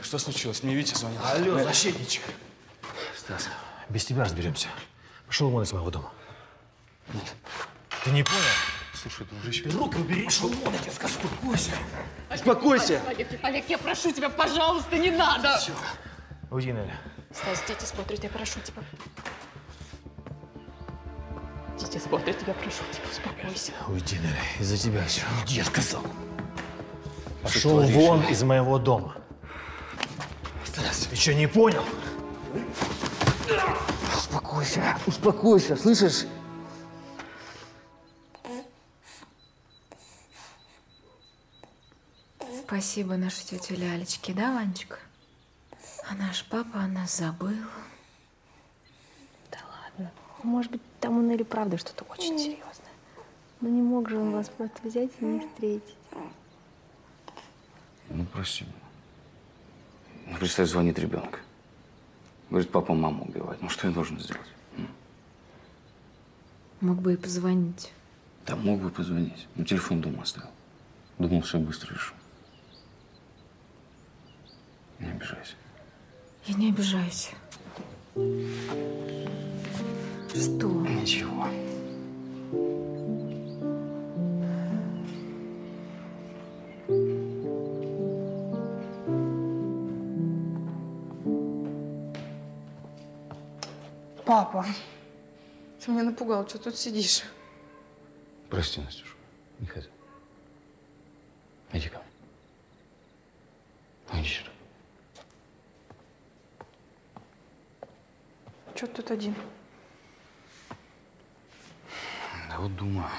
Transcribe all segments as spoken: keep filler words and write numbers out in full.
что случилось? Мне Витя звонил. Алло, защитничек. Стас, без тебя разберемся. Пошел вон из моего дома. Нет. Ты не понял? Слушай, дружище. Ты руки убери, пошел вон, я тебе скажу. Успокойся. Успокойся. Олег, Олег, я прошу тебя, пожалуйста, не надо. Все. Уйди, Неля. Стас, дети смотрят, я прошу тебя. Дети смотрят, я прошу тебя, успокойся. Уйди, Неля. Из-за тебя все. Уйди, я сказал. Пошел вон из моего дома. Стас, ты что, не понял? Успокойся, успокойся, слышишь? Спасибо нашей тете Лялечке, да, Ванечка? А наш папа о нас забыл. Да ладно. Может быть, там у Нелли правда что-то очень серьезное. Но не мог же он вас просто взять и не встретить. Ну, прости меня. Ну, представь, звонит ребенок. Говорит, папа маму убивает. Ну, что я должен сделать? М? Мог бы и позвонить. Да, мог бы позвонить. Но телефон дома оставил. Думал, все быстро решу. Не обижайся. Я не обижаюсь. Что? Ничего. Папа, ты меня напугал, что тут сидишь? Прости, Настюша, не хотел. Иди ко мне. Иди сюда. Что ты тут один? Да вот думаю,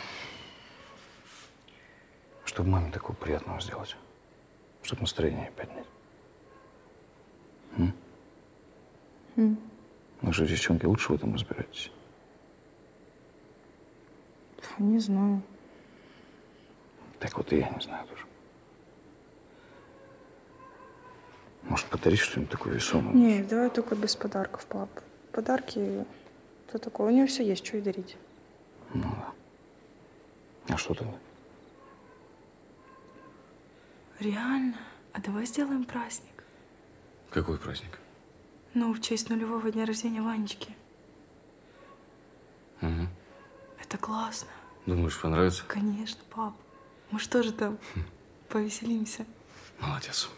чтобы маме такого приятного сделать. Чтобы настроение поднять. М? М. Вы же, девчонки, лучше в этом разбираетесь. Не знаю. Так вот и я не знаю тоже. Может, подарить что-нибудь такое весомое? Нет, давай только без подарков, пап. Подарки, что такое? У нее все есть, что ей дарить. Ну да. А что тогда? Реально? А давай сделаем праздник. Какой праздник? Ну, в честь нулевого дня рождения Ванечки. Угу. Это классно. Думаешь, понравится? Конечно, пап. Мы что же там повеселимся? Молодец.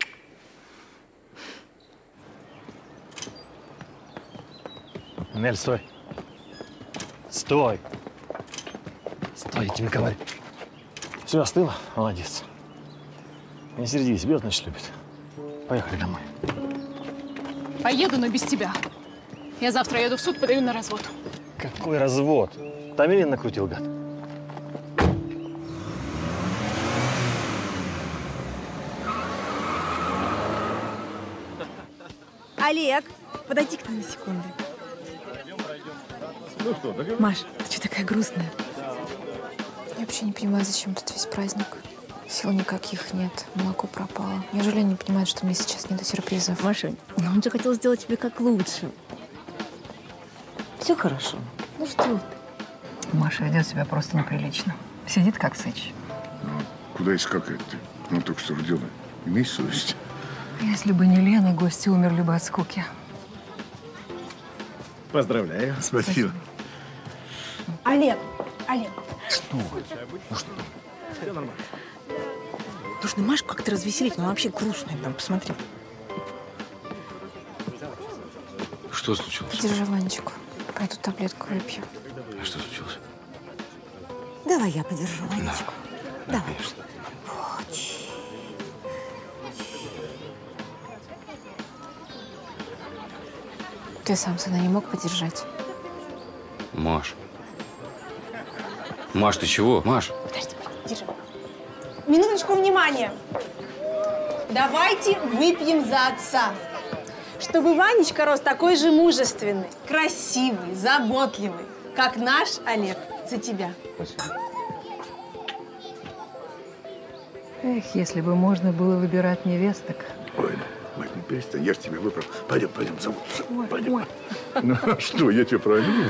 Нель, стой. Стой. Стой, я тебе говорю. Все, остыло? Молодец. Не сердись, бьет, значит, любит. Поехали домой. Поеду, но без тебя. Я завтра еду в суд, подаю на развод. Какой развод? Тамилин накрутил, гад. Олег, подойди к нам на секунду. Ну что, договорились? Маш, ты что такая грустная? Я вообще не понимаю, зачем тут весь праздник. Сил никаких нет, молоко пропало. Неужели они не понимают, что мне сейчас не до сюрпризов? Машунь, но он же хотел сделать тебе как лучше. Все хорошо. Ну что ты? Маша ведет себя просто неприлично. Сидит как сыч. Ну, куда искакать ты? Ну, только что родила. Имей совесть. Если бы не Лена, гости умерли бы от скуки. Поздравляю. Спасибо. Олег, Олег. Что? Ну что? Все нормально. Нужно Машу как-то развеселить, она вообще грустная там, посмотри. Что случилось? Держи Ванечку. Пойду таблетку выпью. А что случилось? Давай я подержу Ванечку. Да, Давай. конечно. Вот. Ты сам сына не мог подержать? Маш. Маш, ты чего? Маш. Подожди, держи. Минуточку внимания. Давайте выпьем за отца. Чтобы Ванечка рос такой же мужественный, красивый, заботливый, как наш Олег за тебя. Спасибо. Эх, если бы можно было выбирать невесток. Ой, мать, ну перестань, я же тебя выбрал. Пойдем, пойдем, зовут. Ой, Пойдем. ой. Ну, а что, я тебя проводил?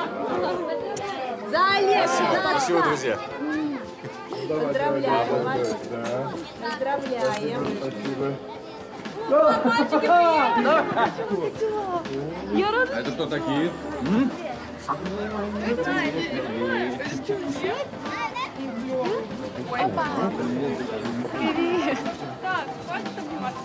За Олега, за отца. Спасибо, друзья. Поздравляем вас. Поздравляем. Спасибо. Я рада. Это кто такие? Привет. Так, хватит обниматься.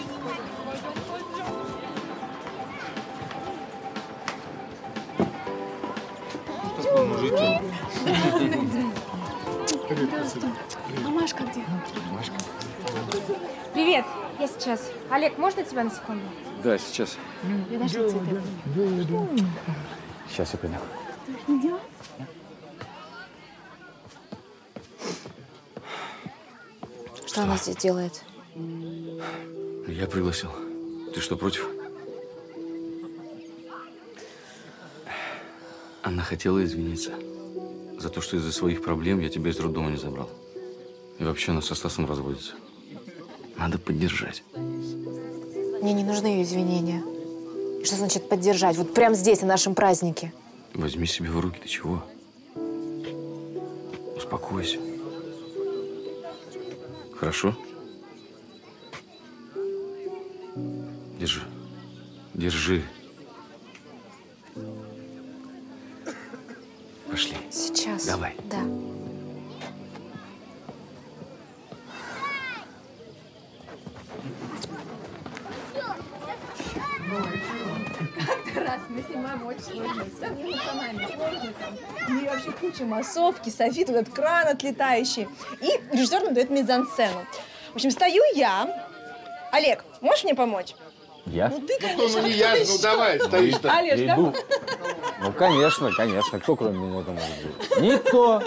А Машка где? Машка. Привет, я сейчас. Олег, можно тебя на секунду? Да, сейчас. Я нашла цветы. Сейчас я приду. Что она здесь делает? Я пригласил. Ты что, против? Она хотела извиниться за то, что из-за своих проблем я тебя из роддома не забрал. И вообще она со Стасом разводится. Надо поддержать. Мне не нужны ее извинения. И что значит поддержать? Вот прямо здесь, на нашем празднике. Возьми себя в руки, ты чего? Успокойся. Хорошо? Держи. Держи. Пошли. Сейчас. Давай. Да. Как-то раз мы снимаем очень сложную сцену, эмоционально сложную там. И вообще куча массовки, софит, вот этот кран отлетающий. И режиссер нам дает мизансцену. В общем, стою я. Олег, можешь мне помочь? Я? Ну ты, конечно. Ну не я, ну давай, стоишь-то. Олеж, Я давай. иду. Ну, конечно, конечно. Кто кроме меня это может быть? Никто.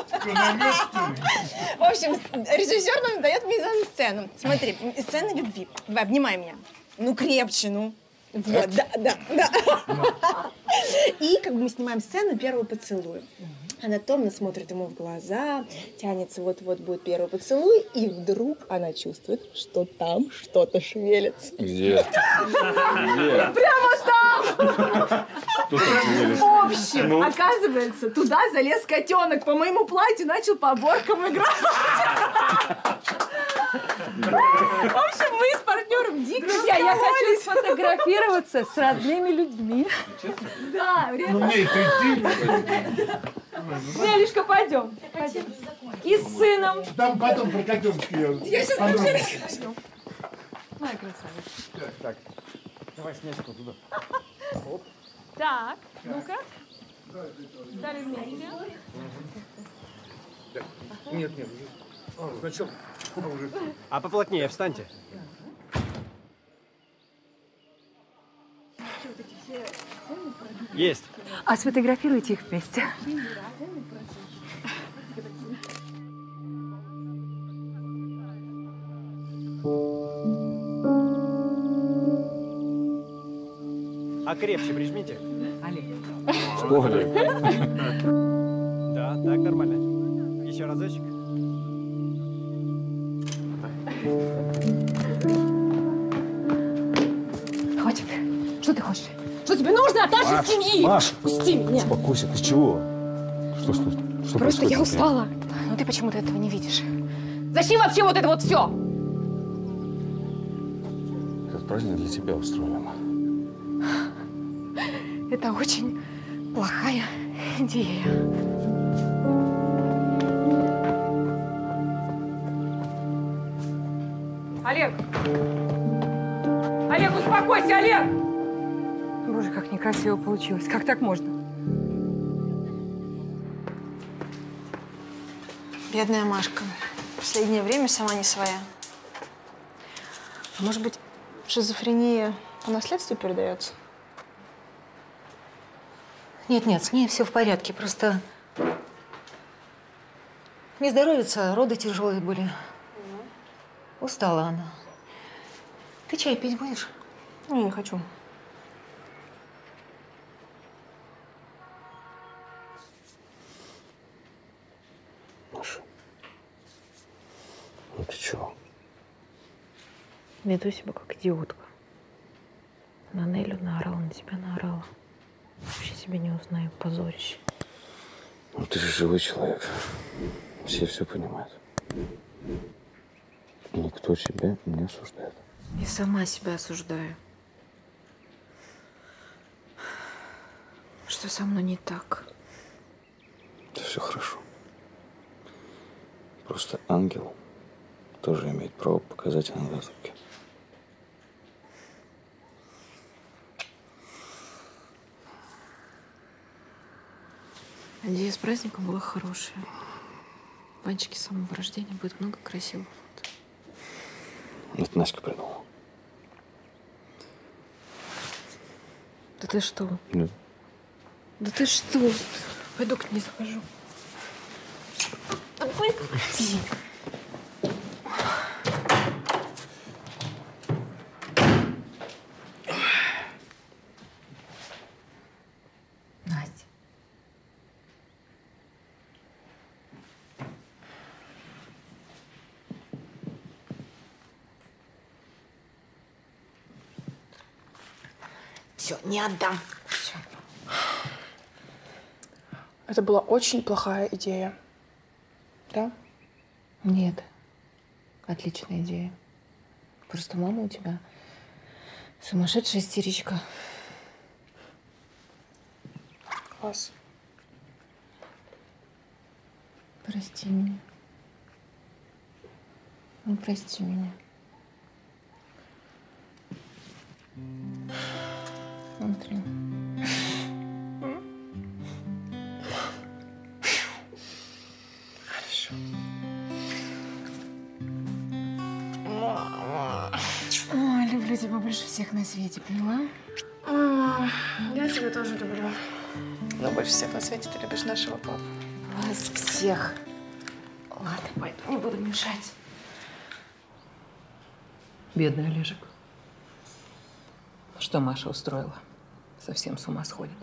В общем, режиссер нам дает мизансцену. Смотри, сцена любви. Давай, обнимай меня. Ну, крепче, ну. Вот, да, да, да. И как бы мы снимаем сцену первого поцелуя. Она томно смотрит ему в глаза, тянется, вот-вот будет первый поцелуй, и вдруг она чувствует, что там что-то шевелится. Где? Где? Прямо там! В общем, оказывается, туда залез котенок, по моему платью начал по оборкам играть. В общем, мы с партнером дико Друзья, я хочу сфотографироваться с родными людьми. Да, время. Ну мне это идти. Нелюшка, пойдем. Пойдем. И с сыном. Там потом про котеночка я... Я сейчас вообще расскажу. Моя красавица. Так, так. Давай снежку туда. Так, ну-ка. Дали вместе. Нет, нет. Сначала... А поплотнее встаньте. Есть. А сфотографируйте их вместе. А крепче прижмите. Олег. Что, Олег? Да, так нормально. Еще разочек. Хватит. Что ты хочешь? Что тебе нужно от нашей Маш, семьи? Маш, Пусти меня. успокойся, ты чего? Что, что, что Просто я происходит? устала. Но ты почему-то этого не видишь. Зачем вообще вот это вот все? Этот праздник для тебя устроим. Это очень плохая идея. Олег! Олег, успокойся, Олег! Боже, как некрасиво получилось. Как так можно? Бедная Машка. В последнее время сама не своя. А может быть, шизофрения по наследству передается? Нет, нет, с ней все в порядке. Просто не здоровится, роды тяжелые были. Устала она. Ты чай пить будешь? Ну, я не хочу. Маша, ну ты чего? Веду себя как идиотка. На Нелю наорала, на тебя наорала. Вообще себя не узнаю, позорище. Ну ты же живой человек. Все все понимают. Никто тебя не осуждает. Я сама себя осуждаю. Что со мной не так? Да все хорошо. Просто ангел тоже имеет право показательные поступки. Идея с праздником была хорошая. Ванечке с самого рождения будет много красивых фото. Это Настя придумала. Да ты что? Да. Да ты что? Пойду к ней захожу. Да пусти. Настя. Все, не отдам. Все. Это была очень плохая идея. Да? Нет. Отличная идея. Просто мама у тебя сумасшедшая истеричка. Класс. Прости меня. Ну, прости меня. Смотри. Хорошо. Ой, люблю тебя больше всех на свете, поняла? Мама, я тебя тоже люблю. Но больше всех на свете ты любишь нашего папу. Вас всех. Ладно, пойду, не буду мешать. Бедный Олежек. Что Маша устроила? Совсем с ума сходит.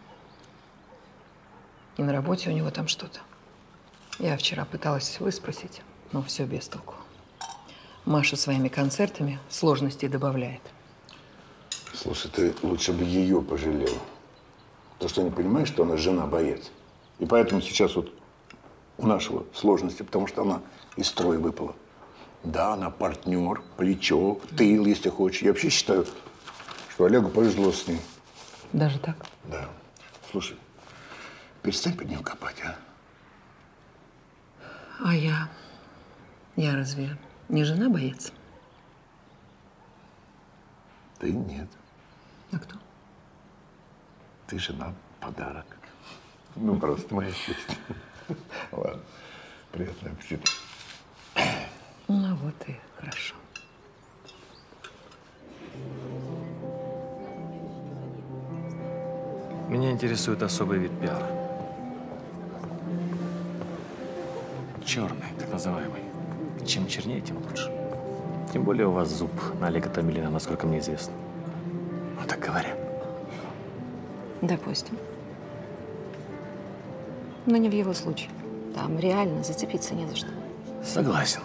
И на работе у него там что-то. Я вчера пыталась выспросить, но все без толку. Маша своими концертами сложностей добавляет. Слушай, ты лучше бы ее пожалела. То, что не понимаешь, что она жена-боец. И поэтому сейчас вот у нашего сложности, потому что она из строя выпала. Да, она партнер, плечо, тыл, если хочешь. Я вообще считаю, что Олегу повезло с ней. Даже так? Да. Слушай, перестань под нее копать, а? А я? Я разве не жена-боец? Ты нет. А кто? Ты жена-подарок. Ну, просто моя честь. Ладно. Приятного аппетита. Ну, вот и хорошо. Меня интересует особый вид пиара. Черный, так называемый. Чем чернее, тем лучше. Тем более у вас зуб на Олега Томилина, насколько мне известно. Ну, так говорят. Допустим. Но не в его случае. Там реально зацепиться не за что. Согласен.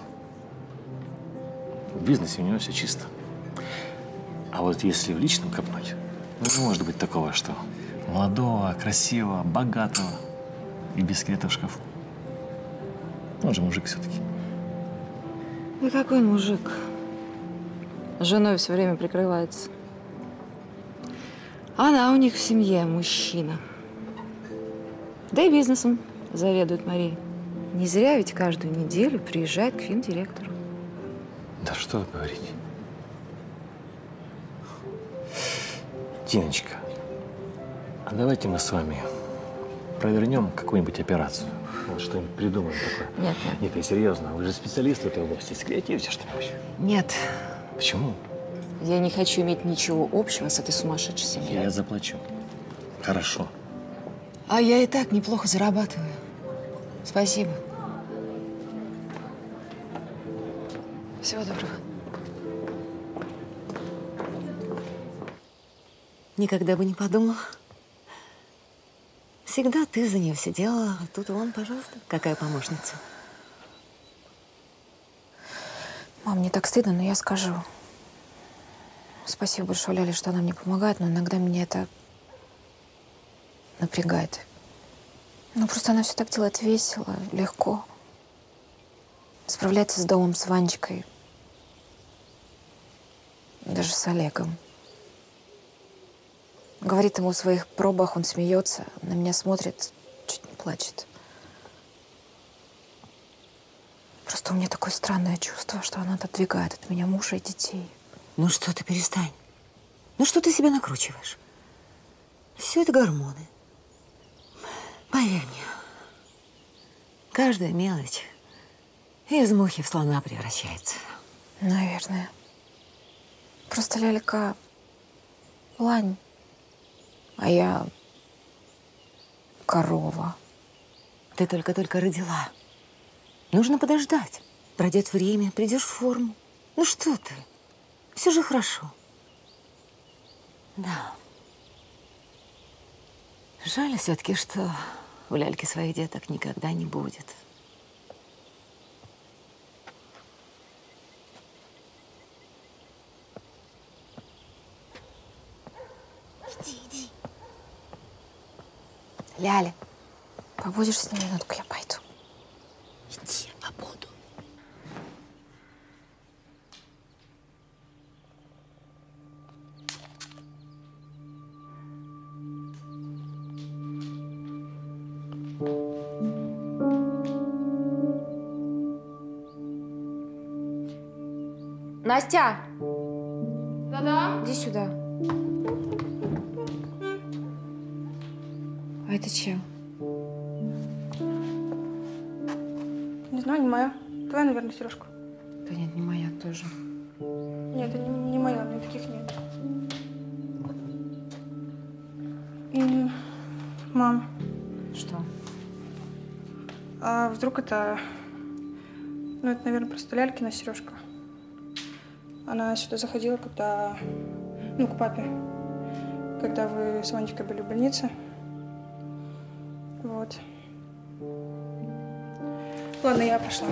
В бизнесе у него все чисто. А вот если в личном копнуть, ну, не может быть такого, что молодого, красивого, богатого и без скелета в шкафу. Он же мужик все-таки. Да какой мужик? Женой все время прикрывается. Она у них в семье мужчина. Да и бизнесом заведует Мария. Не зря ведь каждую неделю приезжает к финдиректору. Да что вы говорите? Тиночка, а давайте мы с вами провернем какую-нибудь операцию. Вот что-нибудь придумаем такое. Нет, нет. Нет, я серьезно. Вы же специалист в этой области. Скреативьте что-нибудь. Нет. Почему? Я не хочу иметь ничего общего с этой сумасшедшей семьей. Я заплачу. Хорошо. А я и так неплохо зарабатываю. Спасибо. Всего доброго. Никогда бы не подумала. Всегда ты за нее все делала, а тут вон, пожалуйста, какая помощница. Мам, мне так стыдно, но я скажу. Спасибо большое Ляле, что она мне помогает, но иногда меня это напрягает. Ну, просто она все так делает весело, легко. Справляется с домом, с Ванечкой. Даже с Олегом. Говорит ему о своих пробах, он смеется, на меня смотрит, чуть не плачет. Просто у меня такое странное чувство, что она отодвигает от меня мужа и детей. Ну что ты, перестань. Ну что ты себя накручиваешь? Все это гормоны. Поверь мне, каждая мелочь из мухи в слона превращается. Наверное. Просто Лялька лань, а я корова. Ты только-только родила. Нужно подождать. Пройдет время, придешь в форму. Ну что ты? Все же хорошо. Да. Жаль все-таки, что у Ляльки своих деток никогда не будет. Иди, иди. Ляля, побудешь с ней минутку, я пойду. Иди, я побуду. Настя! Да-да? Иди сюда. А это чья? Не знаю, не моя. Твоя, наверное, сережка. Да нет, не моя тоже. Нет, это не, не моя, у меня таких нет. И, мам. Что? А вдруг это... Ну, это, наверное, просто Лялькина сережка. Она сюда заходила, когда... Ну, к папе. Когда вы с Ванечкой были в больнице. Вот. Ладно, я пошла.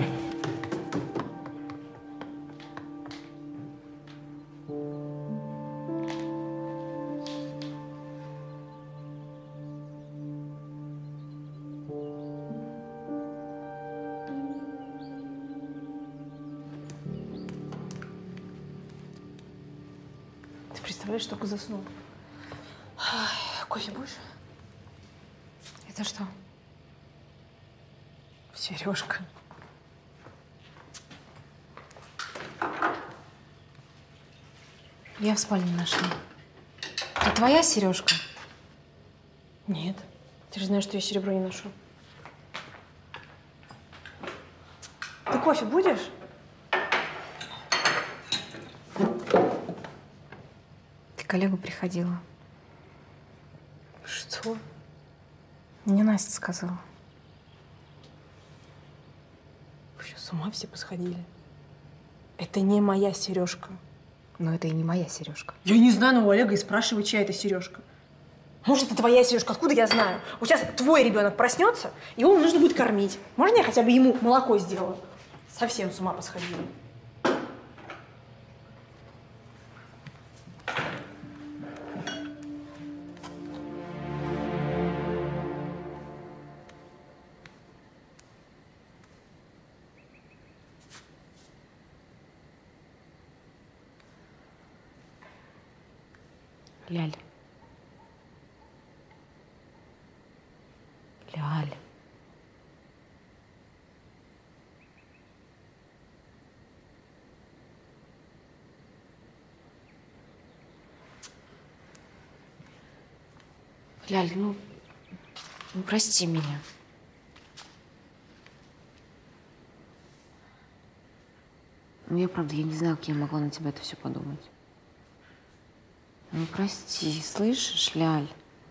Ты представляешь, только заснул. Ай, кофе будешь? Это что? Сережка. Я в спальне нашла. Это твоя сережка? Нет. Ты же знаешь, что я серебро не ношу. Ты кофе будешь? Ты к Олегу приходила. Что? Мне Настя сказала. Вы что, с ума все посходили? Это не моя сережка. Но это и не моя сережка. Я не знаю, но у Олега и спрашивай, чья это сережка. Может, это твоя сережка? Откуда я знаю? Вот сейчас твой ребенок проснется, его нужно будет кормить. Можно я хотя бы ему молоко сделаю? Совсем с ума посходили. Ляль. Ляль. Ляль, ну, ну прости меня. Ну, я, правда, я не знаю, как я могла на тебя это все подумать. Ну, прости, слышишь, Ляль?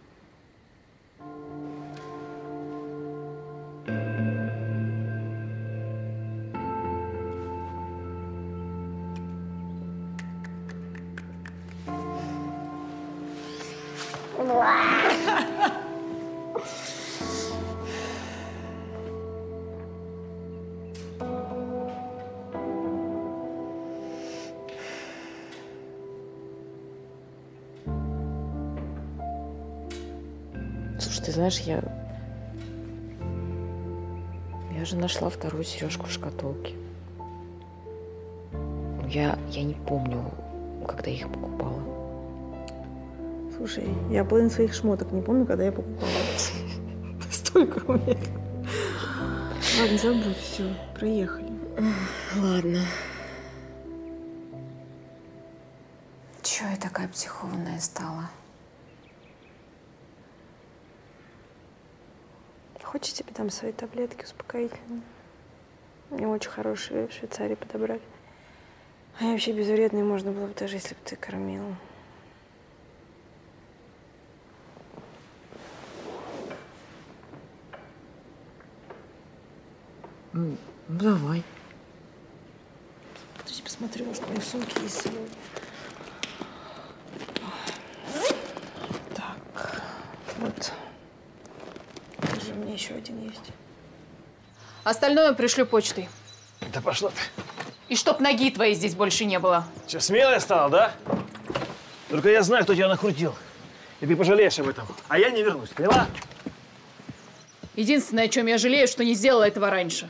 Слушай, ты знаешь, я... Я же нашла вторую сережку в шкатулке. Ну, я, я не помню, когда их покупала. Слушай, я половину своих шмоток не помню, когда я покупала. Столько у меня. Ладно, забудь, все, проехали. Ладно. Чего я такая психованная стала? Хочешь, тебе там свои таблетки успокоительные? Мне очень хорошие в Швейцарии подобрали. А я вообще безвредной можно было бы, даже если бы ты кормила. Ну, давай. Подожди, посмотрю, может, у меня в сумке есть с собой. Так, вот. Даже у меня еще один есть. Остальное пришлю почтой. Да пошла ты. И чтоб ноги твоей здесь больше не было. Че, смелая стала, да? Только я знаю, кто тебя накрутил. И ты пожалеешь об этом. А я не вернусь, поняла? Единственное, о чем я жалею, что не сделала этого раньше.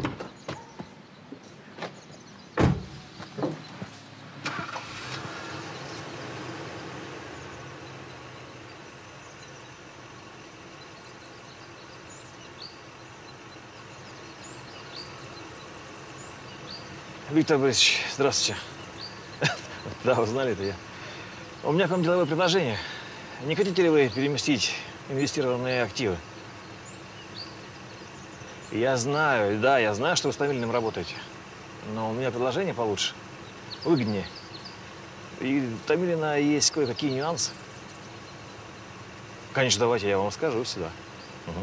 Виктор Борисович, здравствуйте. Да, вы знали это я. У меня к вам деловое предложение. Не хотите ли вы переместить инвестированные активы? Я знаю, да, я знаю, что вы с Томилиным работаете. Но у меня предложение получше, выгоднее. И у Томилина есть кое-какие нюансы. Конечно, давайте я вам скажу сюда. Угу.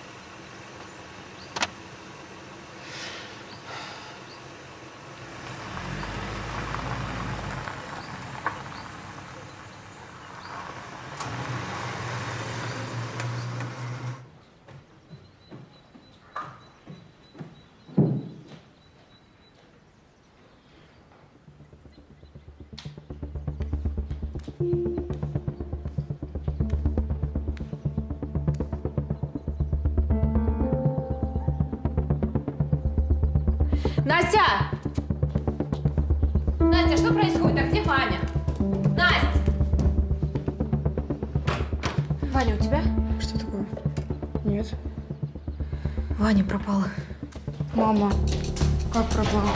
Настя! Настя, что происходит? А где Ваня? Настя! Ваня, у тебя? Что такое? Нет. Ваня пропала. Мама, как пропала?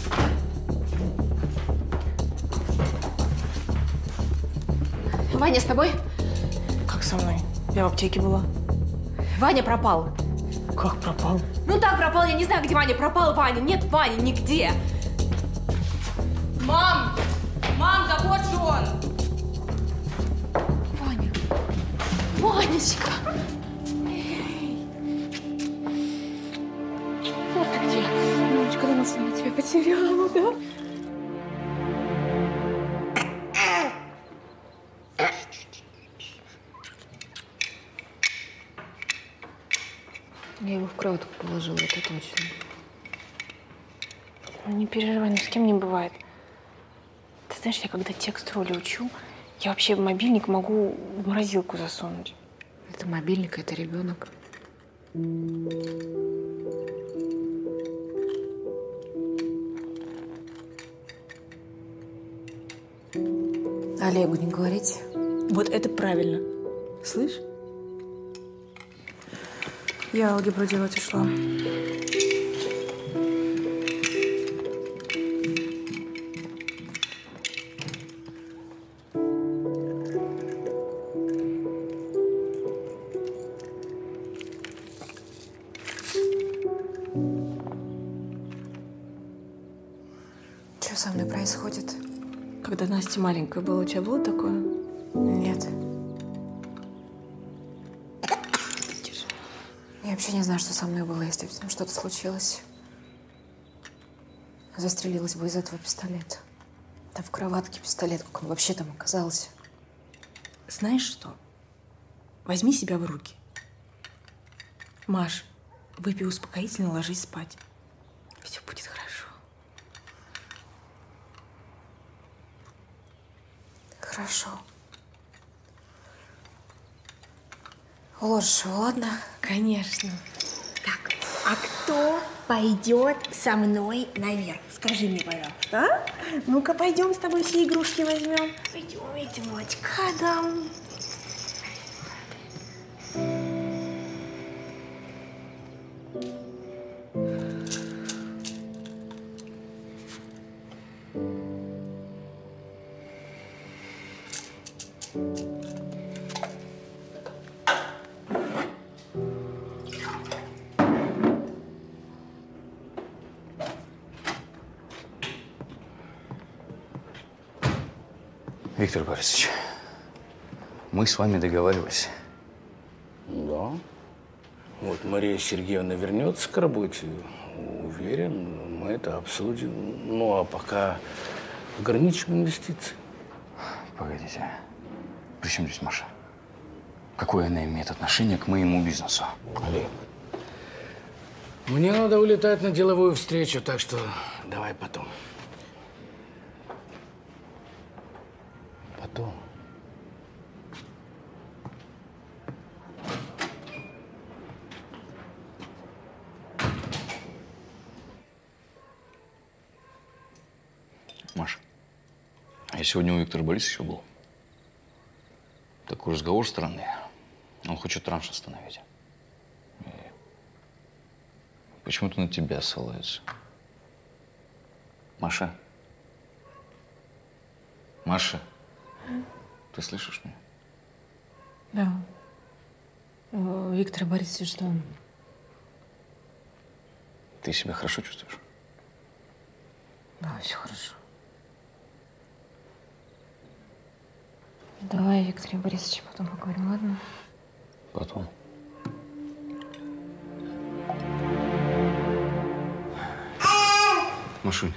Ваня с тобой? Как со мной? Я в аптеке была. Ваня пропал. Как пропал? Ну так пропал, я не знаю, где Ваня. Пропал Ваня. Нет Вани нигде. Мам! Мам, да вот же он! Ваня. Ванечка. Вот ты где. Мамочка, думала, что она тебя потеряла, да? Я его в кроватку положила, это точно. Ну, не переживай, ну с кем не бывает. Ты знаешь, я когда текст роли учу, я вообще мобильник могу в морозилку засунуть. Это мобильник, это ребенок. Олегу не говорите. Вот это правильно. Слышь? Я алгебру делать ушла. Что со мной происходит? Когда Настя маленькая была, у тебя было такое? Нет. Я вообще не знаю, что со мной было, если бы что-то случилось. Застрелилась бы из этого пистолета. Там в кроватке пистолет, как он вообще там оказался. Знаешь что? Возьми себя в руки. Маш, выпей успокоительно, ложись спать. Все будет хорошо. Хорошо. Уложишь его, ладно? Конечно. Так. А кто пойдет со мной наверх? Скажи мне, пожалуйста, а? Ну-ка, пойдем с тобой все игрушки возьмем. Пойдемте, Володька, да. Виктор Борисович, мы с вами договаривались. Да. Вот Мария Сергеевна вернется к работе, уверен, мы это обсудим. Ну, а пока ограничим инвестиции. Погодите, при чем здесь Маша? Какое она имеет отношение к моему бизнесу? Олег, мне надо улетать на деловую встречу, так что давай потом. Потом. Маша, я сегодня у Виктора Борисовича был. Такой разговор странный. Он хочет транш остановить. И почему-то на тебя ссылается. Маша? Маша? Ты слышишь меня? Да. Э, Виктор Борисович, что он? Ты себя хорошо чувствуешь? Да, все хорошо. Давай, Виктор Борисович, потом поговорим, ладно? Потом. Машунь,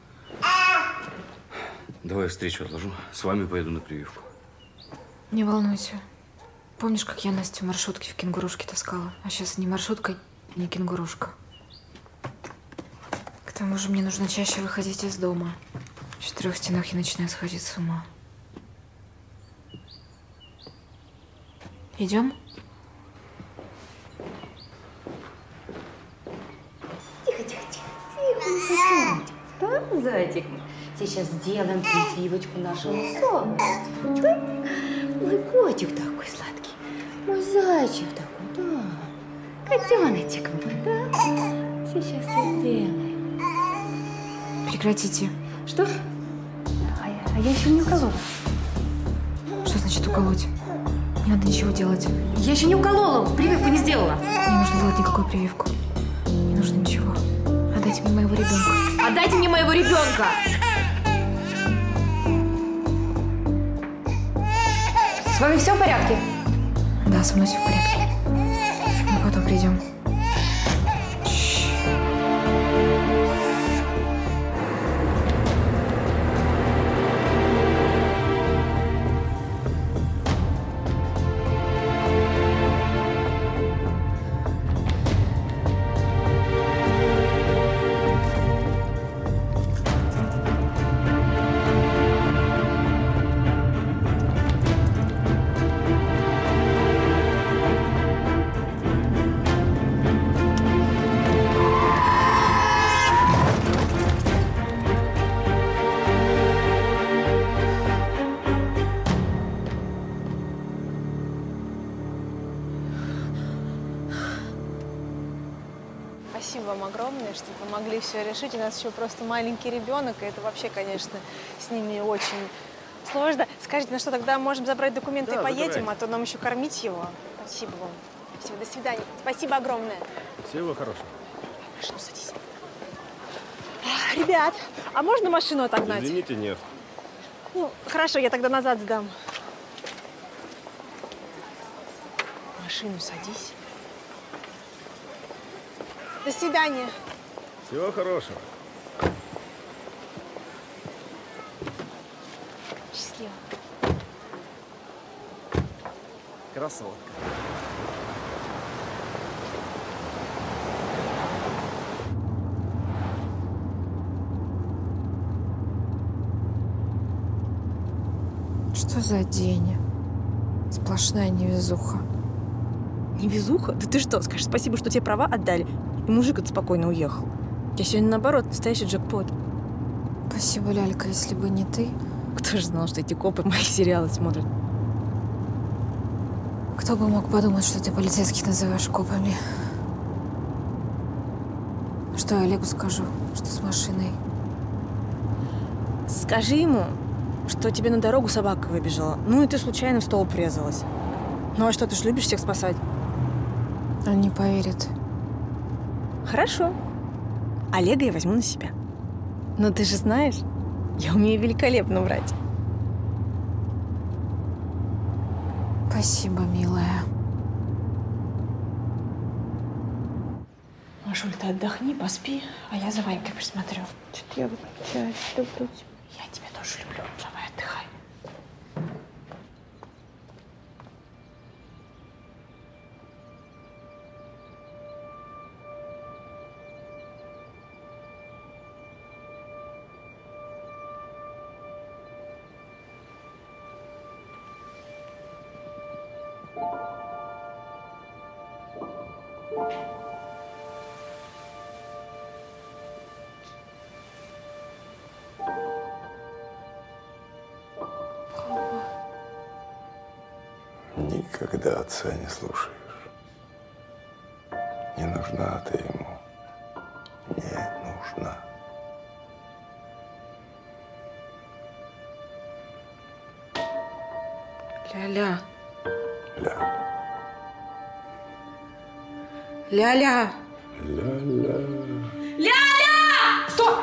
давай я встречу отложу. С вами поеду на прививку. Не волнуйся. Помнишь, как я Настю маршрутки в кенгурушке таскала? А сейчас ни маршрутка, ни кенгурушка. К тому же мне нужно чаще выходить из дома. В четырех стенах я начинаю сходить с ума. Идем? Тихо, тихо, тихо, тихо. Да, зайчик? Сейчас сделаем прививочку нашему сону. Да? Мой котик такой сладкий. Мой зайчик такой, да. Котеночек мой, да. Сейчас все сделаем. Прекратите. Что? А я, а я еще не уколола. Что значит уколоть? Не надо ничего делать. Я еще не уколола, прививку не сделала. Не нужно делать никакую прививку. Не нужно ничего. Отдайте мне моего ребенка. Отдайте мне моего ребенка! С вами все в порядке? Да, со мной все в порядке. Мы потом придем. Спасибо вам огромное, что помогли все решить. У нас еще просто маленький ребенок, и это вообще, конечно, с ними очень сложно. Скажите, ну что, тогда можем забрать документы Да, и поедем, забирайте. а то нам еще кормить его. Спасибо вам. Спасибо, до свидания. Спасибо огромное. Всего хорошего. Хорошо, садись. А, ребят, а можно машину отогнать? Извините, нет. Ну, хорошо, я тогда назад сдам. В машину садись. До свидания. Всего хорошего. Счастливо. Красотка. Что за день? Сплошная невезуха. Невезуха? Да ты что, скажи спасибо, что тебе права отдали. И мужик этот спокойно уехал. Я сегодня, наоборот, настоящий джекпот. Спасибо, лялька, если бы не ты. Кто же знал, что эти копы мои сериалы смотрят? Кто бы мог подумать, что ты полицейских называешь копами? Что я Олегу скажу? Что с машиной? Скажи ему, что тебе на дорогу собака выбежала. Ну и ты случайно в столб врезалась. Ну а что, ты ж любишь всех спасать? Он не поверит. Хорошо. Олега я возьму на себя. Но ты же знаешь, я умею великолепно врать. Спасибо, милая. Машуль, ты отдохни, поспи, а я за Ванькой присмотрю. Что-то я выключаюсь, люблю тебя. Я тебя тоже люблю. Давай, отдыхай. Никогда отца не слушаешь. Не нужна ты ему. Не нужна. Ля-ля. Ля. Ля-ля. Ля-ля. Ля-ля! Что?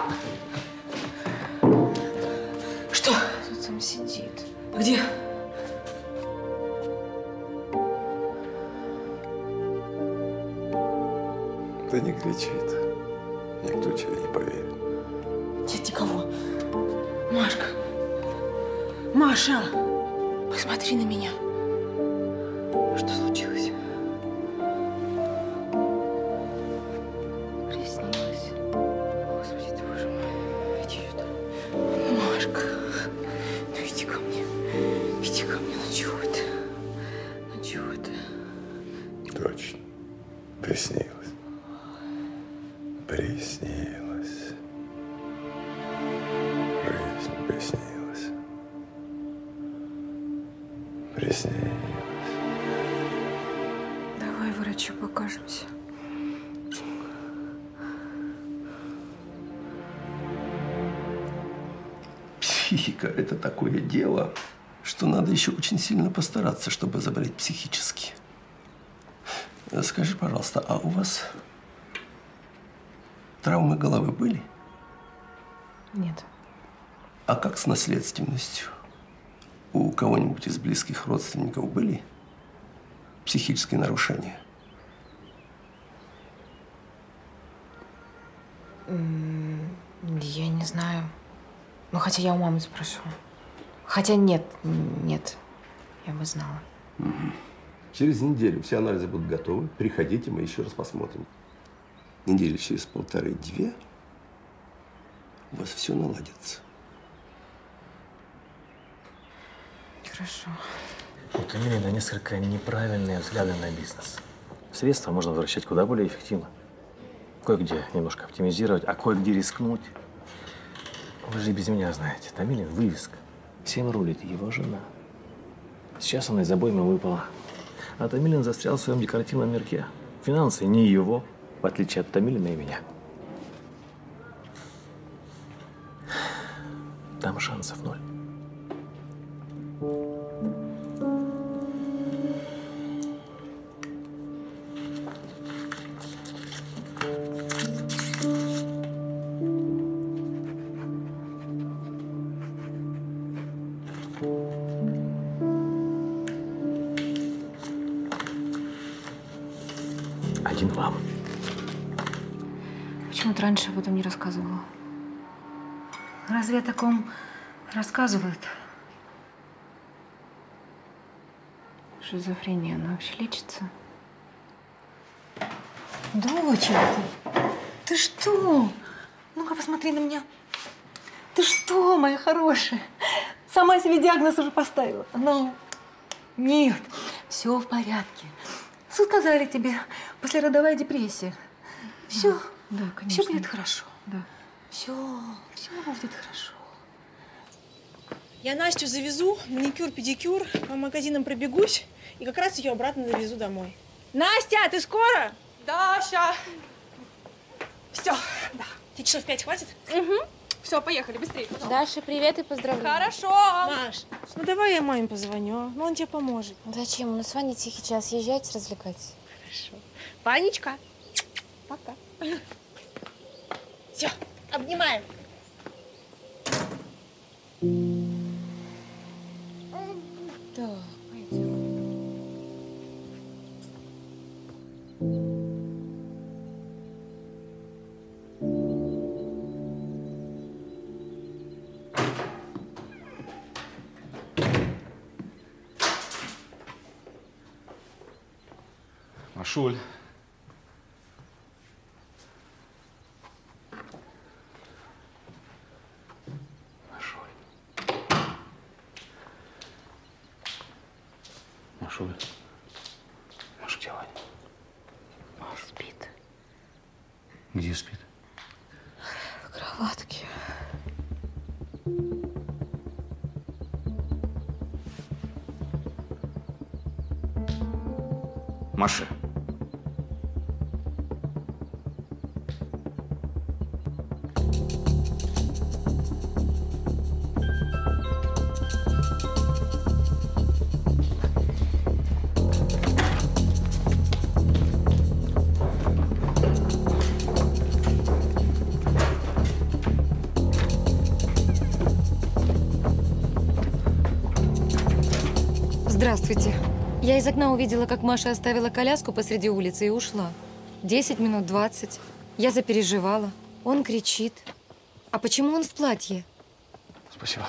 Что? Кто там сидит? Где? Да не кричит. Никто тебе не поверит. Нет никого. Машка. Маша! Посмотри на меня. Что случилось? Приснилось. Господи, ты, боже мой. Иди сюда. Машка, ну иди ко мне. Иди ко мне. Ну чего ты? Ну чего ты? Точно. Приснилось. Приснилось. Жизнь приснилась. Приснилось. Давай врачу покажемся. Психика – это такое дело, что надо еще очень сильно постараться, чтобы заболеть психически. Скажи, пожалуйста, а у вас травмы головы были? Нет. А как с наследственностью? У кого-нибудь из близких родственников были психические нарушения? Я не знаю. Ну, хотя я у мамы спрошу. Хотя нет, нет. Я бы знала. Угу. Через неделю все анализы будут готовы. Приходите, мы еще раз посмотрим. Недели через полторы-две у вас все наладится. Хорошо. У Томилина несколько неправильные взгляды на бизнес. Средства можно возвращать куда более эффективно. Кое-где немножко оптимизировать, а кое-где рискнуть. Вы же и без меня знаете, Томилин – вывеска. Всем рулит его жена. Сейчас она из обоймы выпала. А Томилин застрял в своем декоративном мирке. Финансы не его, в отличие от Томилина и меня. Там шансов ноль. Один вам. Почему ты раньше об этом не рассказывала? Разве о таком рассказывают? Шизофрения, она вообще лечится? Доченька, ты что? Ну-ка, посмотри на меня. Ты что, моя хорошая? Сама себе диагноз уже поставила. Ну, нет, все в порядке. Сказали тебе, послеродовая депрессия. Все, Да, конечно. все будет хорошо. Да. Все, все будет хорошо. Я Настю завезу, маникюр, педикюр, по магазинам пробегусь и как раз ее обратно довезу домой. Настя, ты скоро? Да, ща. Все, да. Тебе часов пять хватит? Угу. Все, поехали, быстрее. Даша, привет и поздравляю. Хорошо. Маш, ну давай я маме позвоню, а? Ну он тебе поможет. Зачем? У нас с Ваней тихий час. Езжайте, развлекайтесь. Хорошо. Ванечка, пока. Все, обнимаем. Да, пойдем. Машуль. Машуль. Маша, где Ваня? Маш спит. Где спит? В кроватке. Маша. Здравствуйте. Я из окна увидела, как Маша оставила коляску посреди улицы и ушла. Десять минут, двадцать. Я запереживала. Он кричит. А почему он в платье? Спасибо.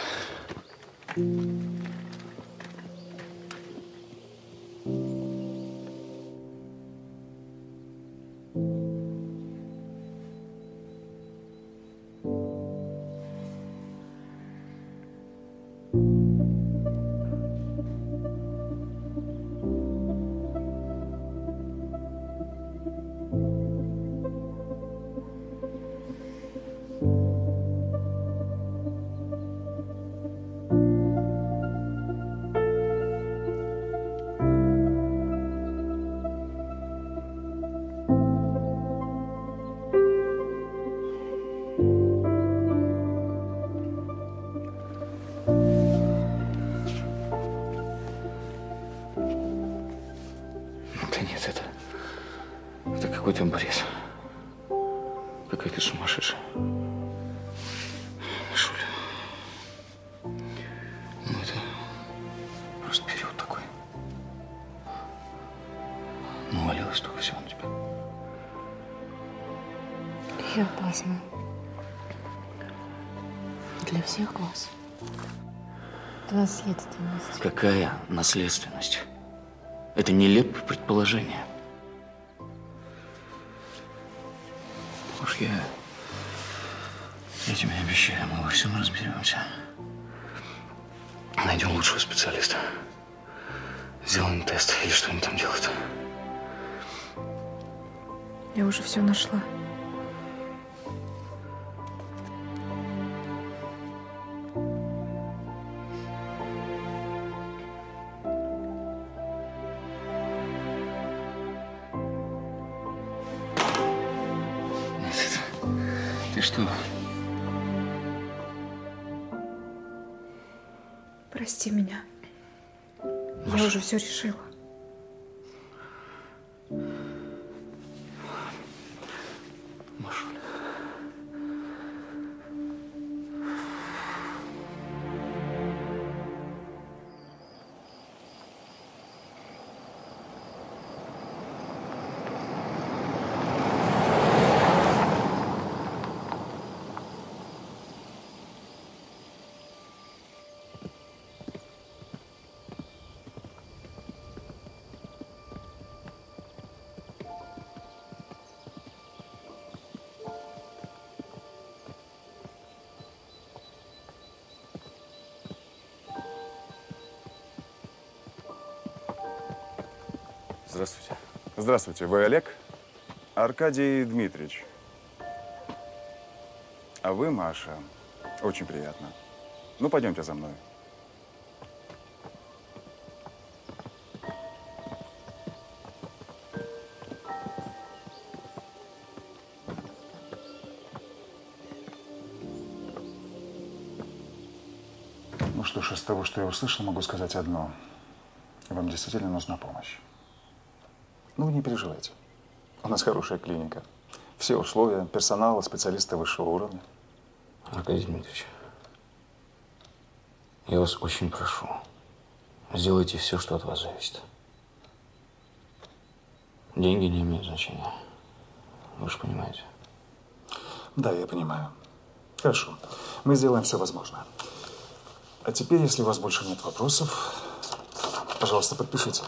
Да нет, это… Это какой-то бред. Какая-то сумасшедшая. Шуля. Ну это… Просто период такой. Навалилось только все на тебя. И опасно. Для всех глаз. Это наследственность. Какая наследственность? Это нелепое предположение. Уж я… Я тебе обещаю, мы во всем разберемся. Найдем лучшего специалиста. Сделаем тест или что они там делают. Я уже все нашла. Ты что? Прости меня. Я уже все решила. Машуля. Здравствуйте. Здравствуйте, вы Олег? Аркадий Дмитриевич. А вы Маша. Очень приятно. Ну, пойдемте за мной. Ну что ж, из того, что я услышал, могу сказать одно. Вам действительно нужна помощь. Ну, вы не переживайте. У нас хорошая клиника. Все условия, персонал, специалисты высшего уровня. Аркадий Дмитриевич, я вас очень прошу, сделайте все, что от вас зависит. Деньги не имеют значения. Вы же понимаете. Да, я понимаю. Хорошо. Мы сделаем все возможное. А теперь, если у вас больше нет вопросов, пожалуйста, подпишите.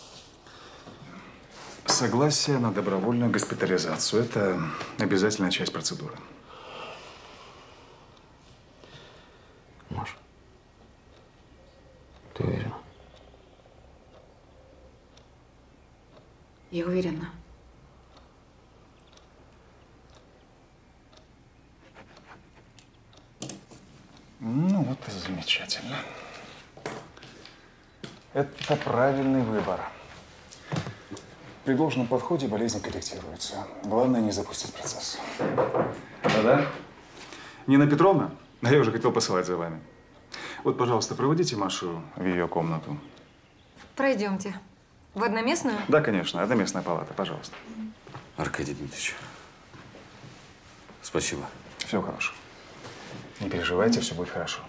Согласие на добровольную госпитализацию. Это обязательная часть процедуры. Маш, ты уверена? Я уверена. Ну, вот и замечательно. Это правильный выбор. При должном подходе болезнь корректируется. Главное не запустить процесс. Да-да? Нина Петровна? А я уже хотел посылать за вами. Вот, пожалуйста, проводите Машу в ее комнату. Пройдемте. В одноместную? Да, конечно. Одноместная палата, пожалуйста. Аркадий Дмитриевич, спасибо. Все хорошо. Не переживайте, все будет хорошо.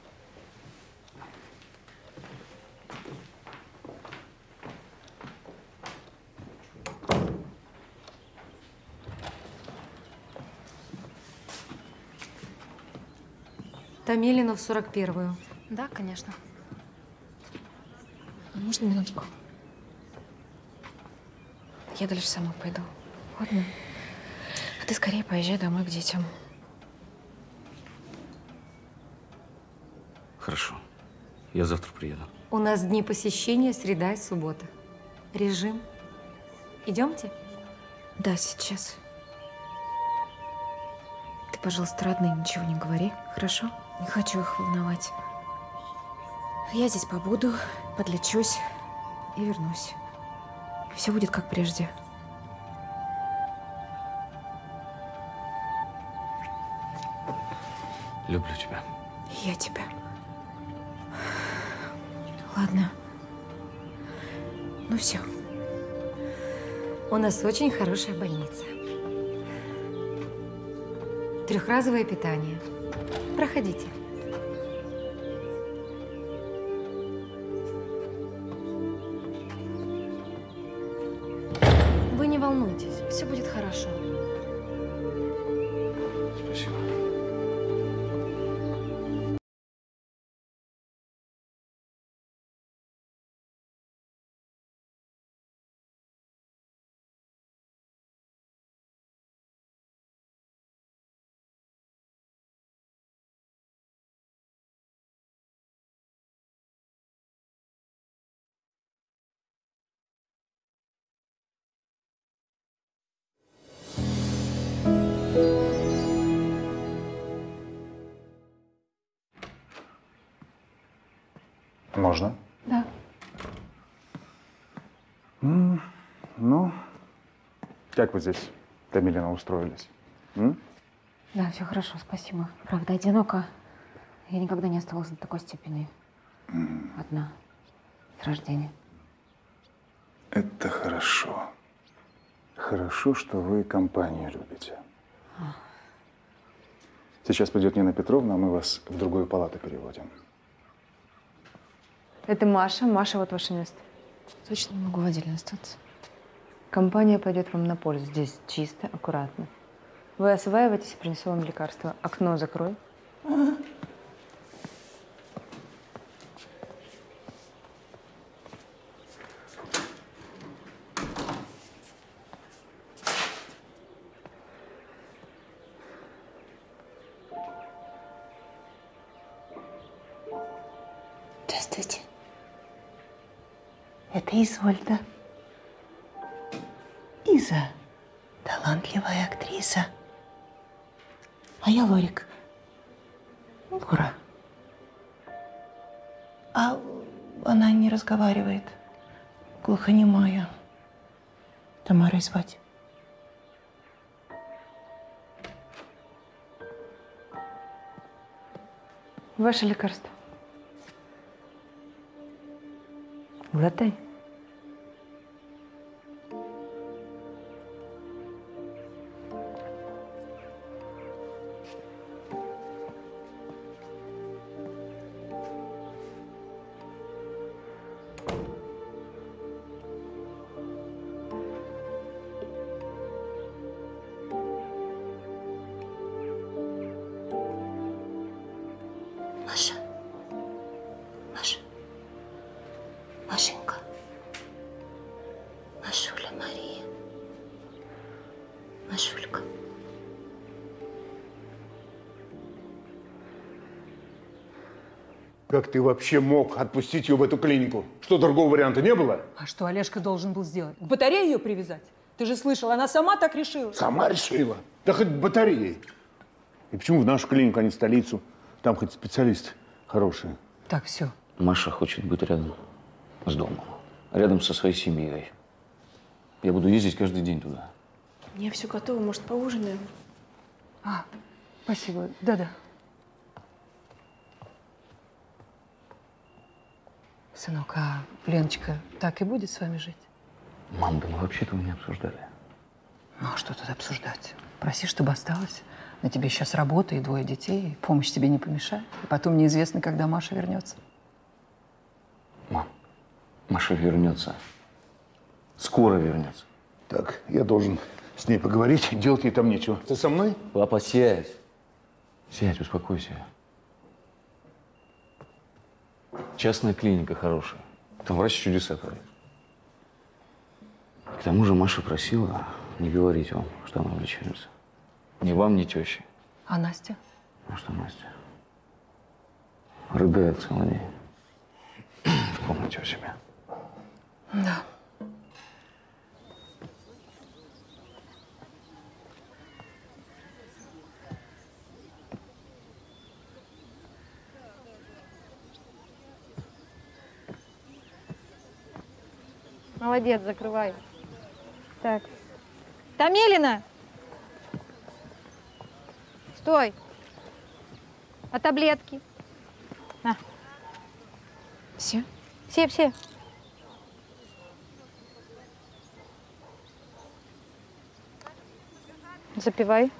Томилину в сорок первую. Да, конечно. Можно минутку? Я дальше сама пойду. Ладно? А ты скорее поезжай домой к детям. Хорошо. Я завтра приеду. У нас дни посещения среда и суббота. Режим. Идемте? Да, сейчас. Ты, пожалуйста, родным ничего не говори, хорошо? Не хочу их волновать. Я здесь побуду, подлечусь и вернусь. Все будет как прежде. Люблю тебя. Я тебя. Ладно. Ну все. У нас очень хорошая больница. Трехразовое питание. Проходите. Вы не волнуйтесь, все будет хорошо. Спасибо. Можно? Да. М, Ну, как вы здесь, Томилина, устроились? М? Да, все хорошо, спасибо. Правда, одиноко. Я никогда не оставалась до такой степени одна с рождения. Это хорошо. Хорошо, что вы компанию любите. Сейчас придет Нина Петровна, а мы вас в другую палату переводим. Это Маша. Маша, вот ваше место. Точно не могу в отделе остаться. Компания пойдет вам на пользу. Здесь чисто, аккуратно. Вы осваиваетесь, принесу вам лекарство. Окно закрой. Здравствуйте. Это Изольда. Лиза. Талантливая актриса. А я Лорик. Лора. А она не разговаривает. Глухонемая. Тамарой звать. Ваше лекарство. Глотай. Маша. Маша. Машенька. Машуля Мария. Машулька. Как ты вообще мог отпустить ее в эту клинику? Что, другого варианта не было? А что Олежка должен был сделать? К батарее ее привязать? Ты же слышал, она сама так решила. Сама решила? Да хоть батареей. И почему в нашу клинику, а не в столицу? Там хоть специалисты хорошие. Так, все. Маша хочет быть рядом с домом, рядом со своей семьей. Я буду ездить каждый день туда. У меня все готово, может, поужинаем? А, спасибо. Да-да. Сынок, а Леночка так и будет с вами жить? Мам, да мы вообще этого не обсуждали. Ну, а что тут обсуждать? Проси, чтобы осталась. На тебе сейчас работа и двое детей. Помощь тебе не помешает. И потом неизвестно, когда Маша вернется. Мам, Маша вернется. Скоро вернется. Так, я должен с ней поговорить. Делать ей там нечего. Ты со мной? Папа, сядь. Сядь, успокойся. Частная клиника хорошая. Там врач чудеса творит. К тому же Маша просила не говорить вам, что она влечается. Ни вам, ни теще. А Настя? А что Настя? Рыдает целый день. В комнате у себя. Да. Молодец, закрывай. Так. Томилина! Стой! А таблетки? На. Все? Все, все. Запивай.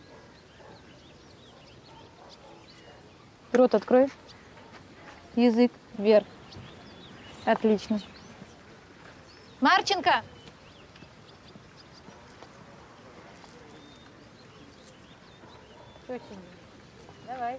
Рот открой. Язык вверх. Отлично. Марченко! Очень. Давай.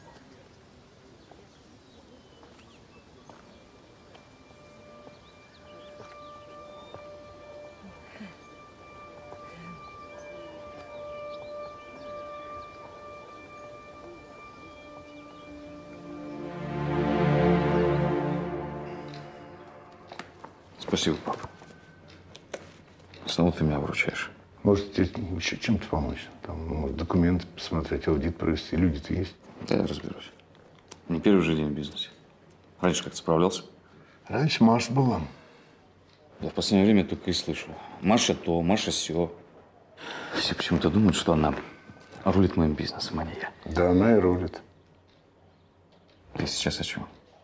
Спасибо, папа. Снова ты меня выручаешь. Может, тебе еще чем-то помочь? Там, может, документы посмотреть, аудит провести. Люди-то есть. Да, я разберусь. Не первый же день в бизнесе. Раньше как-то справлялся? Раньше Маша была. Я в последнее время только и слышу. Маша то, Маша сё. Все почему-то думают, что она рулит моим бизнесом, а не я. Да, она и рулит. Ты сейчас о чем?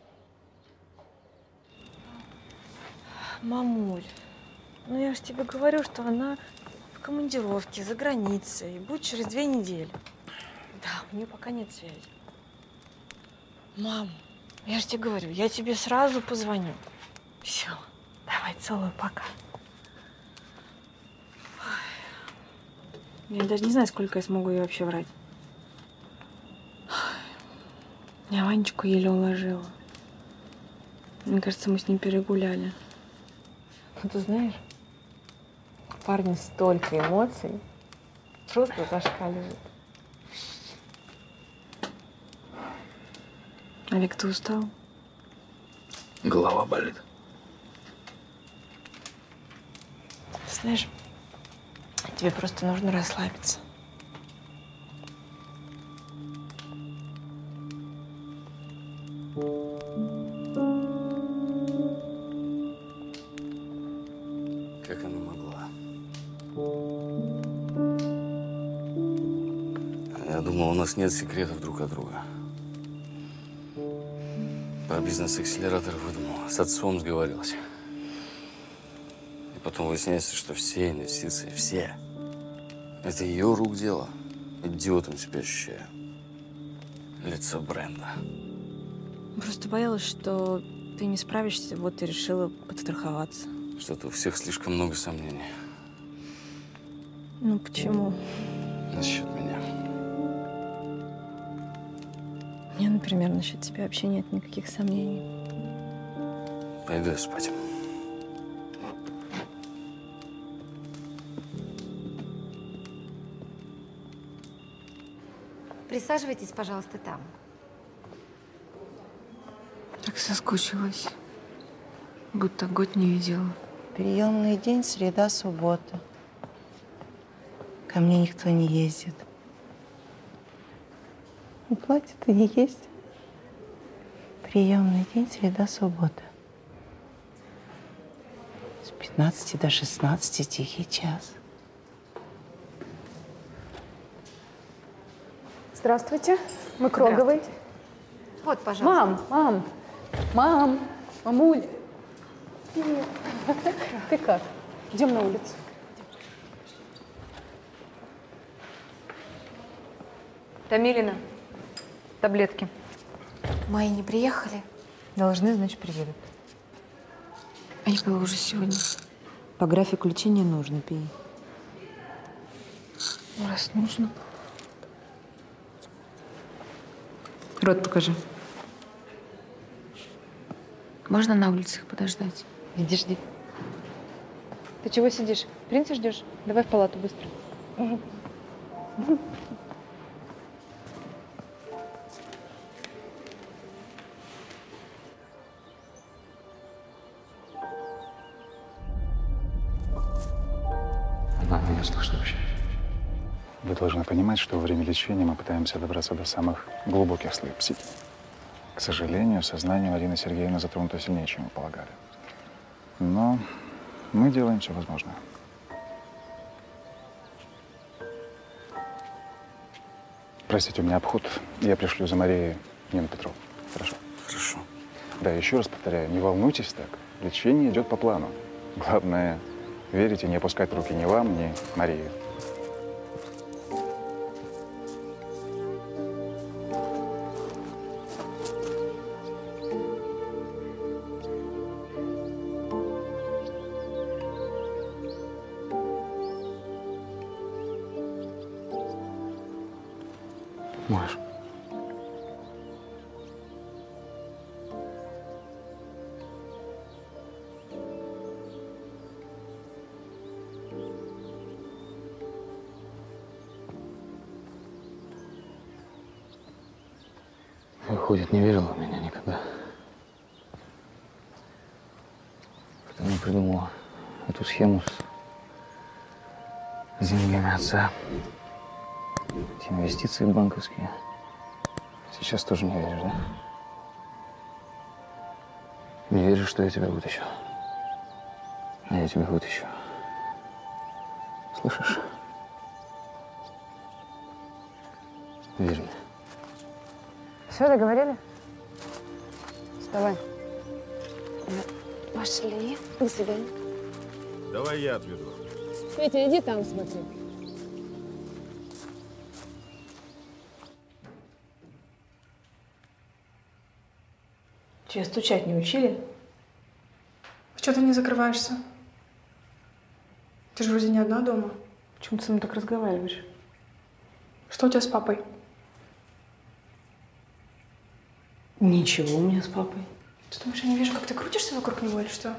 Мамуль, ну я же тебе говорю, что она в командировке, за границей, будет через две недели. Да, у нее пока нет связи. Мам, я же тебе говорю, я тебе сразу позвоню. Все, давай, целую, пока. Ой. Я даже не знаю, сколько я смогу ей вообще врать. Ой. Я Ванечку еле уложила. Мне кажется, мы с ним перегуляли. Ну, ты знаешь, у парня столько эмоций, просто зашкаливает. Олег, ты устал? Голова болит. Знаешь, Тебе просто нужно расслабиться. Как она могла? Я думал, у нас нет секретов друг от друга. Про бизнес-акселератор выдумал. С отцом сговорился. И потом выясняется, что все инвестиции, все, это ее рук дело. Идиотом себя ощущаю. Лицо бренда. Просто боялась, что ты не справишься, вот и решила подстраховаться. Что-то у всех слишком много сомнений. Ну почему? Насчет меня. У меня, например, насчет тебя вообще нет никаких сомнений. Пойду я спать. Присаживайтесь, пожалуйста, там. Так соскучилась. Будто год не видела. Приемный день, среда, суббота. Ко мне никто не ездит. И платье-то не есть. Приемный день, среда, суббота. С пятнадцати до шестнадцати тихий час. Здравствуйте. Мы к Роговой. Вот, пожалуйста. Мам, мам, мам, мамуль. Привет. Ты как? Идем на улицу. Томилина, таблетки. Мои не приехали? Должны, значит, приедут. А я была уже сегодня. По графику лечения нужно, пей. Ну, раз нужно. Рот покажи. Можно на улице их подождать? Иди, жди. Ты чего сидишь? Принца ждешь? Давай в палату быстро. Она меня слышит вообще? Вы должны понимать, что во время лечения мы пытаемся добраться до самых глубоких слоев психики. К сожалению, сознание Марины Сергеевны затронуто сильнее, чем мы полагали. Но мы делаем все возможное. Простите, у меня обход. Я пришлю за Марией Нину Петровну. Хорошо? Хорошо. Да, еще раз повторяю, не волнуйтесь так. Лечение идет по плану. Главное, верить и не опускать руки ни вам, ни Марии. Маш. Выходит, не верила в меня никогда. Потому придумала эту схему с деньгами отца. Эти инвестиции банковские. Сейчас тоже не веришь, да? Не веришь, что я тебя вытащу. А я тебя вытащу. Слышишь? Верь мне. Все, договорили? Вставай. Пошли. До свидания. Давай я отведу. Петя, иди там смотри. Тебя стучать не учили? Чего ты не закрываешься? Ты же вроде не одна дома. Почему ты со мной так разговариваешь? Что у тебя с папой? Ничего у меня с папой. Ты думаешь, я не вижу, как ты крутишься вокруг него или что?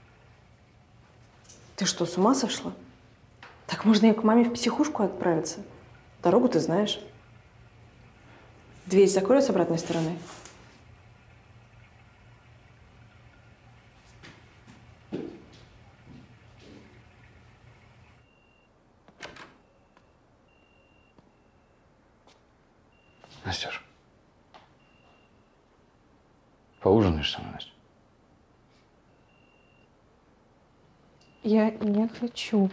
Ты что, с ума сошла? Так можно и к маме в психушку отправиться. Дорогу ты знаешь. Дверь закрой с обратной стороны. Настюш, поужинаешь со мной, Настя? Я не хочу.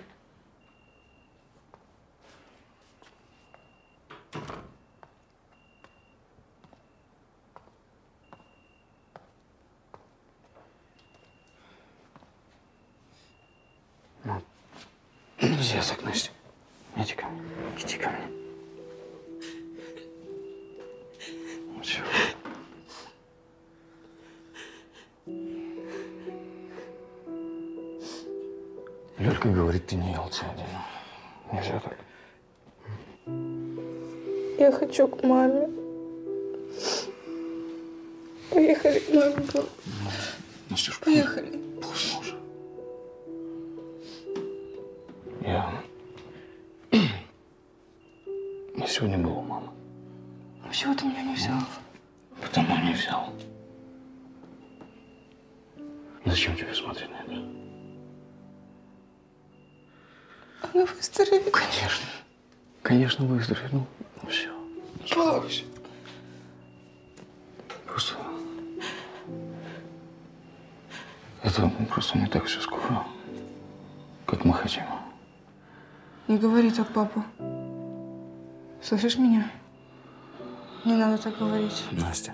Ну, нельзя так, Настя. Иди ко мне. Иди ко мне. Ну чего? Лёлька говорит, ты не ел целый день. Нельзя так. Я хочу к маме. Поехали к маме. Настюш, Поехали. Поздно уже. Я... Я сегодня был у мамы. Чего ты меня не взял? Потому не взял. Зачем тебе смотреть на это? Она выздоровеет. Конечно. Конечно, выздоровеет. Ну, ну все. Пап. Просто... Это просто не так все скоро, как мы хотим. Не говори так, папа. Слышишь меня? Не надо так говорить. Настя.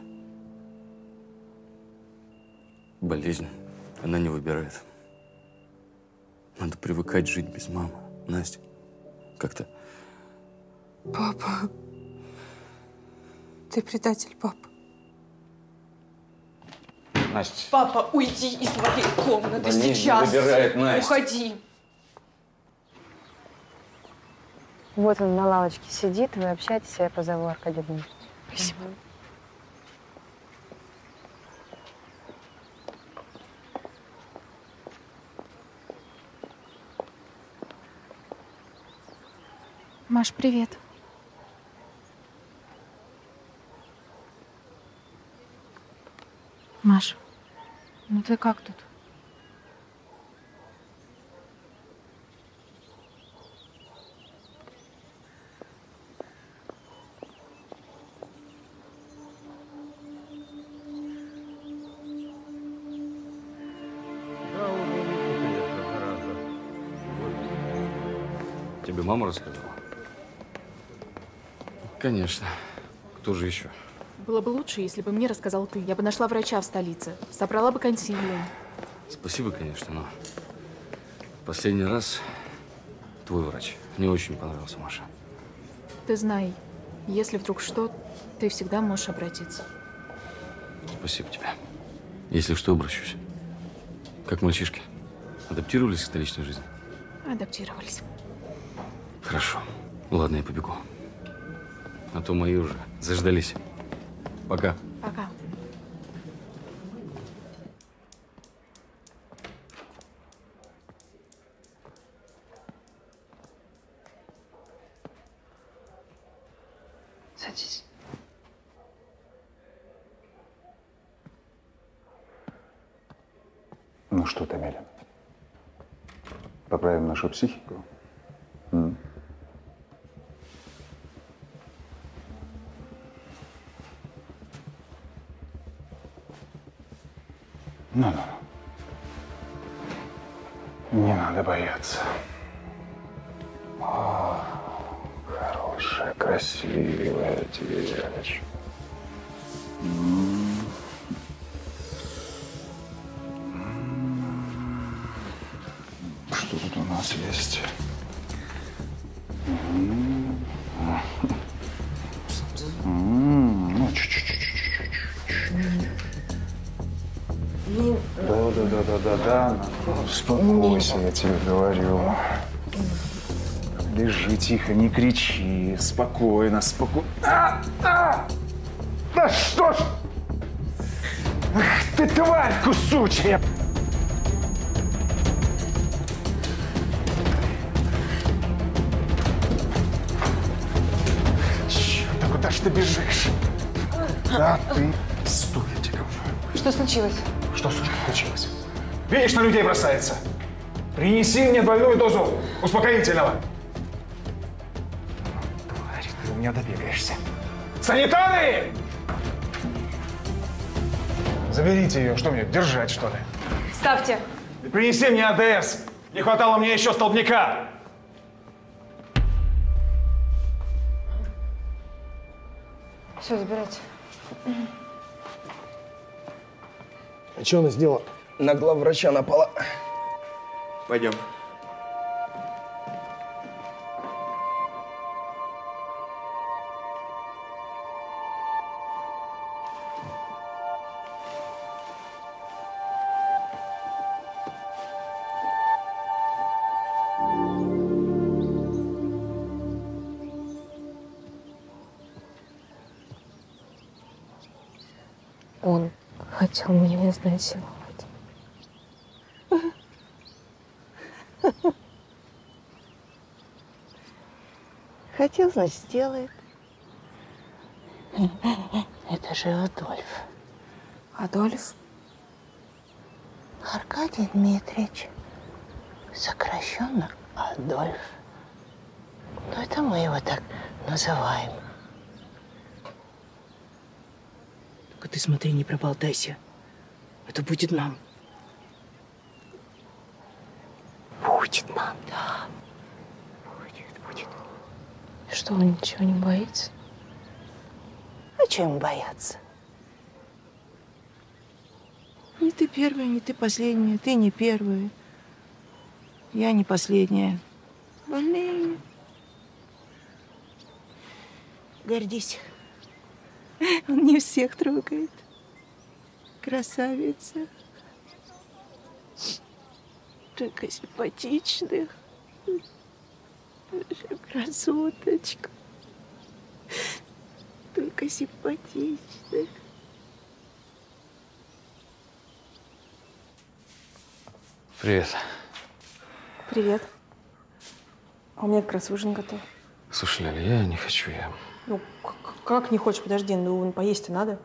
Болезнь. Она не выбирает. Надо привыкать жить без мамы. Настя. Как-то... Папа. Ты предатель, папа. Настя. Папа, уйди из моей комнаты Болезнь сейчас. выбирает, Настя. Уходи. Вот он на лавочке сидит, вы общаетесь, а я позову Аркадия Дмитриевича. Спасибо. Маш, привет. Маш, ну ты как тут? Тебе мама рассказала? Конечно. Кто же еще? Было бы лучше, если бы мне рассказал ты. Я бы нашла врача в столице, собрала бы консилиум. Спасибо, конечно, но последний раз твой врач мне очень понравился, Маша. Ты знай, если вдруг что, ты всегда можешь обратиться. Спасибо тебе. Если что, обращусь. Как мальчишки? Адаптировались к столичной жизни? Адаптировались. Хорошо. Ладно, я побегу. А то мои уже заждались. Пока. Пока. Садись. Ну что, Тамиля, поправим нашу психику? М? Ну-ну. Не надо бояться. О, хорошая, красивая девочка. М. Что тут у нас есть? М. М. Ну, чуть-чуть. Да, да, да, да, да, да. Успокойся, я тебе говорю. Лежи тихо, не кричи. Спокойно, спокойно. А, а! Да что ж! Ах ты, тварь кусучая! Черт, да куда ж ты бежишь? Да ты... Стой, я тебе говорю. Что случилось? Что случилось? Видишь, на людей бросается. Принеси мне двойную дозу успокоительного. Тварь, ты у меня добегаешься. Санитары! Заберите ее. Что мне, держать, что ли? Ставьте. И принеси мне АДС. Не хватало мне еще столбняка. Все, забирайте. А что она сделала? На главврача напала. Пойдем. Он хотел меня изнасиловать. Хотел, значит, сделает. Это же Адольф. Адольф? Аркадий Дмитриевич. Сокращенно Адольф. Ну, это мы его так называем. Только ты смотри, не проболтайся. Это будет нам. Будет нам, да. Будет, будет. Что, он ничего не боится? А чего ему бояться? Не ты первая, не ты последняя. Ты не первая. Я не последняя. Больные. Гордись. Он не всех трогает. Красавица. Только симпатичных. Красоточка. Только симпатичных. Привет. Привет. А у меня как раз ужин готов. Слушай, Ляля, я не хочу, я... Ну, как не хочешь? Подожди, ну поесть-то надо.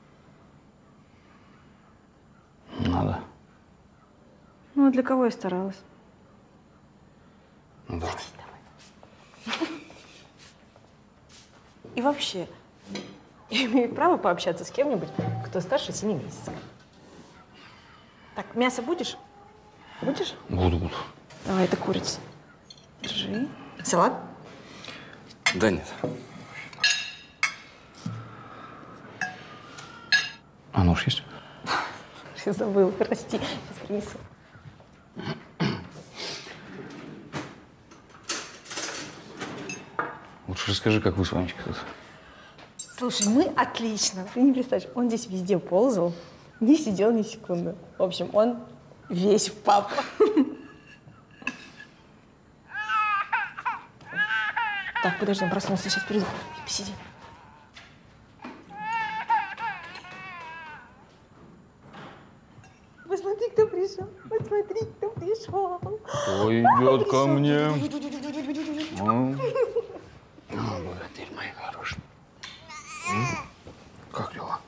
Надо. Ну, а для кого я старалась? Ну, да. И вообще, я имею право пообщаться с кем-нибудь, кто старше семи месяцев. Так, мясо будешь? Будешь? Буду, буду. Давай, это курица. Держи. Салат? Да нет. А нож есть? Я забыла, прости. Сейчас принесу. Лучше расскажи, как вы с Ванечкой тут. Слушай, мы отлично. Ты не представляешь, он здесь везде ползал, не сидел ни секунды. В общем, он весь в папу. Так, подожди, он проснулся, сейчас приду. Посиди. Посмотри, кто пришел. Посмотри, кто пришел. Ой, идет ко мне. О, богатырь моя хорошая. Как дела?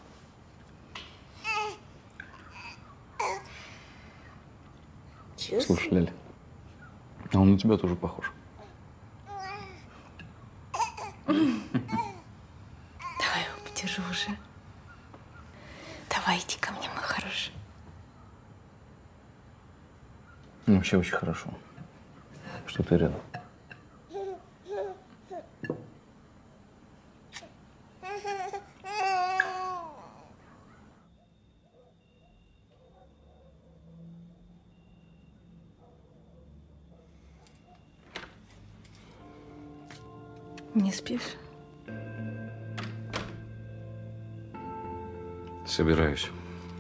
Честно? Слушай, Ляля, а он на тебя тоже похож. Давай его подержу уже. Давай, иди ко мне, мой хороший. Ну, вообще очень хорошо, что ты рядом. Не спишь? Собираюсь.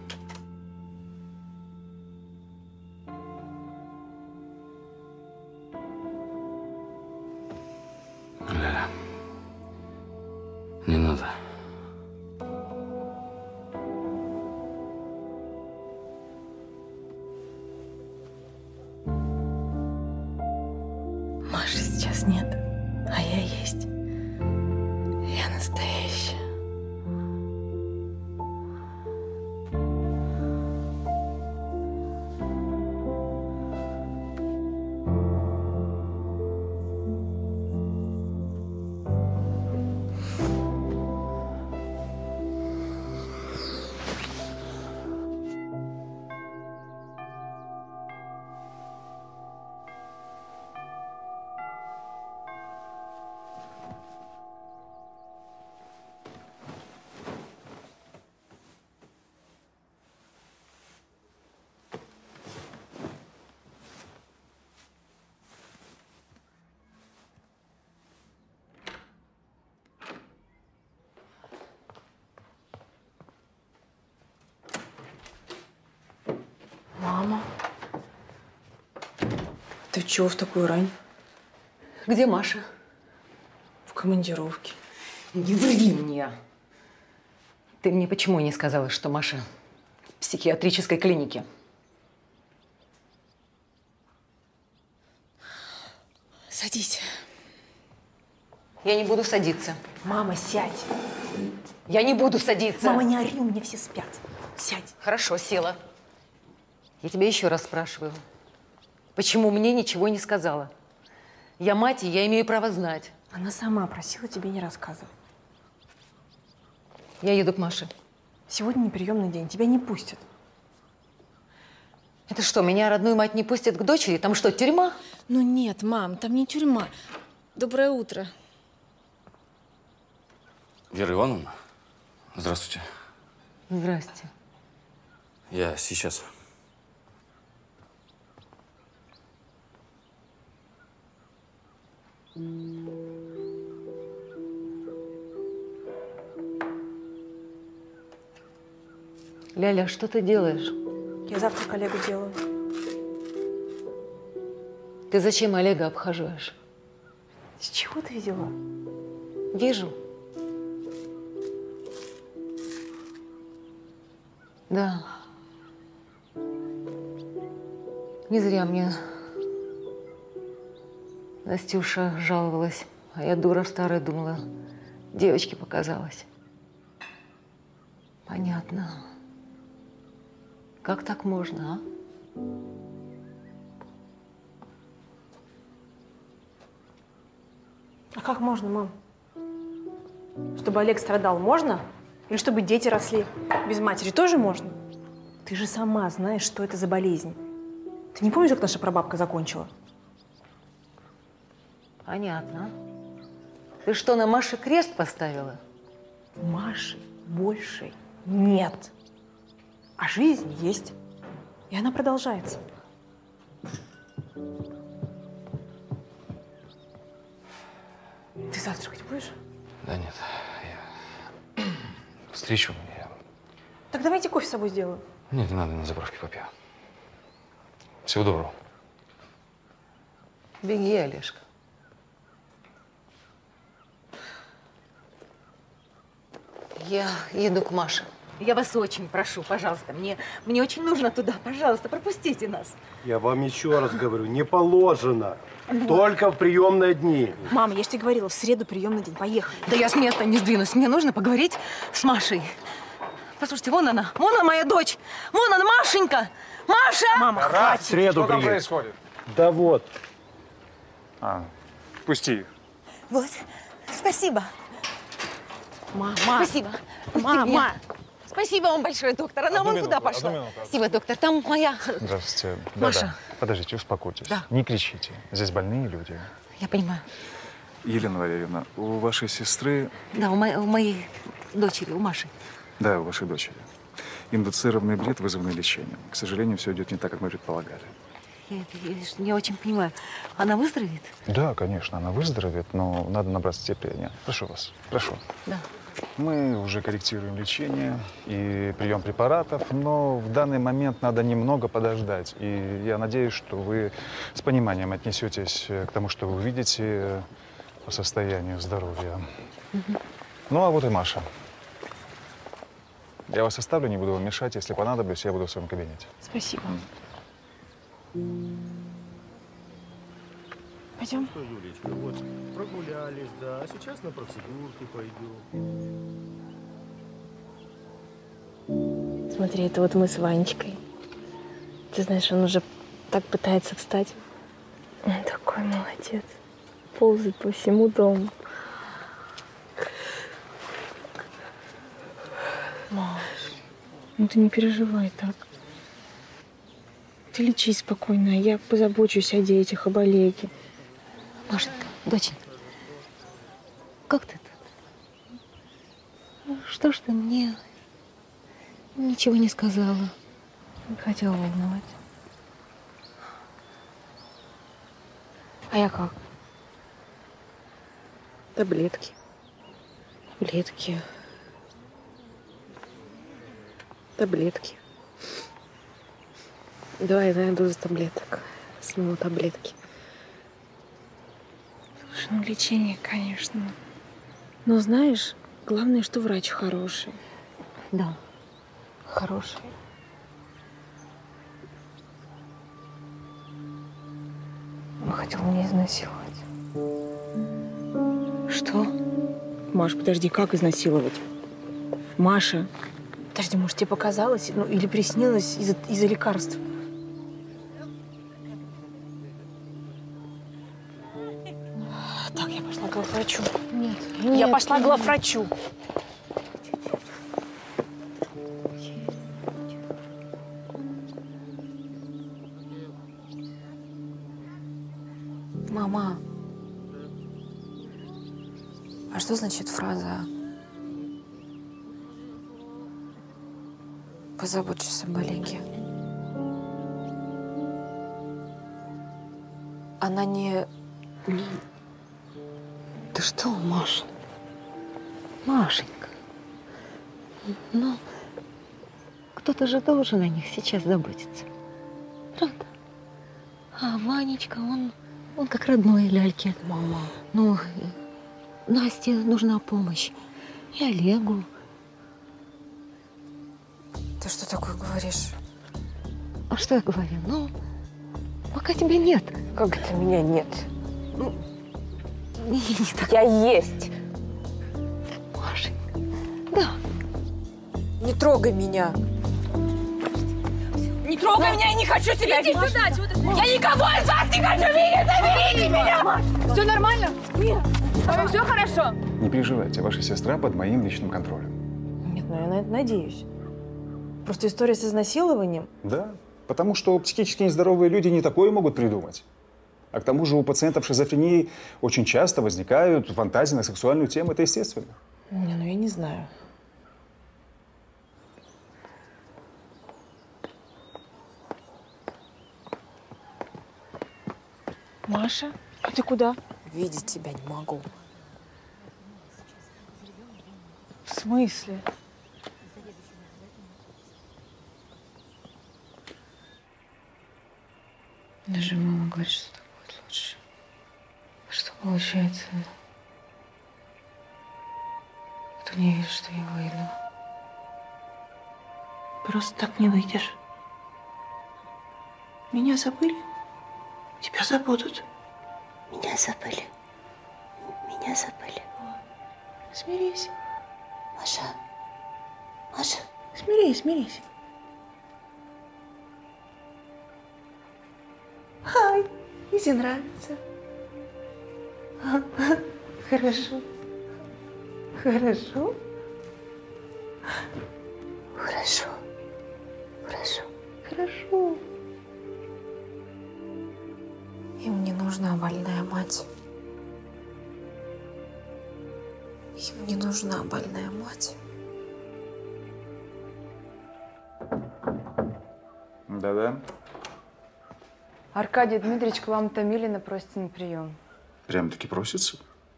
Ляля, не надо. Маши сейчас нет, а я есть. Я настоящая. ты чего в такую рань? Где Маша? В командировке. Не ври мне. Ты мне почему не сказала, что Маша в психиатрической клинике? Садись. Я не буду садиться. Мама, сядь. Я не буду садиться. Мама, не ори, у меня все спят. Сядь. Хорошо, села. Я тебя еще раз спрашиваю. Почему мне ничего не сказала? Я мать, и я имею право знать. Она сама просила тебе не рассказывать. Я еду к Маше. Сегодня неприемный день, тебя не пустят. Это что, меня родную мать не пустят к дочери? Там что, тюрьма? Ну нет, мам, там не тюрьма. Доброе утро. Вера Ивановна, здравствуйте. Здрасте. Я сейчас. Ляля, что ты делаешь? Я завтрак Олегу делаю. Ты зачем Олега обхаживаешь? С чего ты взяла? Вижу. Да. Не зря мне Настюша жаловалась, а я, дура старая, думала, девочке показалось. Понятно. Как так можно, а? А как можно, мам? Чтобы Олег страдал, можно? Или чтобы дети росли без матери, тоже можно? Ты же сама знаешь, что это за болезнь. Ты не помнишь, как наша прабабка закончила? Понятно. Ты что, на Маше крест поставила? Маши больше нет. А жизнь есть. И она продолжается. Ты завтракать будешь? Да нет, я встречу. Я... Так давайте кофе с собой сделаю. Нет, не надо, на заправке попью. Всего доброго. Беги, Олежка. Я еду к Маше. Я вас очень прошу, пожалуйста, мне, мне очень нужно туда. Пожалуйста, пропустите нас. Я вам еще раз говорю, не положено. Только в приемные дни. Мама, я же тебе говорила, в среду приемный день. Поехали. Да я с места не сдвинусь. Мне нужно поговорить с Машей. Послушайте, вон она, вон она, моя дочь. Вон она, Машенька. Маша! Мама, хватит. В среду Что там приедет. происходит? Да вот. А, пусти их. Вот, спасибо. Мама. Спасибо. Мама. Меня. Спасибо вам большое, доктор. Она Одну вон минуту, куда пошла. одну минуту. Спасибо, доктор. Там моя... Здравствуйте. Маша. Да-да. Подождите, успокойтесь. Да. Не кричите. Здесь больные люди. Я понимаю. Елена Валерьевна, у вашей сестры, Да, у моей, у моей дочери, у Маши. да, у вашей дочери, индуцированный бред, вызванный лечением. К сожалению, все идет не так, как мы предполагали. Я, я не очень понимаю. Она выздоровеет? Да, конечно, она выздоровеет, но надо набраться терпения. Прошу вас, прошу. Да. Мы уже корректируем лечение и прием препаратов, но в данный момент надо немного подождать. И я надеюсь, что вы с пониманием отнесетесь к тому, что вы увидите по состоянию здоровья. Угу. Ну, а вот и Маша. Я вас оставлю, не буду вам мешать. Если понадоблюсь, я буду в своем кабинете. Спасибо. Пойдем. Что, Юлечка, вот прогулялись, да, а сейчас на процедурки пойдем. Смотри, это вот мы с Ванечкой. Ты знаешь, он уже так пытается встать. Он такой молодец. Ползает по всему дому. Маш, ну ты не переживай так. Ты лечись спокойно, а я позабочусь о детях, об Олеге. Машенька, доченька, как ты тут? Что ж ты мне ничего не сказала? Не хотела волновать. А я как? Таблетки. Таблетки. Таблетки. Двойная доза таблеток. Снова таблетки. Самолечение, конечно. Но знаешь, главное, что врач хороший. Да. Хороший. Он хотел меня изнасиловать. Что? Маш, подожди, как изнасиловать? Маша. Подожди, может, тебе показалось? Ну, или приснилось из-за из-за лекарств? Так, я пошла к главврачу. Нет. Я нет, пошла к нет. главврачу. Мама, а что значит фраза «позабочусь об Олеге»? Она не… Ты что, Маша? Машенька. Ну, кто-то же должен о них сейчас заботиться. Правда? А Ванечка, он, он как родной Ляльке. Мама. Ну, Насте нужна помощь. И Олегу. Ты что такое говоришь? А что я говорю? Ну, пока тебя нет. Как это меня нет? Ну, не, не так. Я есть. Машенька. Да. Не трогай меня. Не трогай меня, я не хочу тебя Иди видеть. сюда, чего ты стоишь? Я никого из вас не хочу видеть, заберите меня! Все нормально? Нет. С вами все хорошо? Не переживайте, ваша сестра под моим личным контролем. Нет, ну я на это надеюсь. Просто история с изнасилованием. Да, потому что психически нездоровые люди не такое могут придумать. А к тому же у пациентов шизофрении очень часто возникают фантазии на сексуальную тему. Это естественно. Не, ну я не знаю. Маша, а ты куда? Видеть тебя не могу. В смысле? Даже мама говорит, что так будет лучше. А что получается? Кто не видит, что я выйду? Просто так не выйдешь. Меня забыли? Тебя забудут. Меня забыли. Меня забыли. Смирись. Маша. Маша. Смирись, смирись. Хай. Изи нравится. Хорошо. Хорошо. Хорошо. Хорошо. Хорошо. Им не нужна больная мать. Им не нужна больная мать. Да-да. Аркадий Дмитриевич, к вам Томилина просится на прием. Прям-таки просится?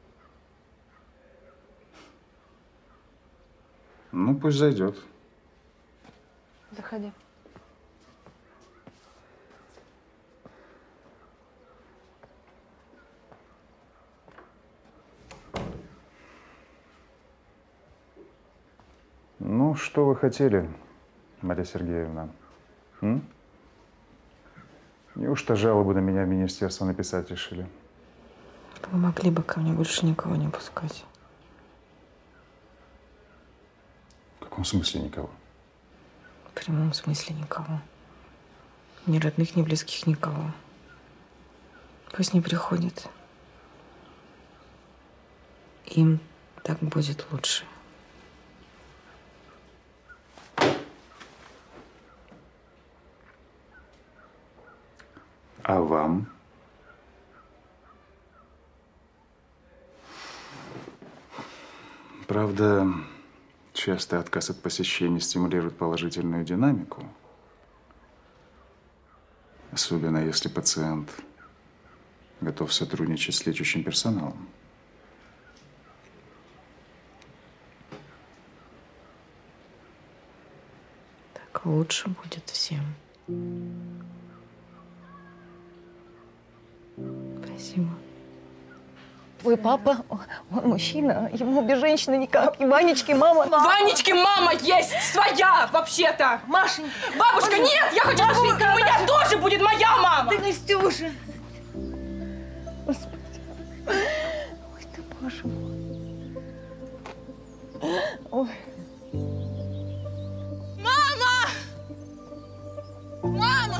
Ну, пусть зайдет. Заходи. Ну, что вы хотели, Мария Сергеевна? М? Неужто жалобу на меня в министерство написать решили? Вы могли бы ко мне больше никого не пускать. В каком смысле никого? В прямом смысле никого. Ни родных, ни близких, никого. Пусть не приходят. Им так будет лучше. А вам? Правда, частый отказ от посещения стимулирует положительную динамику. Особенно если пациент готов сотрудничать с лечащим персоналом. Так лучше будет всем. Спасибо. Твой папа, он мужчина, ему без женщины никак. И Ванечки мама. Ванечки мама есть своя, вообще-то. Машенька. Бабушка, Машенька. нет, я хочу, Машенька, чтобы у меня Машенька. тоже будет моя мама. Ты, Настюша. Господи. Ой, ты, боже мой. Ой. Мама! Мама!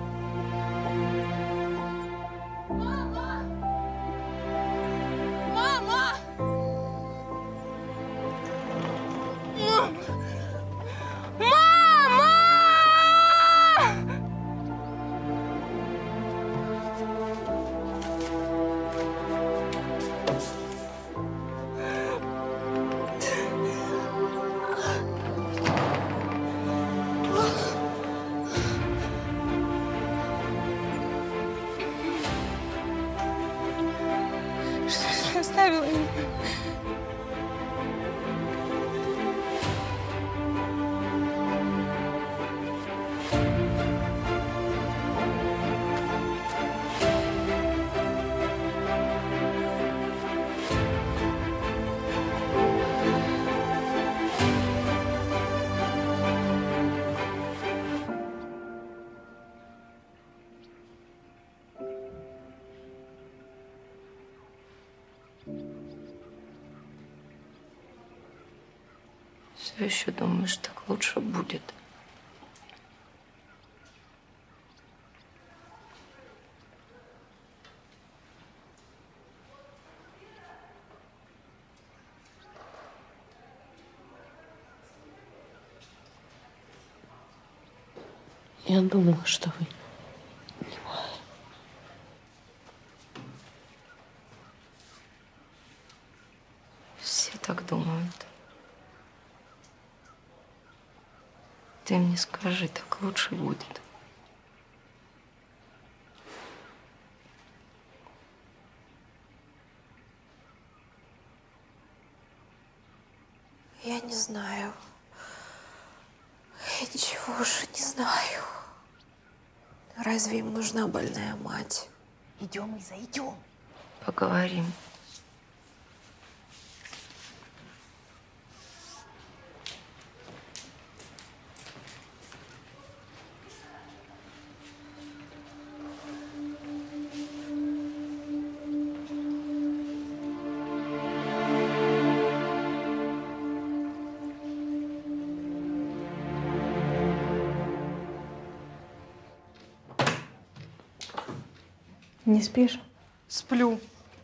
Мама! Мама! Мама! Что ж ты оставила меня? Все еще думаешь, так лучше будет? Я думала, что вы. Все так думают. Ты мне скажи, так лучше будет. Я не знаю. Я ничего уже не знаю. Разве им нужна больная мать? Идем, Иза, идем. Поговорим. Не спишь? Сплю.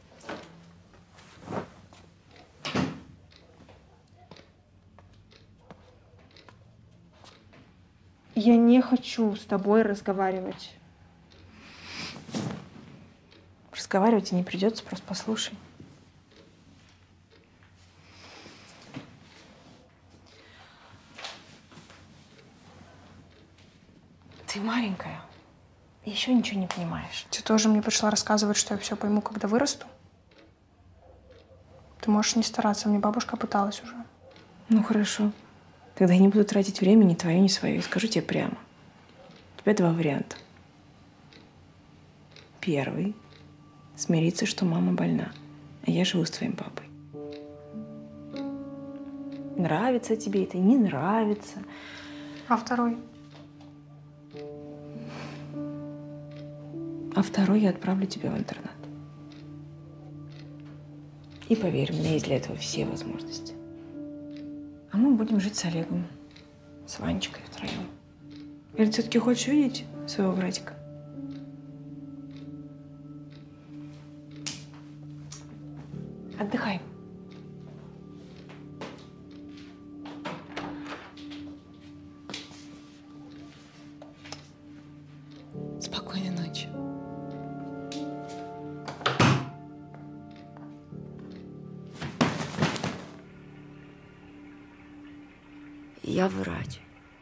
Я не хочу с тобой разговаривать. Разговаривать и не придется, просто послушай. Ты маленькая. Еще ничего не понимаешь. Ты тоже мне пришла рассказывать, что я все пойму, когда вырасту? Ты можешь не стараться, мне бабушка пыталась уже. Ну, хорошо. Тогда я не буду тратить время ни твое, ни свое. И скажу тебе прямо. У тебя два варианта. Первый — смириться, что мама больна, а я живу с твоим папой. Нравится тебе это, не нравится. А второй? А второй я отправлю тебя в интернат. И поверь, у меня есть для этого все возможности. А мы будем жить с Олегом, с Ванечкой втроем. Или все-таки хочешь видеть своего братика? Отдыхай. Спокойной ночи. Я врач.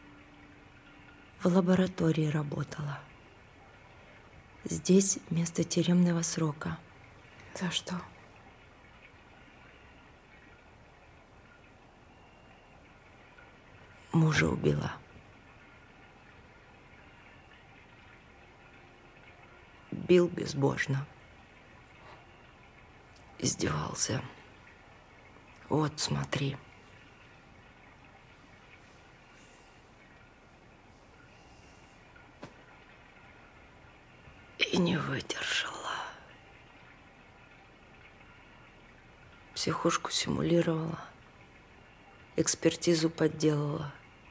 В лаборатории работала. Здесь вместо тюремного срока. За что? Мужа убила. Бил безбожно. издевался. Вот, смотри. И не выдержала. Психушку симулировала, экспертизу подделала.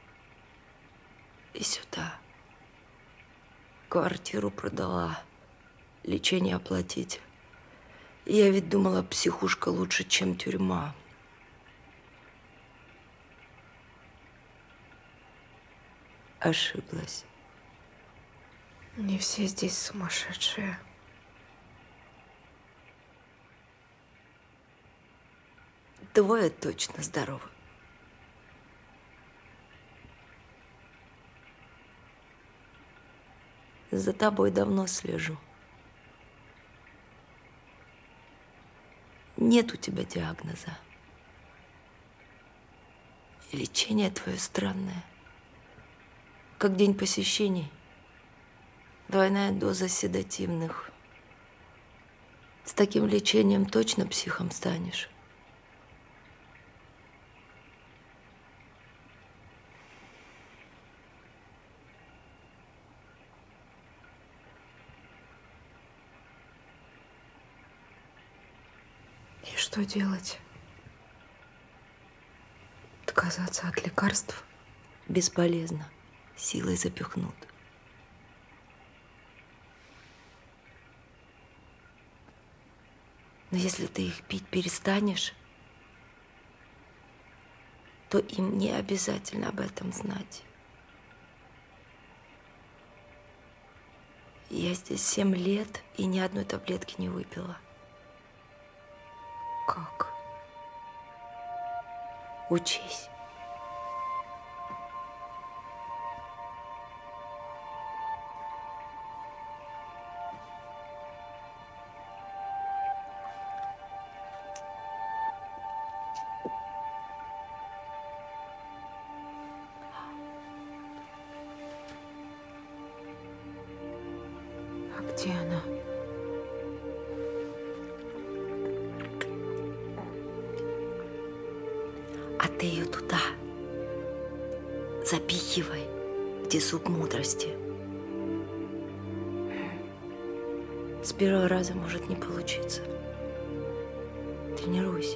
И сюда. Квартиру продала, лечение оплатить. Я ведь думала, психушка лучше, чем тюрьма. Ошиблась. Не все здесь сумасшедшие. Двое точно здоровы. За тобой давно слежу. Нет у тебя диагноза. И лечение твое странное. Как день посещений. Двойная доза седативных. С таким лечением точно психом станешь. И что делать? Отказаться от лекарств? Бесполезно. Силой запихнут. Но если ты их пить перестанешь, то им не обязательно об этом знать. Я здесь семь лет и ни одной таблетки не выпила. Как? Учись. А где она? А ты ее туда запихивай, где зуб мудрости. С первого раза может не получиться. Тренируйся.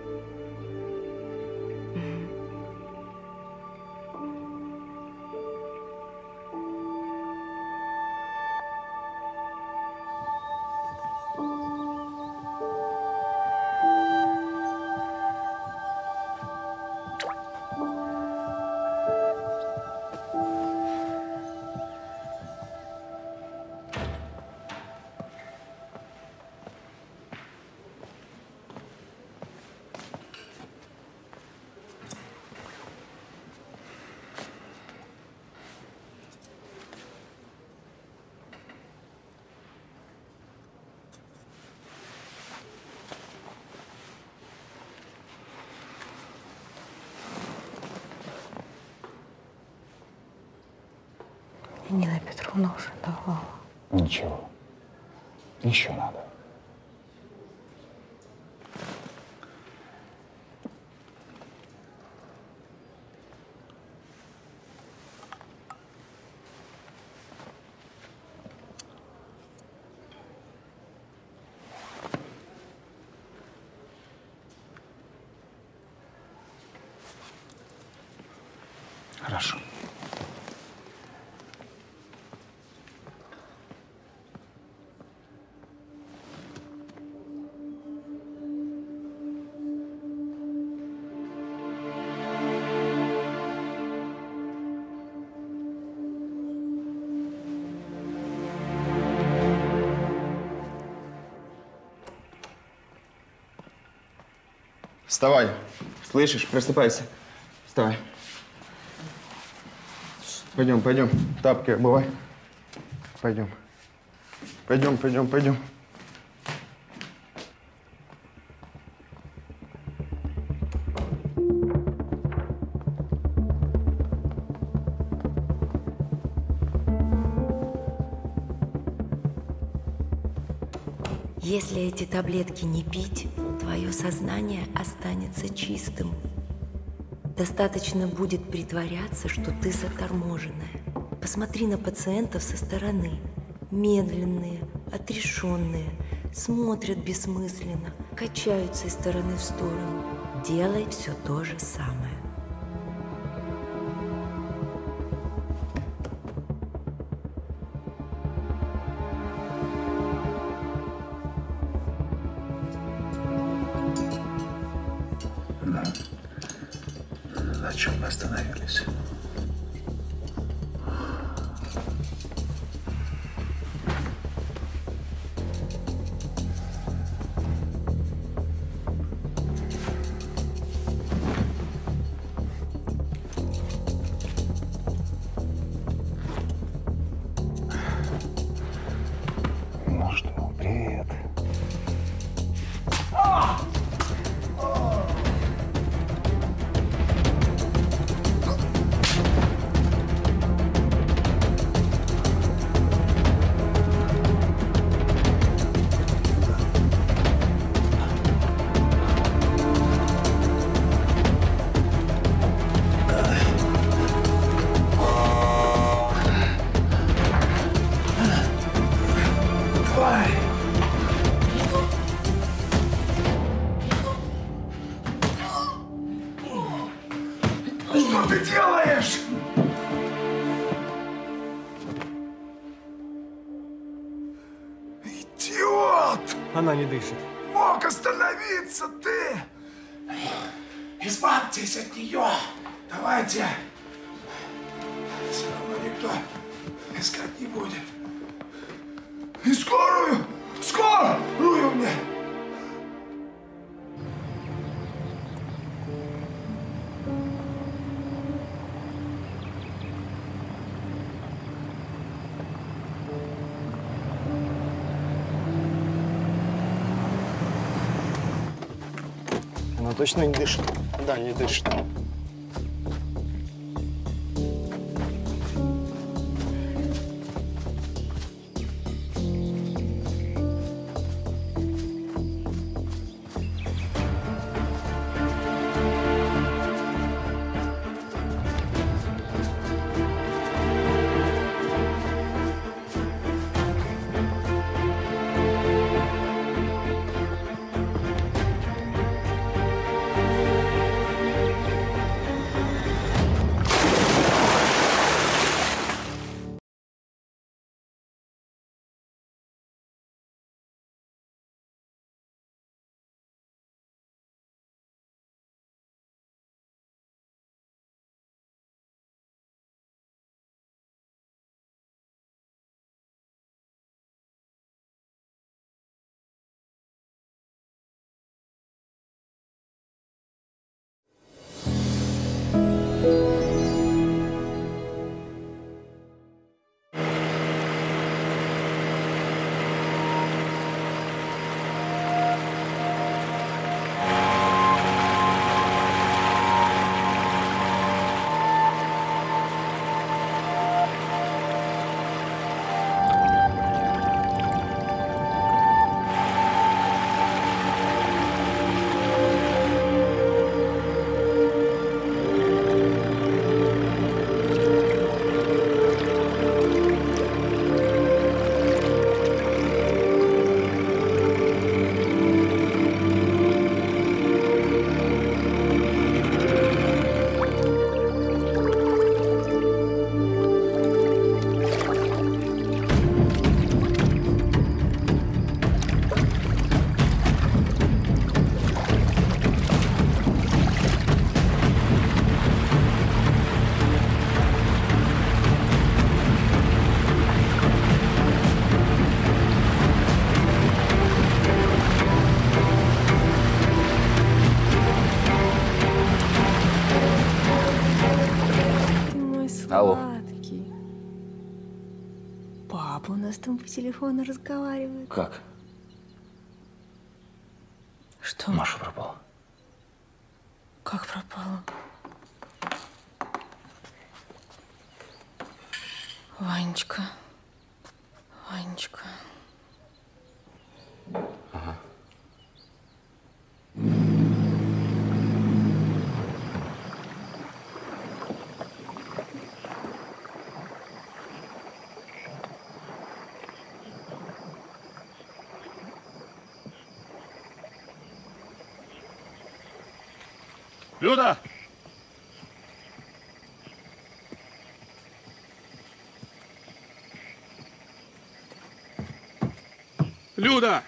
Нина Петровна уже давала. Ничего. Еще надо. Хорошо. Вставай. Слышишь? Просыпайся. Вставай. Пойдем, пойдем. Тапки обувай. Пойдем. Пойдем, пойдем, пойдем. Если эти таблетки не пить, твое сознание останется чистым. Достаточно будет притворяться, что ты заторможенная. Посмотри на пациентов со стороны. Медленные, отрешенные, смотрят бессмысленно, качаются из стороны в сторону. Делай все то же самое. На чем мы остановились? Ну что, привет. Что ты делаешь? Идиот! Она не дышит. Мог остановиться ты! Избавьтесь от нее! Давайте! Все равно никто искать не будет. И скорую! Скорую мне! Она точно не дышит? Да, не дышит. Алло. Сладкий. Папа у нас там по телефону разговаривает. Как? Что? Маша пропала. Как пропала? Ванечка. Ванечка. Люда! Люда!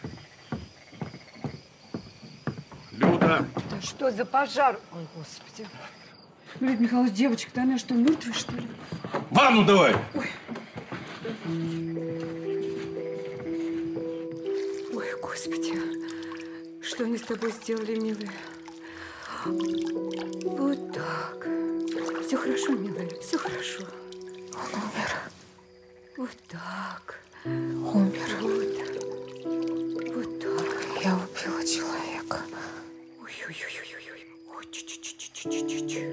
Люда! Да что за пожар? Ой, Господи. Леонид Михайлович, девочка-то она что, мертвая, что ли? Ванну давай! Ой. Ой, Господи. Что они с тобой сделали, милая? Вот так. Все хорошо, милая, все хорошо. Он умер. Вот так. Умер. Вот. Вот так. Я убила человека. Ой-ой-ой-ой-ой. Ой, чуть-чуть-чуть-чуть-чуть.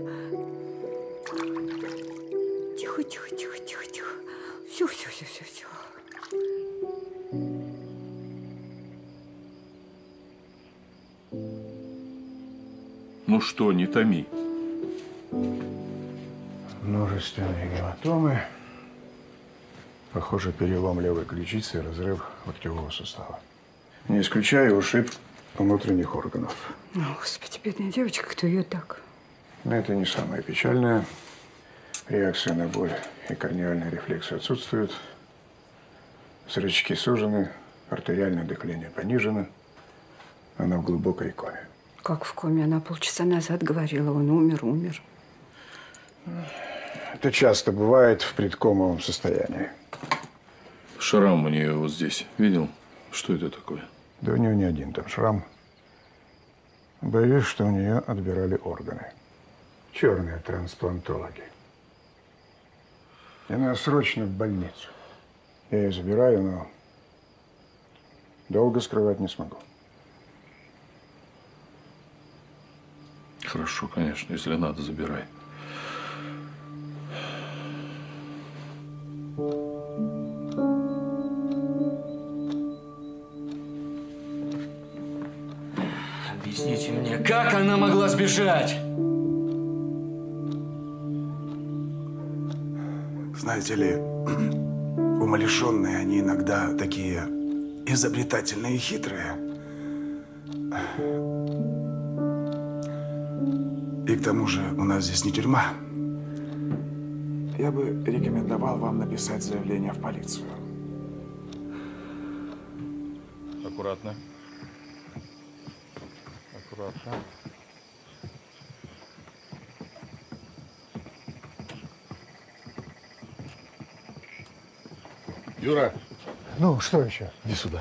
Тихо, тихо, тихо, тихо, тихо. Все, все, все, все, все. Ну что, не томи. Множественные гематомы. Похоже, перелом левой ключицы и разрыв локтевого сустава. Не исключаю ушиб внутренних органов. О, Господи, бедная девочка, кто ее так? Но это не самое печальное. Реакция на боль и корниальные рефлексы отсутствуют. Зрачки сужены, артериальное давление понижено. Она в глубокой коме. Как в коме? Она полчаса назад говорила, он умер, умер. Это часто бывает в предкомовом состоянии. Шрам у нее вот здесь. Видел? Что это такое? Да у нее не один там шрам. Боюсь, что у нее отбирали органы. Черные трансплантологи. И она срочно в больницу. Я ее забираю, но долго скрывать не смогу. Хорошо, конечно. Если надо, забирай. Объясните мне, как она могла сбежать? Знаете ли, умалишенные, они иногда такие изобретательные и хитрые. И к тому же у нас здесь не тюрьма. Я бы рекомендовал вам написать заявление в полицию. Аккуратно. Аккуратно. Юра! Ну, что еще? Иди сюда.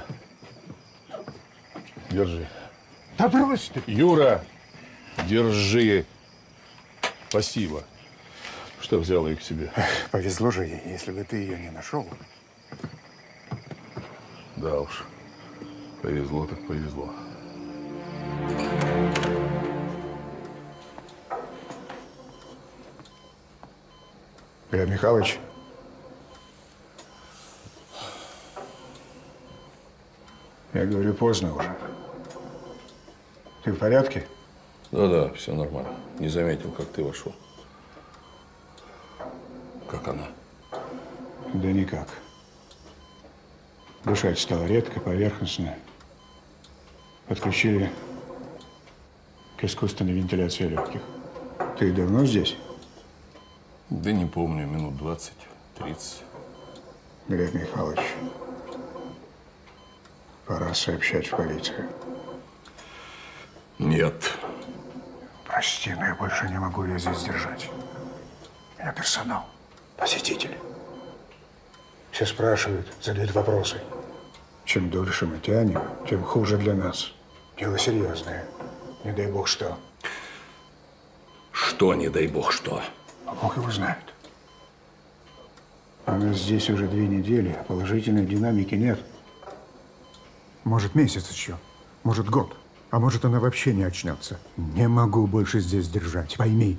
Держи. Да брось ты! Юра! Держи. Спасибо, что взял ее к себе. Повезло же ей, если бы ты ее не нашел. Да уж. Повезло так повезло. Леонид Михайлович. Я говорю, поздно уже. Ты в порядке? Да-да, все нормально. Не заметил, как ты вошел. Как она? Да никак. Дышать стало редко, поверхностно. Подключили к искусственной вентиляции легких. Ты давно здесь? Да не помню, минут двадцать-тридцать. Глеб Михайлович, пора сообщать в полицию. Нет. Прости, но я больше не могу ее здесь держать. У меня персонал, посетители. Все спрашивают, задают вопросы. Чем дольше мы тянем, тем хуже для нас. Дело серьезное. Не дай бог что. Что, не дай бог что? А Бог его знает. Она здесь уже две недели, а положительной динамики нет. Может, месяц еще, может, год. А может, она вообще не очнется. Не могу больше здесь держать, пойми.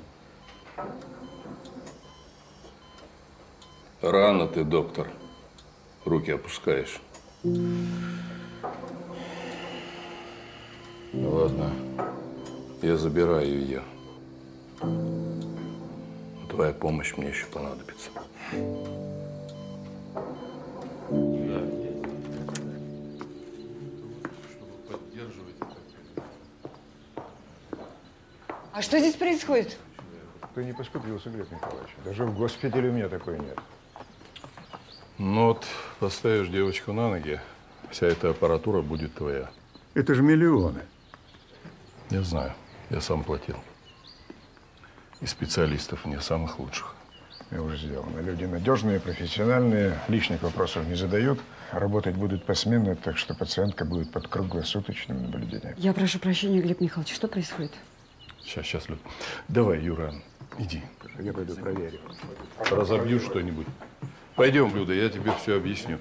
Рано ты, доктор. Руки опускаешь. Ладно, я забираю ее. Твоя помощь мне еще понадобится. А что здесь происходит? Ты не поскупился, Глеб Николаевич. Даже в госпитале у меня такой нет. Ну вот, поставишь девочку на ноги, вся эта аппаратура будет твоя. Это же миллионы. Я знаю, я сам платил. И специалистов не самых лучших. Я уже сделано. Люди надежные, профессиональные, лишних вопросов не задают. Работать будут посменно, так что пациентка будет под круглосуточным наблюдением. Я прошу прощения, Глеб Михайлович, что происходит? Сейчас, сейчас, Люд. Давай, Юра, иди. Я пойду проверю. Разобью что-нибудь. Пойдем, Люда, я тебе все объясню.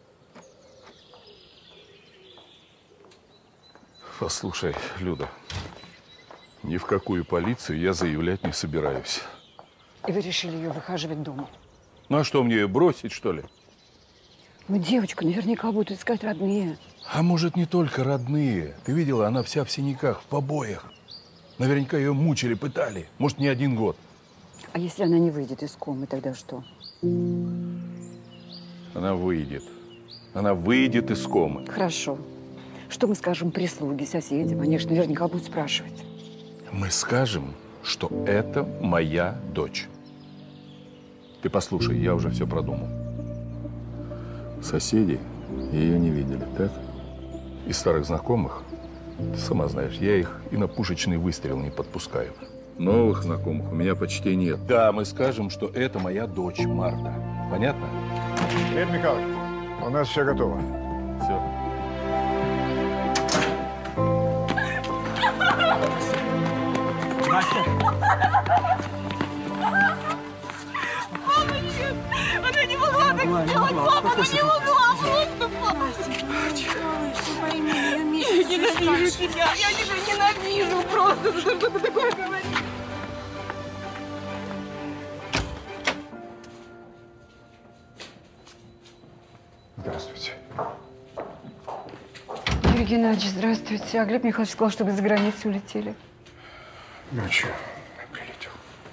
Послушай, Люда, ни в какую полицию я заявлять не собираюсь. И вы решили ее выхаживать дома? Ну а что, мне ее бросить, что ли? Ну, девочку наверняка будут искать родные. А может, не только родные. Ты видела, она вся в синяках, в побоях. Наверняка ее мучили, пытали. Может, не один год. А если она не выйдет из комы, тогда что? Она выйдет. Она выйдет из комы. Хорошо. Что мы скажем прислуге, соседям? Они же наверняка будут спрашивать. Мы скажем, что это моя дочь. Ты послушай, я уже все продумал. Соседи ее не видели, так? Из старых знакомых, ты сама знаешь, я их и на пушечный выстрел не подпускаю. Новых знакомых у меня почти нет. Да, мы скажем, что это моя дочь Марта. Понятно? Глеб Михайлович, у нас все готово. Все. Настя! Мама, нет! Она не могла так сделать! Папа, она не могла! Просто папа! Я ненавижу тебя! Я тебя ненавижу просто за то, что ты такое говоришь! Здравствуйте. Юрий Геннадьевич, здравствуйте. А Глеб Михайлович сказал, что вы за границу улетели. Ночью прилетел.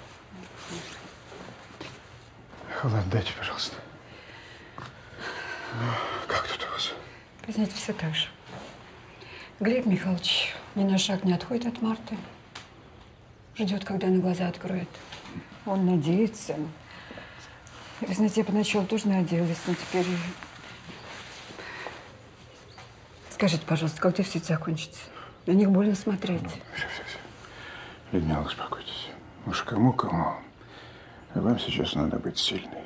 Халат дайте, пожалуйста. Ну, как тут у вас? Вы знаете, все так же. Глеб Михайлович ни на шаг не отходит от Марты. Ждет, когда она глаза откроет. Он надеется. Вы знаете, я поначалу тоже надеялась, но теперь… Скажите, пожалуйста, когда все это закончится? На них больно смотреть. Все, все, все. Людмила, успокойтесь. Уж кому-кому, а вам сейчас надо быть сильной.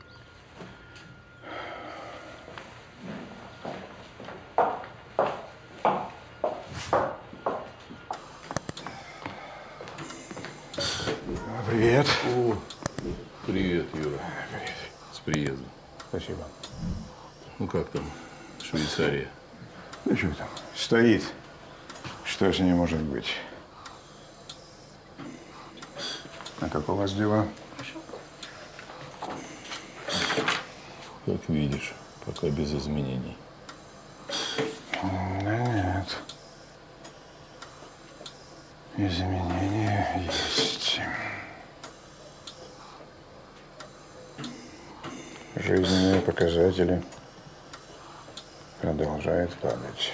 Привет. О, привет, Юра. Привет. С приездом. Спасибо. Ну как там, Швейцария? Ну что там, стоит. Что с ней может быть? А как у вас дела? Как видишь, пока без изменений. Да нет. Изменения есть. Жизненные показатели продолжают падать.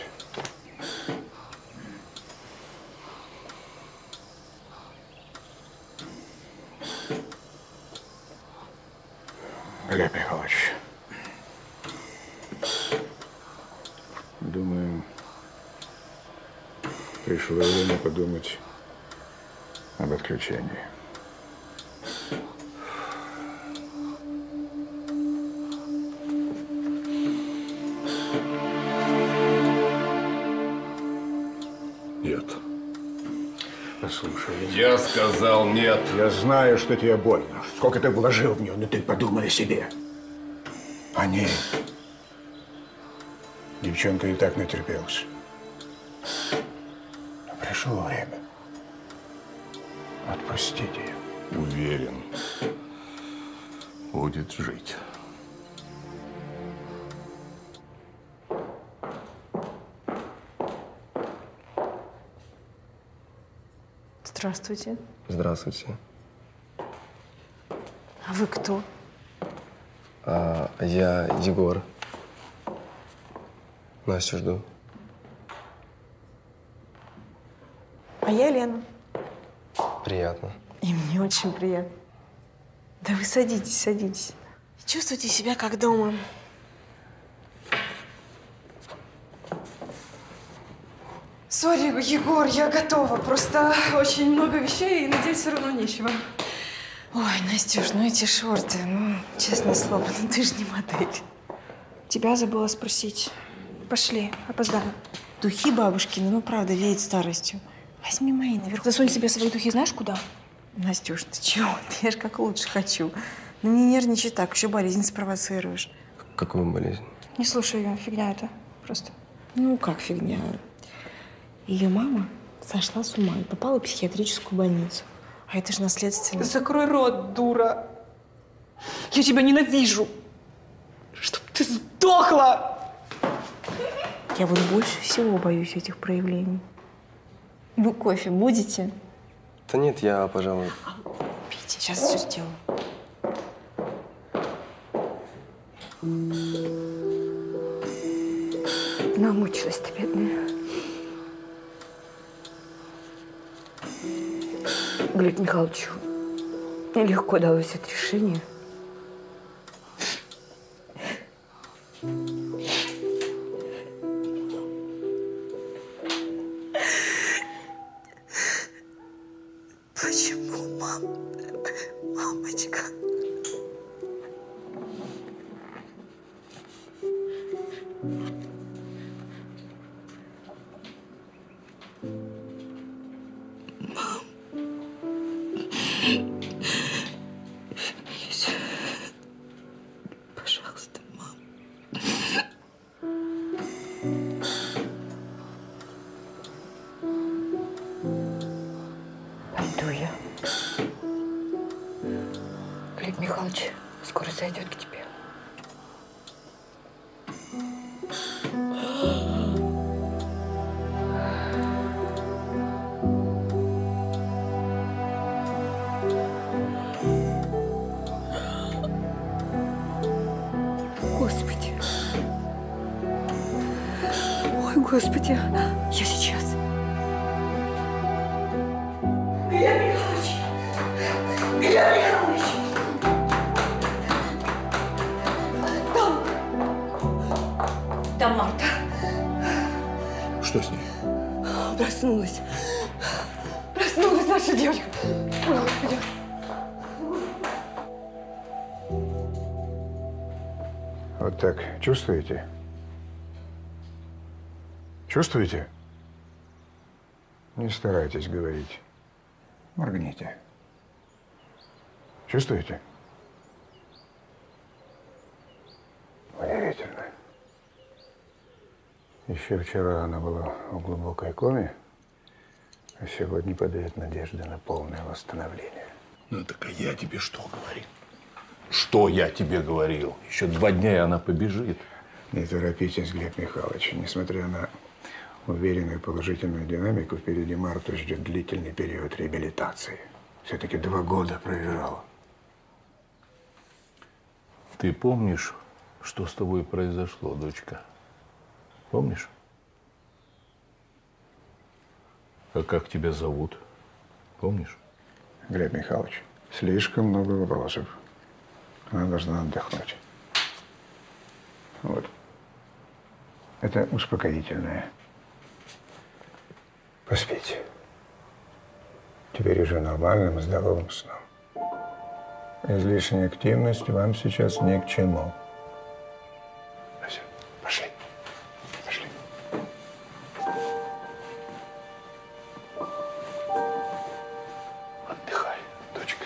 Глеб Михайлович, думаю, пришло время подумать об отключении. Нет. Послушай. Я сказал нет. Я знаю, что тебе больно. Сколько ты вложил в нее, но ты подумай о себе. О ней. Девчонка и так натерпелась. Но пришло время отпустить ее. Уверен, будет жить. Здравствуйте. Здравствуйте. А вы кто? А, я Егор. Настю жду. А я Лена. Приятно. И мне очень приятно. Да вы садитесь, садитесь. Чувствуйте себя как дома. Сори, Егор, я готова. Просто очень много вещей и надеть все равно нечего. Ой, Настюш, ну эти шорты, ну, честное слово, ну ты же не модель. Тебя забыла спросить. Пошли, опоздаем. Духи бабушкины, ну правда, веет старостью. Возьми мои наверху. Засунь себе свои духи знаешь куда? Настюш, ты чего? Я же как лучше хочу. Ну не нервничай так, еще болезнь спровоцируешь. Какую болезнь? Не слушай ее, фигня это. Просто. Ну как фигня? Ее мама сошла с ума и попала в психиатрическую больницу. А это же наследственно. Закрой рот, дура. Я тебя ненавижу. Чтоб ты сдохла! Я вот больше всего боюсь этих проявлений. Вы кофе будете? Да нет, я, пожалуй. Пейте, сейчас все сделаю. Намучилась ты, бедная. Глеб Михайловичу нелегко далось это решение. Почему, мам? Мамочка. Пожалуйста, мам. Пойду я. Глеб Михайлович скоро зайдет к тебе. Господи. Ой, Господи. Я сейчас. Глеб Михайлович! Глеб Михайлович! Там! Там Марта. Что с ней? Проснулась. Проснулась наша девочка. Ой, Господи. Вот так. Чувствуете? Чувствуете? Не старайтесь говорить. Моргните. Чувствуете? Удивительно. Еще вчера она была в глубокой коме, а сегодня подает надежды на полное восстановление. Ну так а я тебе что говорил? Что я тебе говорил? Еще два дня, и она побежит. Не торопитесь, Глеб Михайлович. Несмотря на уверенную положительную динамику, впереди Марту ждет длительный период реабилитации. Все-таки два года пролежала. Ты помнишь, что с тобой произошло, дочка? Помнишь? А как тебя зовут? Помнишь? Глеб Михайлович, слишком много вопросов. Она должна отдохнуть. Вот. Это успокоительное. Поспите. Теперь уже нормальным, здоровым сном. Излишняя активность вам сейчас ни к чему. Все, пошли. Пошли. Отдыхай, дочка.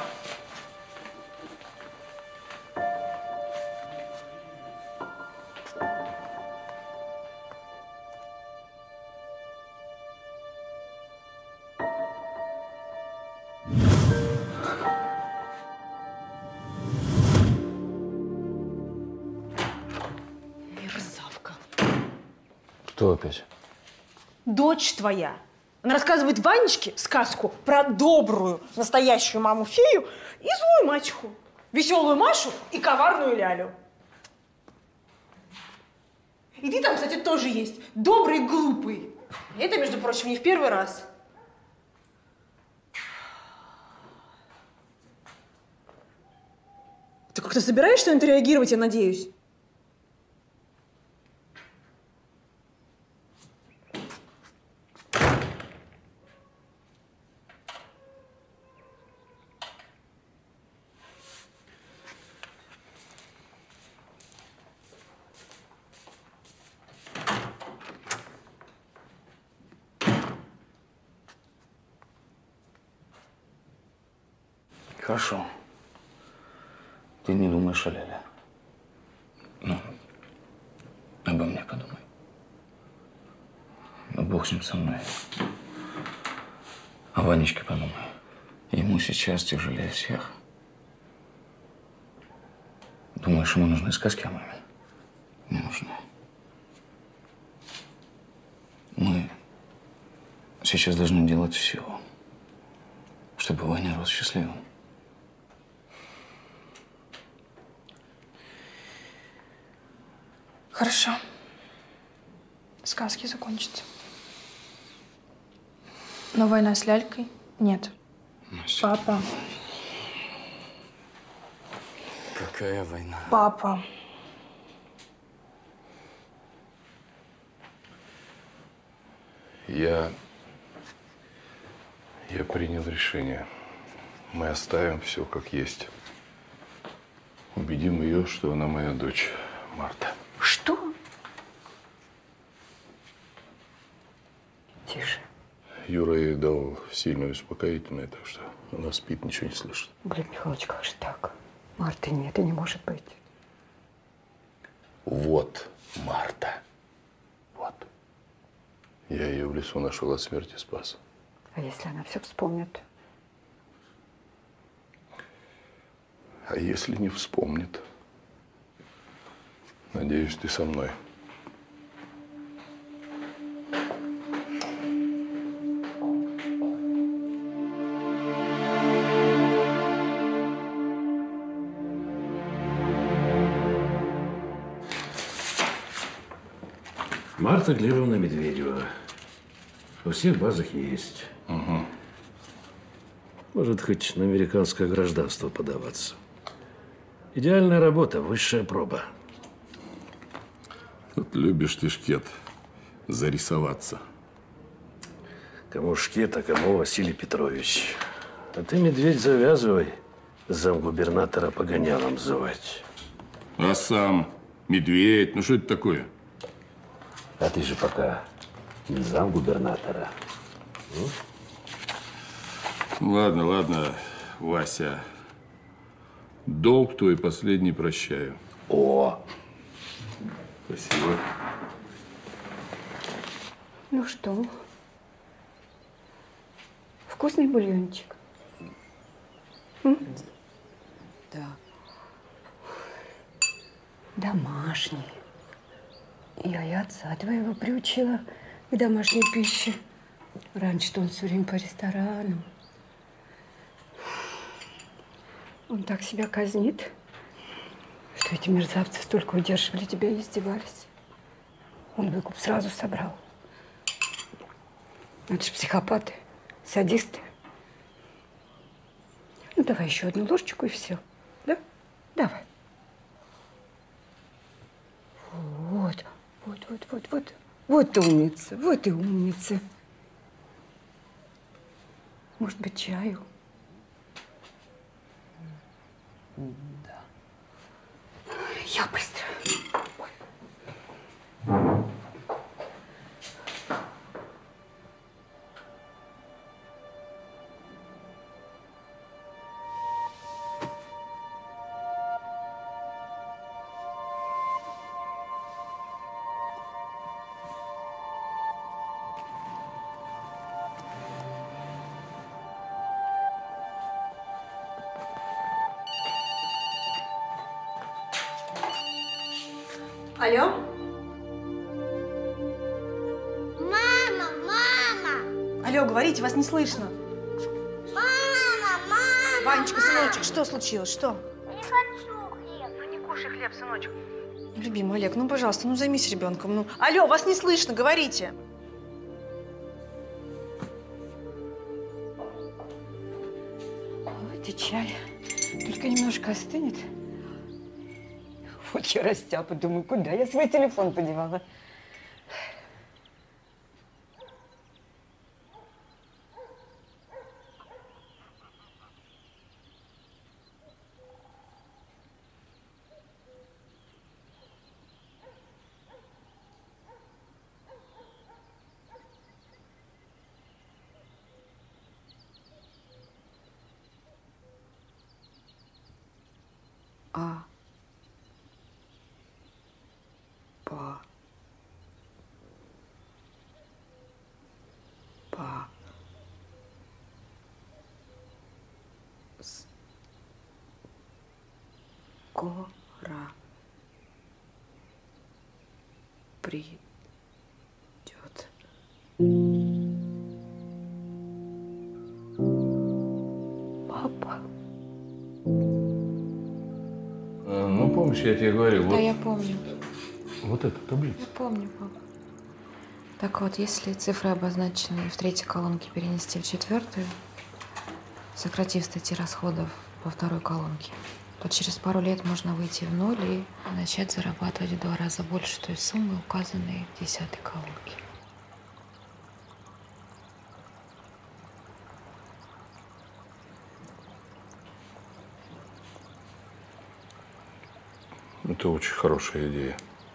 Мерзавка. Кто опять? Дочь твоя. Она рассказывает Ванечке сказку про добрую, настоящую маму-фею и злую мачеху. Веселую Машу и коварную Лялю. И ты там, кстати, тоже есть. Добрый и глупый. И это, между прочим, не в первый раз. Ты как-то собираешься на это реагировать, я надеюсь? Хорошо. Ты не думаешь о Леле. Ну, обо мне подумай. Ну, Бог с ним со мной. О Ванечке подумай. Ему сейчас тяжелее всех. Думаешь, ему нужны сказки о маме? Не нужны. Мы сейчас должны делать все, чтобы Ваня рос счастливым. Хорошо. Сказки закончатся. Но война с лялькой нет. Папа. Какая война? Папа. Я... Я принял решение. Мы оставим все как есть. Убедим ее, что она моя дочь, Марта. Что? Тише. Юра ей дал сильное успокоительное, так что она спит, ничего не слышит. Глеб Михайлович, как же так? Марты нет, и не может быть. Вот Марта. Вот. Я ее в лесу нашел, от смерти спас. А если она все вспомнит? А если не вспомнит? Надеюсь, ты со мной. Марта Глебовна Медведева. Во всех базах есть. Угу. Может, хоть на американское гражданство подаваться. Идеальная работа, высшая проба. Вот любишь ты, Шкет, зарисоваться. Кому Шкет, а кому Василий Петрович. А ты, медведь, завязывай замгубернатора погонялом звать. А сам медведь, ну что это такое? А ты же пока не замгубернатора. Ну? Ладно, ладно, Вася. Долг твой последний прощаю. О! Спасибо. Ну что? Вкусный бульончик? М? Да. Домашний. Я и отца твоего приучила к домашней пище. Раньше-то он все время по ресторанам. Он так себя казнит, что эти мерзавцы столько удерживали тебя и издевались. Он выкуп сразу собрал. Это же психопаты, садисты. Ну, давай еще одну ложечку и все. Да? Давай. Вот, вот, вот, вот, вот. Вот умница, вот и умница. Может быть, чаю? Да. Я быстро. Алло? Мама, мама! Алло, говорите, вас не слышно. Мама, мама! Ванечка, сыночек, что случилось? Что? Не хочу хлеб. Ну не кушай хлеб, сыночек. Любимый Олег, ну пожалуйста, ну займись ребенком. Ну. Алло, вас не слышно, говорите. Вот и чай. Только немножко остынет, Вот я растяпа, думаю, куда я свой телефон подевала? А. Па. Па. С. Кора. Придет. Папа. Ну, помнишь, я тебе говорил, Да, вот, я помню. вот эта таблица. Я помню, папа. Так вот, если цифры, обозначенные в третьей колонке, перенести в четвертую, сократив статьи расходов во второй колонке, то через пару лет можно выйти в ноль и начать зарабатывать в два раза больше той суммы, указанной в десятой колонке. Это очень хорошая идея.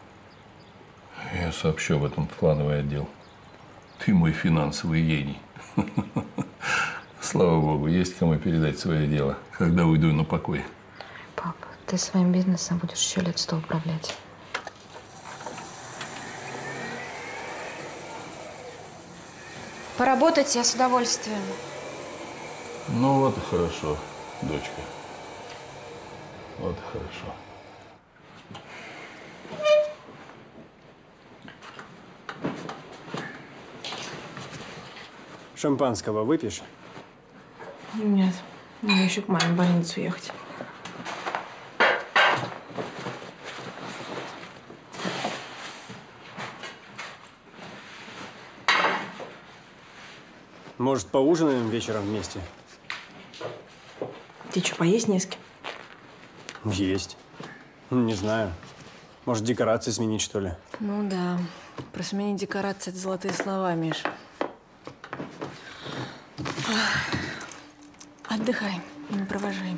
Я сообщу об этом в плановый отдел. Ты мой финансовый гений. Слава богу, есть кому передать свое дело, когда уйду на покой. Папа, ты своим бизнесом будешь еще лет сто управлять. Поработать я с удовольствием. Ну вот и хорошо, дочка. Вот и хорошо. Шампанского выпьешь? Нет, мне еще к маме в больницу ехать. Может, поужинаем вечером вместе? Ты что, поесть не с кем? Есть. Не знаю. Может, декорации сменить, что ли? Ну да. Про сменить декорации – это золотые слова, Миш. Отдыхай, не провожай.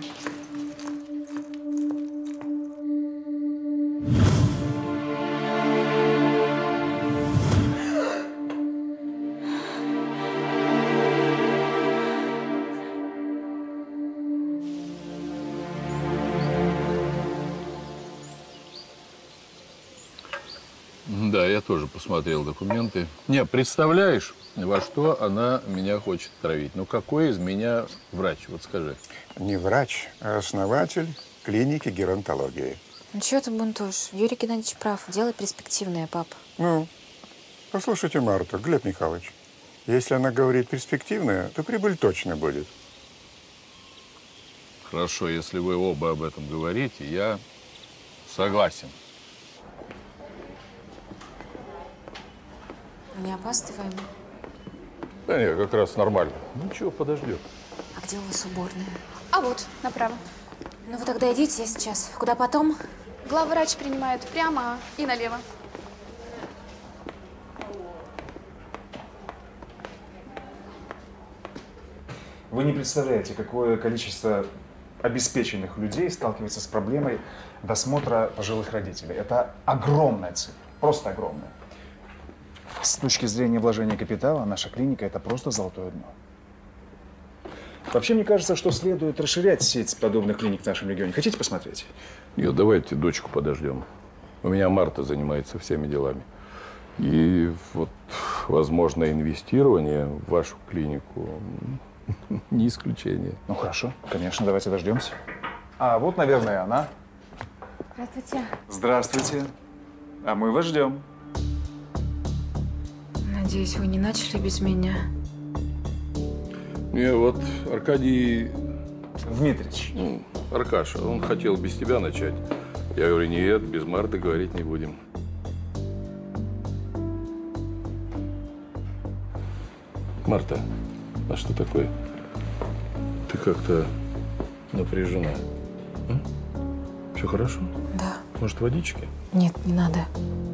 Да, я тоже посмотрел документы. Не, представляешь, во что она меня хочет травить? Ну, какой из меня врач? Вот скажи. Не врач, а основатель клиники геронтологии. Ну чего ты бунтуешь? Юрий Геннадьевич прав. Дело перспективное, пап. Ну, послушайте Марту, Глеб Михайлович. Если она говорит перспективная, то прибыль точно будет. Хорошо, если вы оба об этом говорите, я согласен. Не опаздываем? Да нет, как раз нормально. Ну чего, подождет. А где у вас уборная? А вот, направо. Ну вы тогда идите, я сейчас. Куда потом? Главврач принимает прямо и налево. Вы не представляете, какое количество обеспеченных людей сталкивается с проблемой досмотра пожилых родителей. Это огромная цифра, просто огромная. С точки зрения вложения капитала, наша клиника – это просто золотое дно. Вообще, мне кажется, что следует расширять сеть подобных клиник в нашем регионе. Хотите посмотреть? Нет, давайте дочку подождем. У меня Марта занимается всеми делами. И вот, возможно, инвестирование в вашу клинику не исключение. Ну, хорошо. Конечно, давайте дождемся. А вот, наверное, она. Здравствуйте. Здравствуйте. А мы вас ждем. Надеюсь, вы не начали без меня. Не, вот Аркадий Дмитриевич. Ну, Аркаша, он хотел без тебя начать. Я говорю, нет, без Марты говорить не будем. Марта, а что такое? Ты как-то напряжена. А? Все хорошо? Да. Может, водички? Нет, не надо.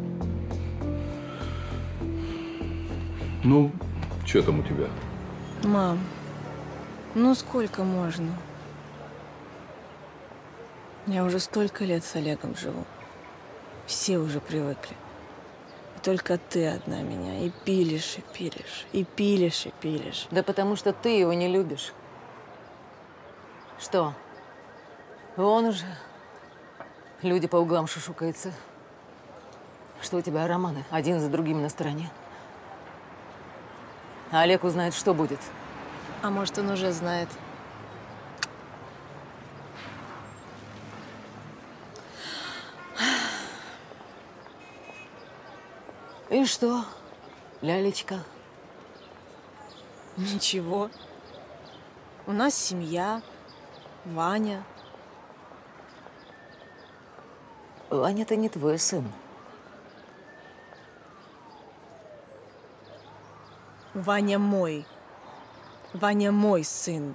Ну, что там у тебя? Мам, ну сколько можно? Я уже столько лет с Олегом живу. Все уже привыкли. И только ты одна меня и пилишь, и пилишь, и пилишь, и пилишь. Да потому что ты его не любишь. Что? Он уже. Люди по углам шушукаются. Что у тебя романы один за другим на стороне? А Олег узнает, что будет. А может, он уже знает. И что, лялечка? Ничего. У нас семья, Ваня. Ваня-то не твой сын. Ваня мой. Ваня мой сын.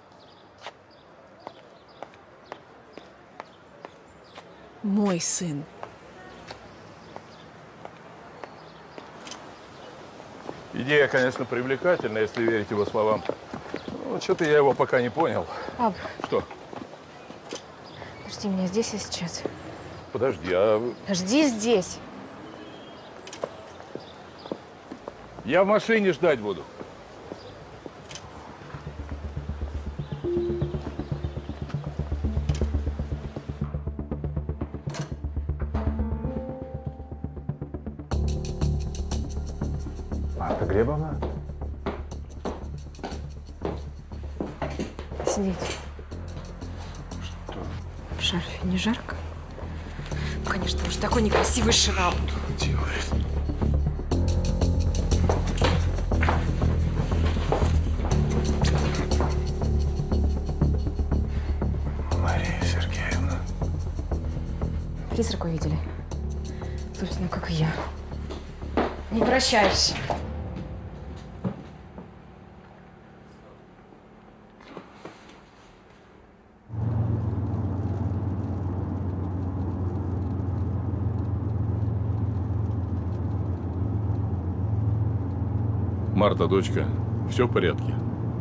Мой сын. Идея, конечно, привлекательная, если верить его словам. Ну, что-то я его пока не понял. Пап. Что? Жди меня здесь и сейчас. Подожди, а… Жди здесь. Я в машине ждать буду. Марта Глебовна? Сидеть. Что? В шарфе не жарко? Конечно, уж такой некрасивый шрам. Делает. Мария Сергеевна. Призрака видели? Собственно, как и я. Не прощаешься. Марта, дочка, все в порядке?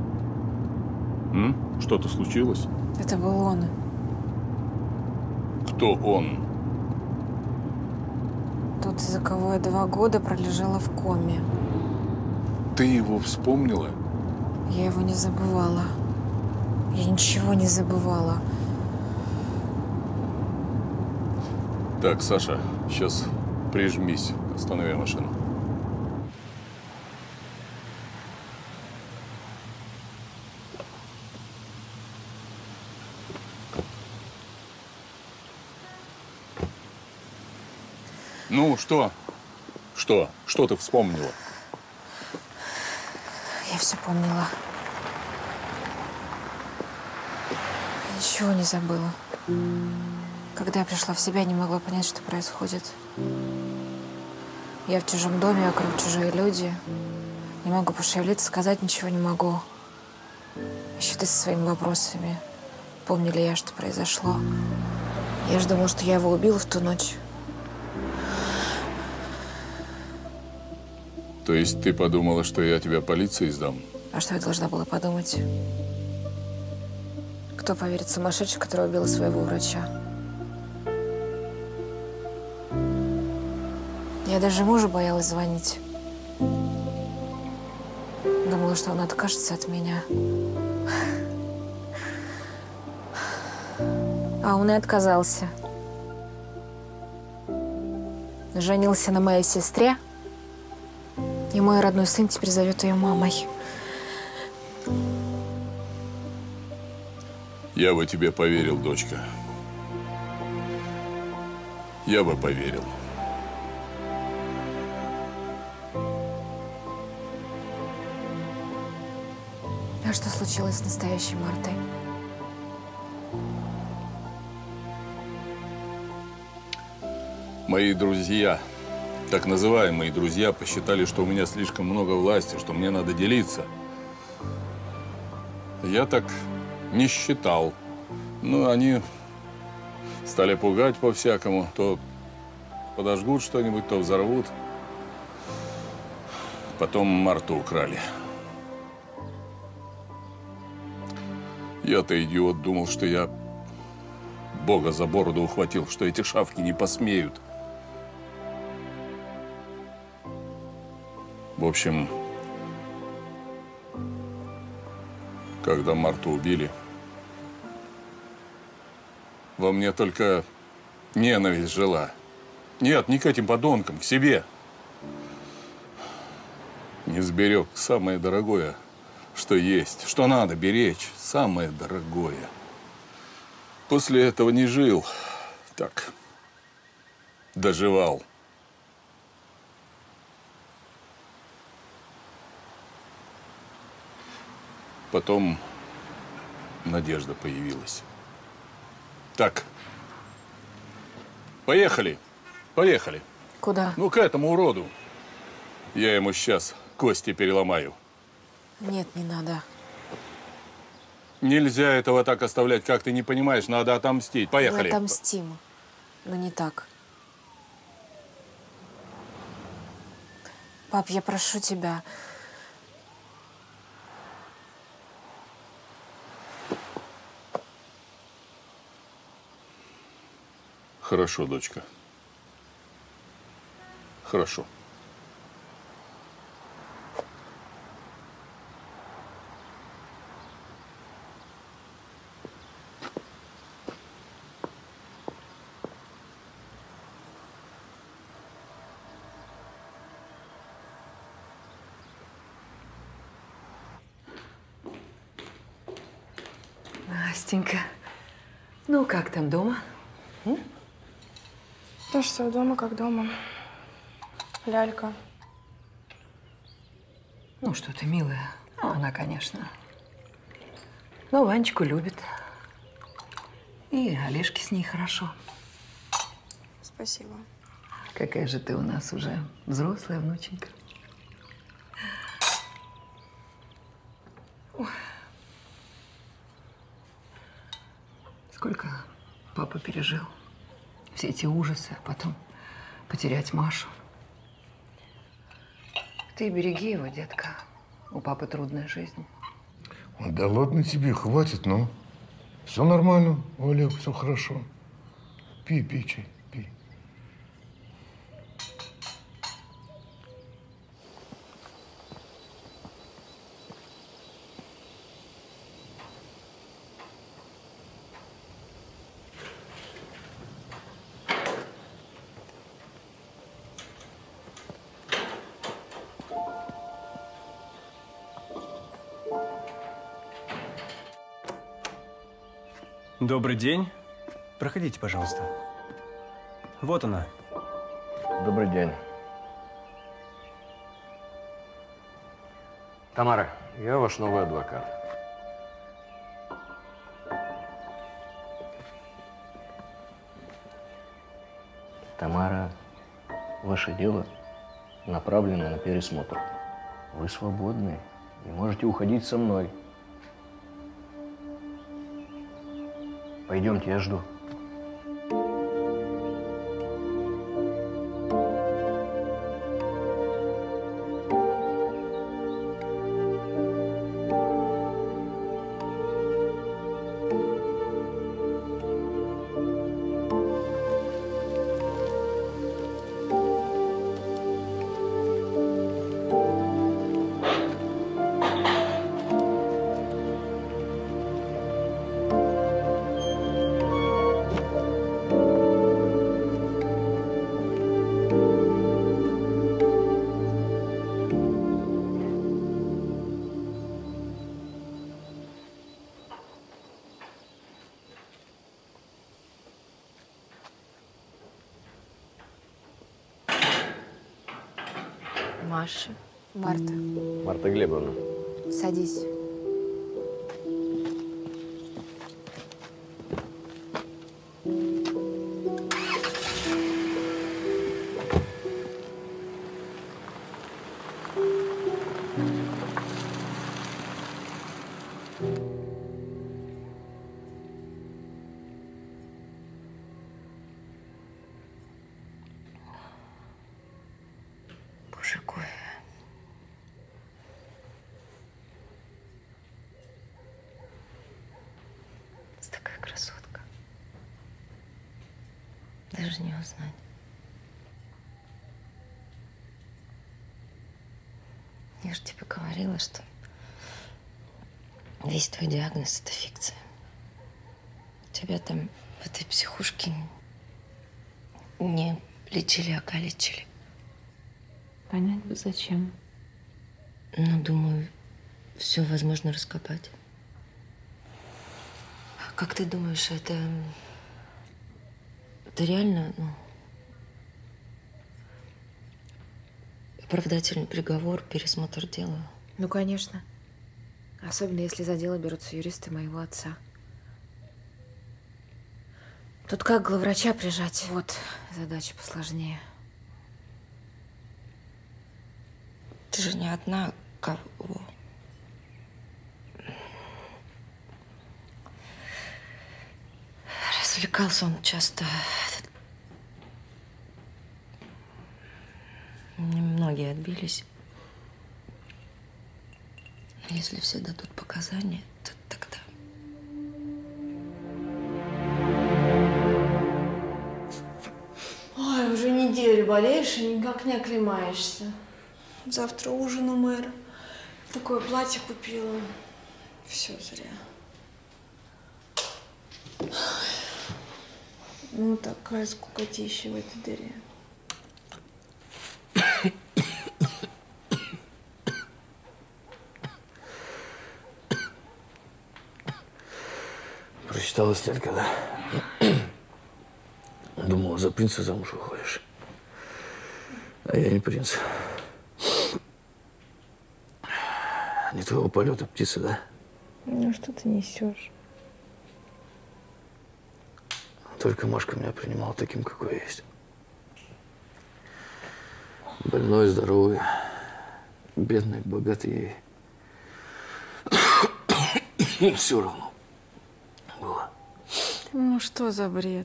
М? Что-то случилось? Это был он. Кто он? Тот, из-за кого я два года пролежала в коме. Ты его вспомнила? Я его не забывала. Я ничего не забывала. Так, Саша, сейчас прижмись. Останови машину. Ну, что? Что? Что ты вспомнила? Я все помнила. Ничего не забыла. Когда я пришла в себя, не могла понять, что происходит. Я в чужом доме, вокруг чужие люди. Не могу пошевелиться, сказать ничего не могу. Еще ты со своими вопросами. Помню ли я, что произошло? Я же думала, что я его убила в ту ночь. То есть ты подумала, что я тебя полиции сдам? А что я должна была подумать? Кто поверит сумасшедшей, которая убила своего врача? Я даже мужу боялась звонить. Думала, что он откажется от меня. А он и отказался. Женился на моей сестре. И мой родной сын теперь зовет ее мамой. Я бы тебе поверил, дочка. Я бы поверил. А что случилось с настоящей Мартой? Мои друзья, так называемые друзья, посчитали, что у меня слишком много власти, что мне надо делиться. Я так не считал. Но они Стали пугать по-всякому. То подожгут что-нибудь, то взорвут. Потом Марту украли. Я-то, идиот, думал, что я Бога за бороду ухватил, что эти шавки не посмеют. В общем, когда Марту убили, во мне только ненависть жила. Нет, не к этим подонкам, к себе. Не сберег самое дорогое, что есть, что надо беречь, самое дорогое. После этого не жил, так, доживал. Потом надежда появилась. Так, поехали, поехали. Куда? Ну, к этому уроду. Я ему сейчас кости переломаю. Нет, не надо. Нельзя этого так оставлять, как ты не понимаешь. Надо отомстить. Поехали. Мы отомстим, но не так. Пап, я прошу тебя. Хорошо, дочка. Хорошо. Настенька, ну как там дома? М? Да что, дома как дома. Лялька. Ну что ты, милая. Ну, она, конечно. Но Ванечку любит. И Олежке с ней хорошо. Спасибо. Какая же ты у нас уже взрослая внученька. Ой. Сколько папа пережил. Все эти ужасы, а потом потерять Машу. Ты береги его, детка. У папы трудная жизнь. Да ладно тебе, хватит, ну. Все нормально, Олег, все хорошо. Пей, пей чай, пей. Добрый день. Проходите, пожалуйста. Вот она. Добрый день. Тамара, я ваш новый адвокат. Тамара, ваше дело направлено на пересмотр. Вы свободны и можете уходить со мной. Пойдемте, я жду. Маша. Марта. Марта Глебовна. Садись. Ты такая красотка. Даже не узнать. Я же тебе говорила, что весь твой диагноз – это фикция. Тебя там в этой психушке не лечили, а калечили. Понять бы зачем. Ну, думаю, все возможно раскопать. Как ты думаешь, это… Это реально, ну… Оправдательный приговор, пересмотр дела? Ну, конечно. Особенно, если за дело берутся юристы моего отца. Тут как главврача прижать? Вот, задача посложнее. Ты же не одна, кого… Развлекался он часто. Немногие отбились. Но если все дадут показания, то тогда… Ой, уже неделю болеешь и никак не оклемаешься. Завтра ужин у мэра. Такое платье купила. Все зря. Ну, такая скукотища в этой дыре. Прочиталась только, да? Думала, за принца замуж выходишь. А я не принц. Не твоего полета птица, да? Ну, что ты несешь? Только Машка меня принимала таким, какой я есть. Больной, здоровый, бедный, богатый. Ей все равно было. Ну, что за бред?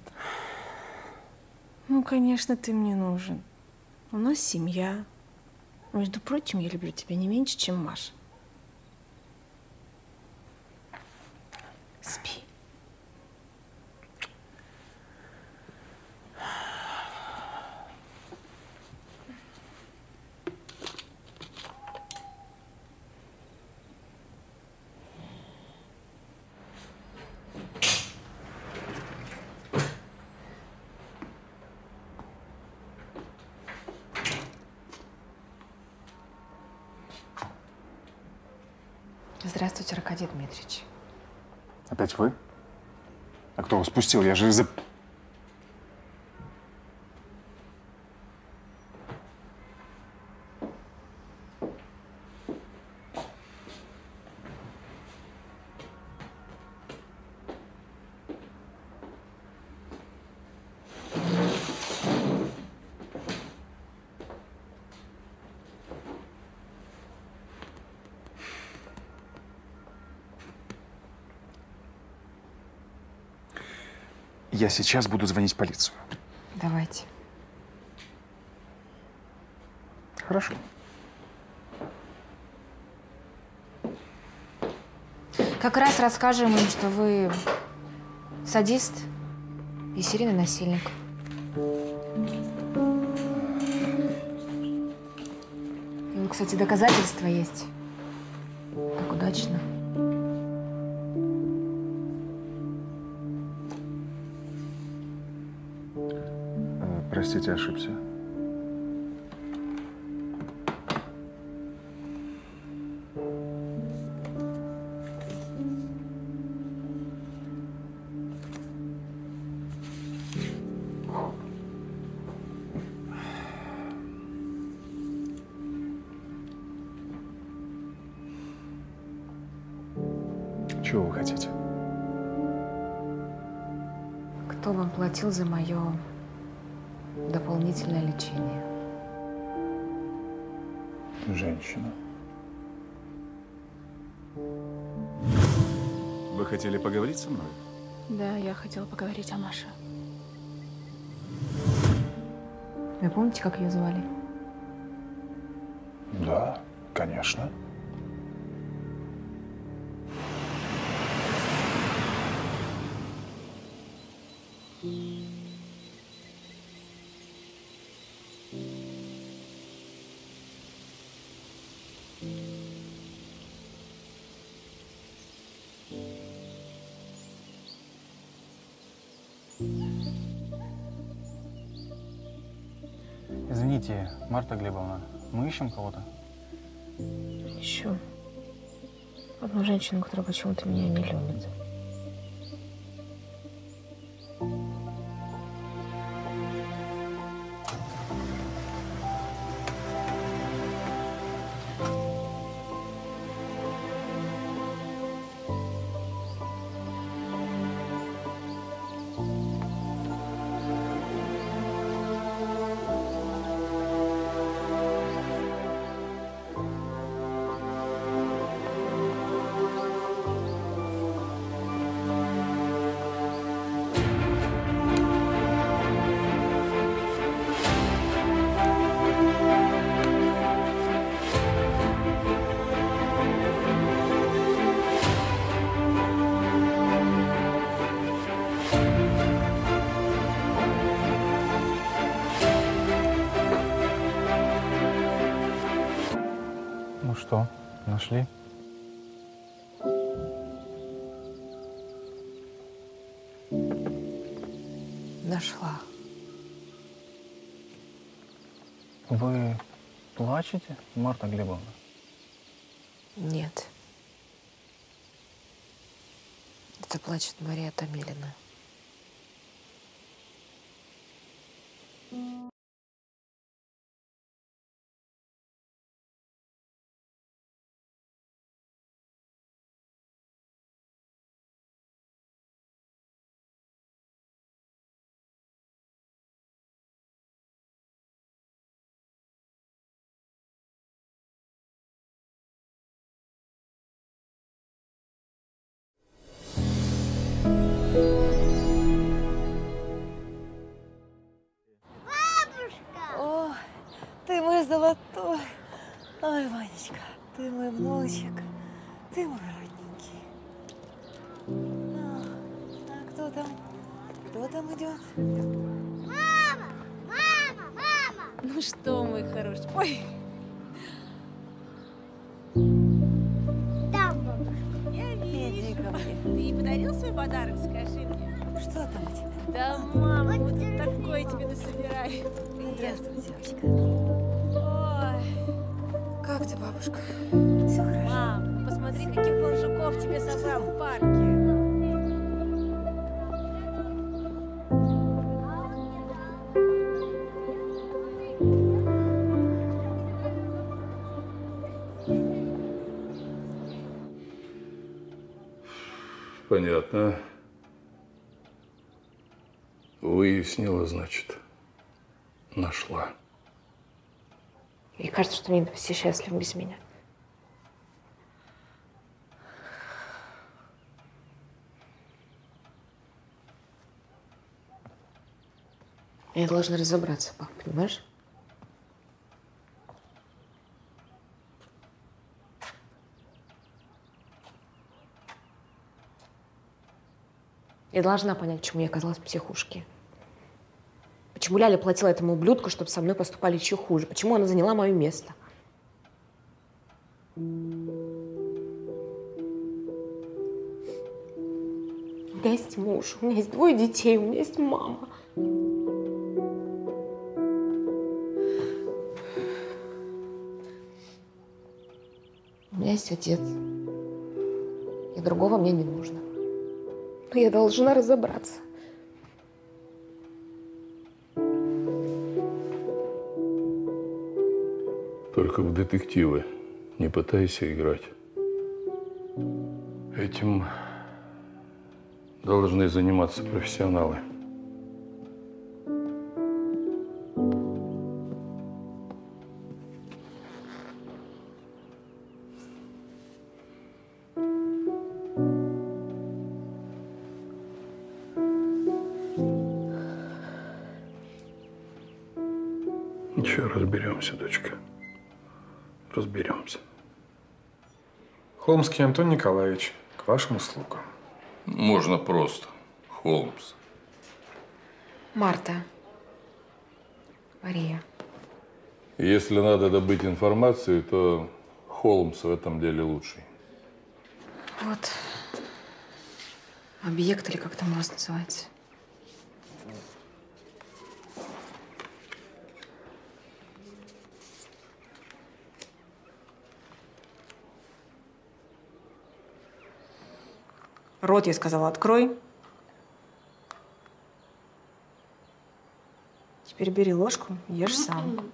Ну, конечно, ты мне нужен. У нас семья. Между прочим, я люблю тебя не меньше, чем Маша. Спи. Здравствуйте, Аркадий Дмитриевич. Опять вы? А кто вас пустил? Я же из-за… Я сейчас буду звонить в полицию. Давайте. Хорошо. Как раз расскажем им, что вы садист и серийный насильник. И вот, кстати, доказательства есть. Как удачно. Простите, ошибся. Чего вы хотите? Кто вам платил за мое дополнительное лечение? Женщина. Вы хотели поговорить со мной? Да, я хотела поговорить о Маше. Вы помните, как ее звали? Да, конечно. Извините, Марта Глебовна, мы ищем кого-то? Ищу одну женщину, которая почему-то меня не любит. Ну что, нашли? Нашла. Вы плачете, Марта Глебовна? Нет. Это плачет Мария Томилина. О, ты мой золотой. Ой, Ванечка, ты мой внучек. Ты мой родненький. А, а кто там? Кто там идет? Мама! Мама! Мама! Ну что, мой хороший? Ой. Там, бабушка. Я вижу. Иди ко мне. Ты ей подарил свой подарок, скажи мне? Что там у тебя? Да, мама, вот тут такое тебе насобирай. Здравствуй, девочка. Ой, как ты, бабушка? Все хорошо. Мам, ну посмотри, каких он жуков тебе собрал в парке. Понятно. Выяснила, значит. Нашла. И кажется, что они все счастливы без меня. Я должна разобраться, пап, понимаешь? Я должна понять, почему я оказалась в психушке. Почему Ляля платила этому ублюдку, чтобы со мной поступали еще хуже? Почему она заняла мое место? У меня есть муж, у меня есть двое детей, у меня есть мама. У меня есть отец. И другого мне не нужно. Но я должна разобраться. Только в детективы не пытайся играть. Этим должны заниматься профессионалы. Ничего, разберемся, дочка. Разберемся. Холмский Антон Николаевич, к вашим услугам. Можно просто. Холмс. Марта. Мария. Если надо добыть информацию, то Холмс в этом деле лучший. Вот. Объект или как там у вас называется? Рот, я сказала, открой. Теперь бери ложку, ешь сам.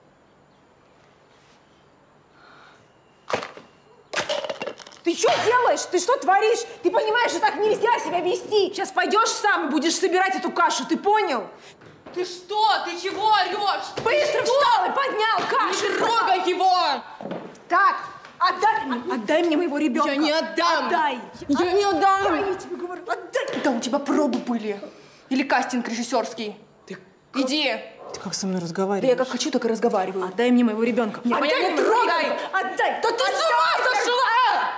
Ты что делаешь? Ты что творишь? Ты понимаешь, что так нельзя себя вести? Сейчас пойдешь сам и будешь собирать эту кашу, ты понял? Ты что? Ты чего орешь? Быстро встал и поднял кашу! Не трогай его! Так, отдай мне, отдай мне моего ребенка. Я не отдам! Отдай! Я не отдам! Отдай, я тебе говорю, отдай! Да у тебя пробы были. Или кастинг режиссерский. Ты Иди! Ты как со мной разговариваешь? Да я как хочу, так и разговариваю. Отдай мне моего ребенка. Не, отдай я не мне трогай! ребенка. Отдай! Да ты с ума сошла!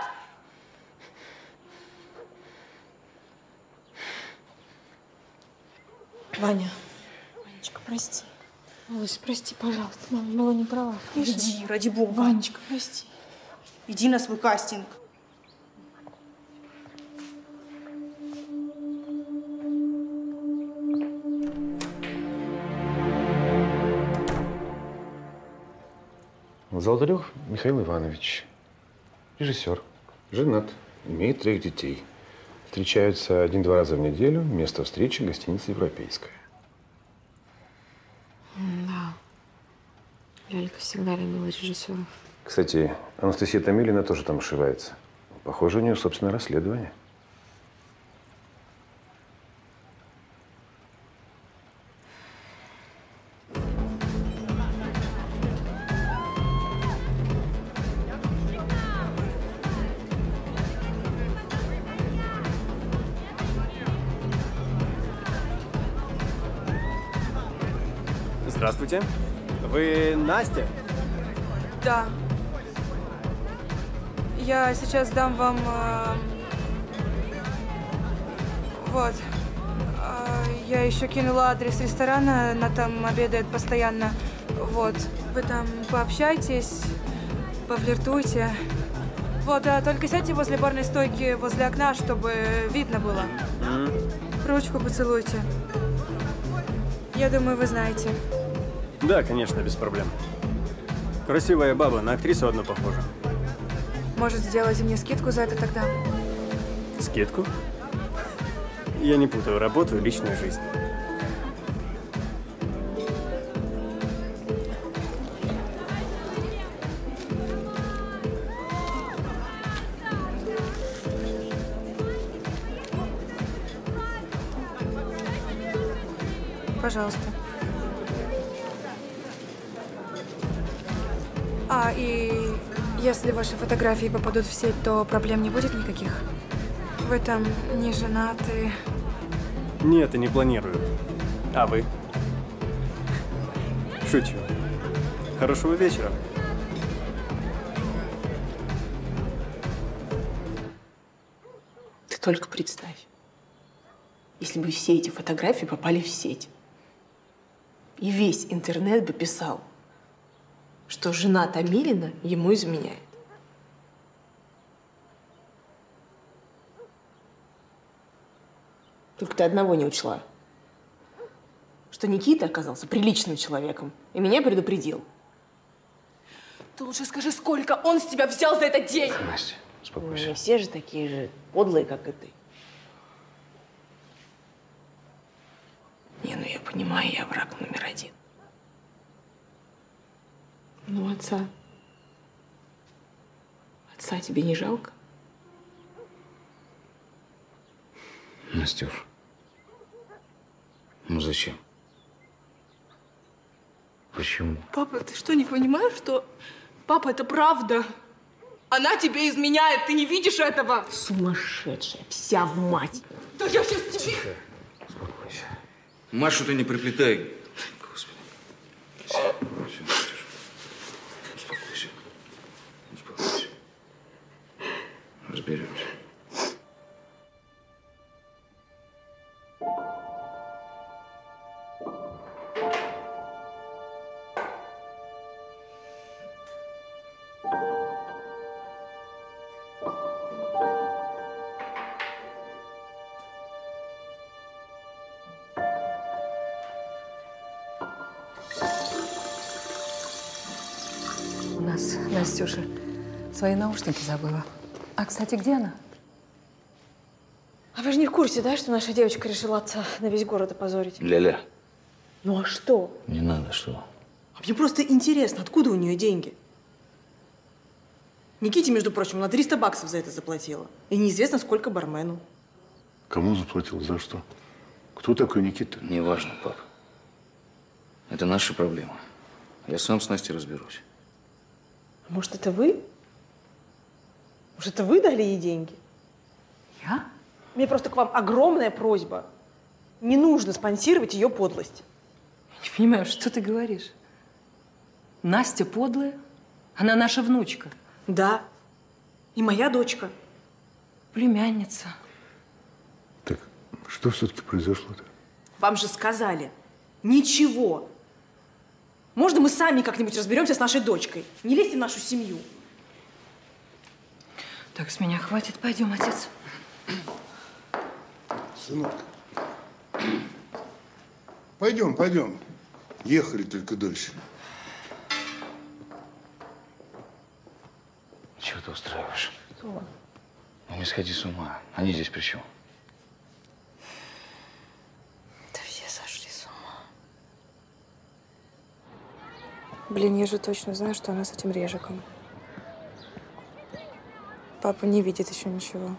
Ваня. Ванечка, прости. Малыш, прости, пожалуйста. Мама была не права. Иди, ради бога. Ванечка, прости. Иди на свой кастинг. Золотарев Михаил Иванович, режиссер, женат, имеет трех детей. Встречаются один-два раза в неделю, место встречи – гостиница «Европейская». Да. Лялька всегда любила режиссеров. Кстати, Анастасия Томилина тоже там ошивается. Похоже, у нее собственное расследование. Здравствуйте. Вы Настя? Да. Я сейчас дам вам… э, Вот. Э, Я еще кинула адрес ресторана, она там обедает постоянно. Вот. Вы там пообщайтесь, пофлиртуйте. Вот, да, только сядьте возле барной стойки, возле окна, чтобы видно было. Ручку поцелуйте. Я думаю, вы знаете. Да, конечно, без проблем. Красивая баба, на актрису одну похожа. Может, сделайте мне скидку за это тогда? Скидку? Я не путаю работу и личную жизнь. Пожалуйста. А, и если ваши фотографии попадут в сеть, то проблем не будет никаких? Вы там не женаты? Нет, и не планирую. А вы? Шучу. Хорошего вечера. Ты только представь, если бы все эти фотографии попали в сеть, и весь интернет бы писал, что жена Томилина ему изменяет. Только ты одного не учла, что Никита оказался приличным человеком и меня предупредил. Ты лучше скажи, сколько он с тебя взял за этот день? Настя, успокойся. Не все же такие же подлые, как и ты. Не, ну я понимаю, я враг номер один. Ну, отца. Отца тебе не жалко? Настюш, ну зачем? Почему? Папа, ты что, не понимаешь, что… Папа, это правда. Она тебе изменяет, ты не видишь этого? Сумасшедшая, вся в мать. Да я сейчас тебе… Успокойся. Машу ты не приплетай. Господи. Все, все, Настюш. Успокойся. Успокойся. Разберемся. У нас Настюша свои наушники забыла. А, кстати, где она? А вы же не в курсе, да, что наша девочка решила отца на весь город опозорить? Ля-ля. Ну а что? Не надо, что? А мне просто интересно, откуда у нее деньги? Никите, между прочим, на триста баксов за это заплатила. И неизвестно, сколько бармену. Кому заплатил? За что? Кто такой Никита? Неважно, пап. Это наша проблема. Я сам с Настей разберусь. Может, это вы? Может, это вы дали ей деньги? Я? У меня просто к вам огромная просьба. Не нужно спонсировать ее подлость. Не понимаю, что ты говоришь? Настя подлая? Она наша внучка. Да. И моя дочка. Племянница. Так что все-таки произошло-то? Вам же сказали. Ничего. Можно мы сами как-нибудь разберемся с нашей дочкой? Не лезьте в нашу семью. Так, с меня хватит. Пойдем, отец. Сынок, пойдем, пойдем. Ехали только дальше. Чего ты устраиваешь? Что? Ну не сходи с ума. Они здесь при чем? Да все сошли с ума. Блин, я же точно знаю, что она с этим Режиком. Папа не видит еще ничего.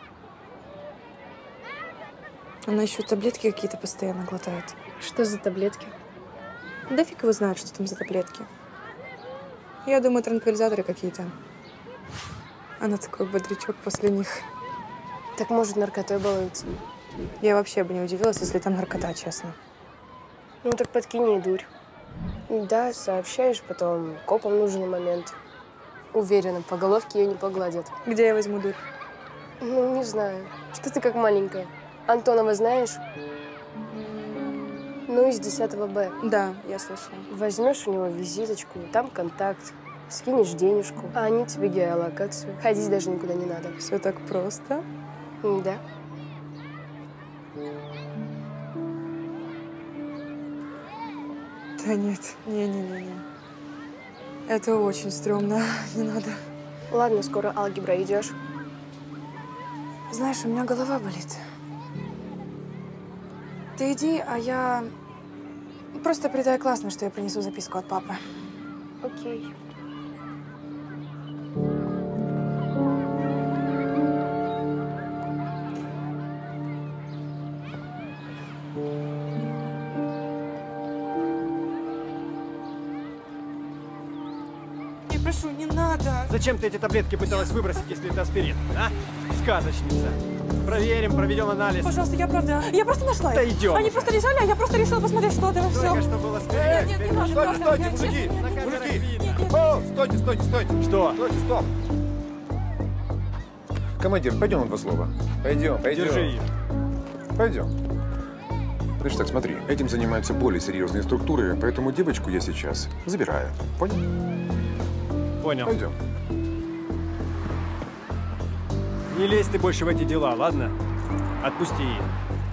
Она еще таблетки какие-то постоянно глотает. Что за таблетки? Да фиг его знает, что там за таблетки. Я думаю, транквилизаторы какие-то. Она такой бодрячок после них. Так может, наркотой балуется? Я вообще бы не удивилась, если там наркота, честно. Ну так подкинь ей дурь. Да, сообщаешь, потом копам нужный момент. Уверена, по головке ее не погладят. Где я возьму дурь? Ну, не знаю. Что ты как маленькая? Антонова знаешь? Ну, из десятого Б. Да, я слышала. Возьмешь у него визиточку, там контакт, скинешь денежку, а они тебе геолокацию. Ходить даже никуда не надо. Все так просто? Да. Да нет, не-не-не. Это очень стрёмно, не надо. Ладно, скоро алгебра, идешь? Знаешь, у меня голова болит. Ты иди, а я просто передай классно, что я принесу записку от папы. Окей. Я прошу, не надо. Зачем ты эти таблетки пыталась выбросить, если это аспирин, а? Сказочница. Проверим, проведем анализ. Пожалуйста, я правда. Я просто нашла Да их. идем. Они просто лежали, а я просто решила посмотреть, что это. Все. Только что было аспирин. Нет, нет, не надо, Стойте, правда. стойте, Я мужики, честно- на камерах Мужики. видно. О, стойте, стойте, стойте. Что? Стойте, стоп. Командир, пойдем на два слова. Пойдем, пойдем. Держи ее. Пойдем. Значит так, смотри, этим занимаются более серьезные структуры, поэтому девочку я сейчас забираю. Понял? Понял. Пойдем. Не лезь ты больше в эти дела, ладно? Отпусти ее.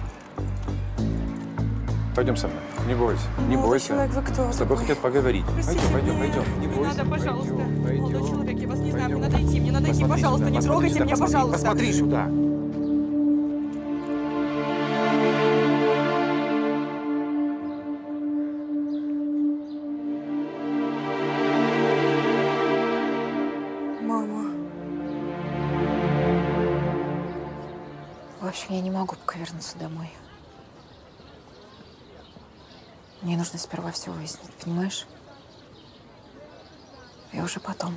Пойдем со мной. Не бойся, не Молодой бойся. человек, вы кто С тобой такой? хотят поговорить. Простите Пойдем, пойдем, меня. пойдем. Не Не бойся. надо, пожалуйста. Пойдем, Молодой пойдем. человек, я вас не знаю, мне Пойдем. надо идти, мне надо идти, Посмотри пожалуйста, сюда, не посмотри трогайте сюда, меня, посмотри, пожалуйста. Посмотри сюда. Мама. В общем, я не могу пока вернуться домой. Мне нужно сперва все выяснить, понимаешь? И уже потом.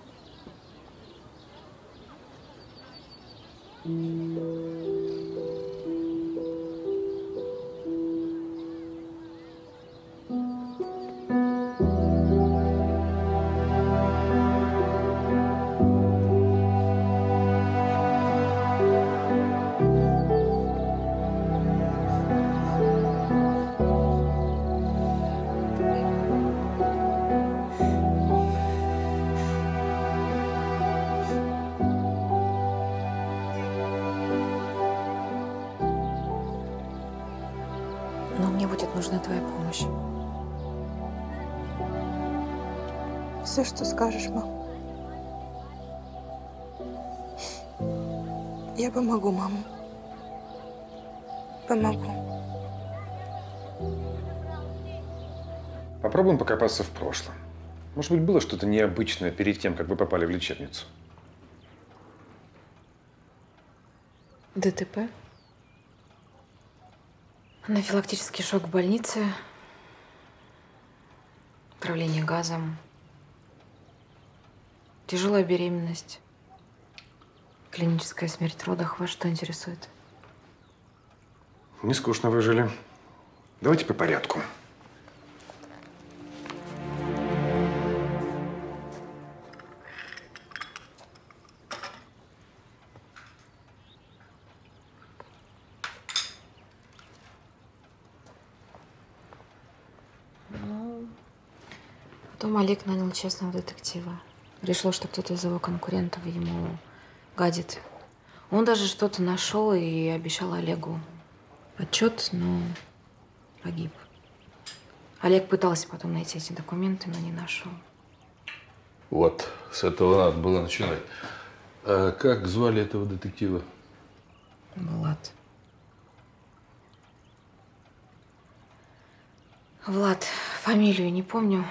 Но мне будет нужна твоя помощь. Все, что скажешь, мам. Я помогу, маму. Помогу. Попробуем покопаться в прошлом. Может быть, было что-то необычное перед тем, как вы попали в лечебницу? ДТП. Анафилактический шок в больнице. Отравление газом. Тяжелая беременность. Клиническая смерть в родах. Вас что интересует? Не скучно выжили. Давайте по порядку. Ну, потом Олег нанял честного детектива. Решил, что кто-то из его конкурентов ему гадит. Он даже что-то нашел и обещал Олегу отчет, но погиб. Олег пытался потом найти эти документы, но не нашел. Вот, с этого надо было начинать. А как звали этого детектива? Влад. Влад, фамилию не помню.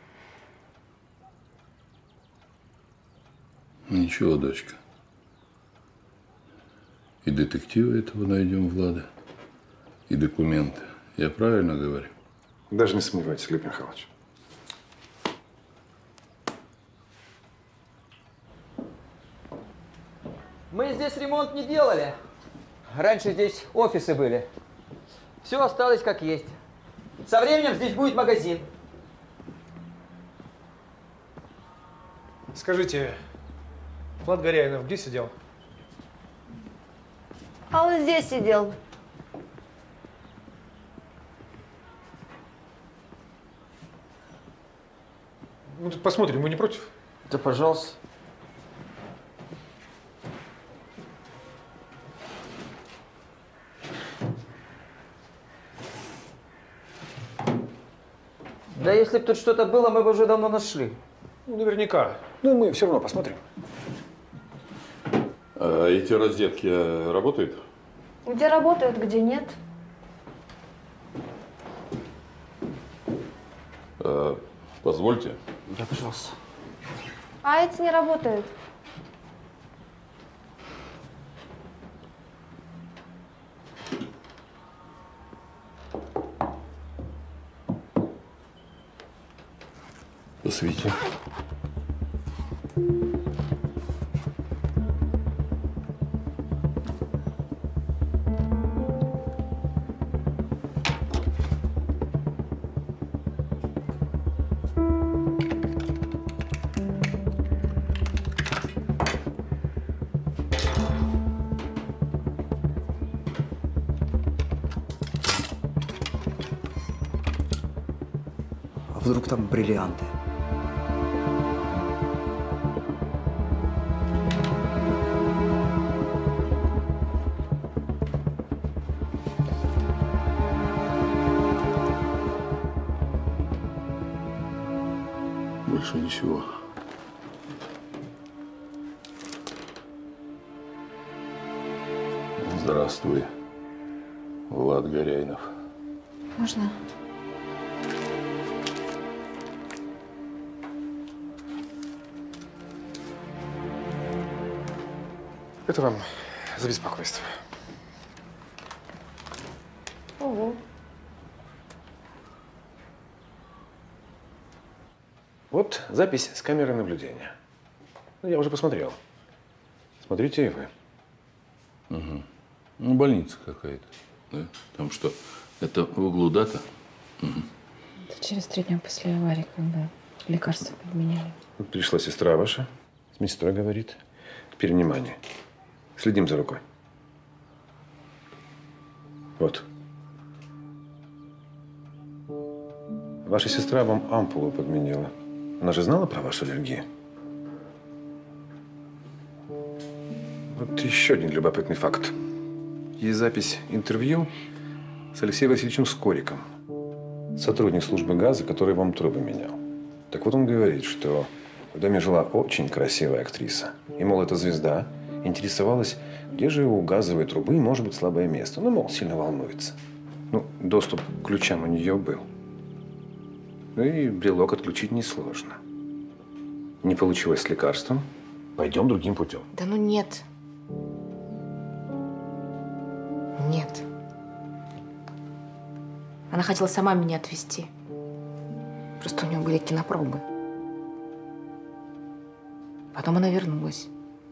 Ничего, дочка. И детектива этого найдем, Влада, и документы. Я правильно говорю? Даже не сомневайтесь, Глеб Михайлович. Мы здесь ремонт не делали. Раньше здесь офисы были. Все осталось как есть. Со временем здесь будет магазин. Скажите, Влад Горяинов где сидел? А он здесь сидел. Ну, тут посмотрим, вы не против? Да, пожалуйста. Да если бы тут что-то было, мы бы уже давно нашли. Ну, наверняка. Ну, мы все равно посмотрим. А эти розетки работают? Где работают, где нет. А, позвольте. Да, пожалуйста. А эти не работают. Посвети. А вдруг там бриллианты? Больше ничего. Здравствуй, Влад Горяинов. Можно? Это вам за беспокойство. Ого. Вот запись с камеры наблюдения. Ну, я уже посмотрел. Смотрите и вы. Угу. Ну, больница какая-то. Да? Там что? Это в углу дата? Угу. Это через три дня после аварии, когда лекарства подменяли. Вот пришла сестра ваша. С медсестрой говорит. Теперь внимание. Следим за рукой. Вот. Ваша сестра вам ампулу подменила. Она же знала про вашу аллергию? Вот еще один любопытный факт. Есть запись интервью с Алексеем Васильевичем Скориком, сотрудник службы газа, который вам трубы менял. Так вот он говорит, что в доме жила очень красивая актриса. И, мол, это звезда, Интересовалась, где же у газовой трубы может быть слабое место. Ну, мол, сильно волнуется. Ну, доступ к ключам у нее был. Ну и брелок отключить несложно. Не получилось с лекарством. Пойдем другим путем. Да ну нет. Нет. Она хотела сама меня отвезти. Просто у нее были кинопробы. Потом она вернулась.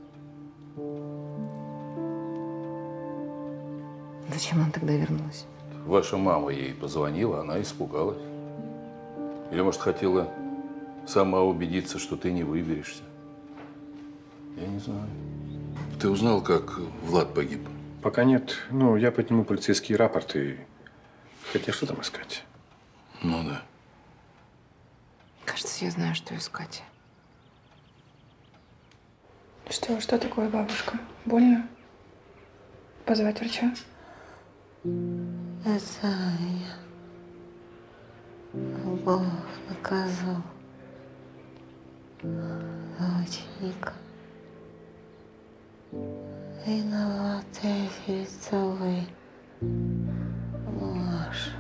Зачем она тогда вернулась? Ваша мама ей позвонила, она испугалась. Или, может, хотела сама убедиться, что ты не выберешься. Я не знаю. Ты узнал, как Влад погиб? Пока нет. Ну, я подниму полицейские рапорты. Хотя что там искать? Ну да. Кажется, я знаю, что искать. Что, что такое, бабушка? Больно? Позвать врача? Это я. Бог наказал доченька. Виноватая перед тобой, Маша.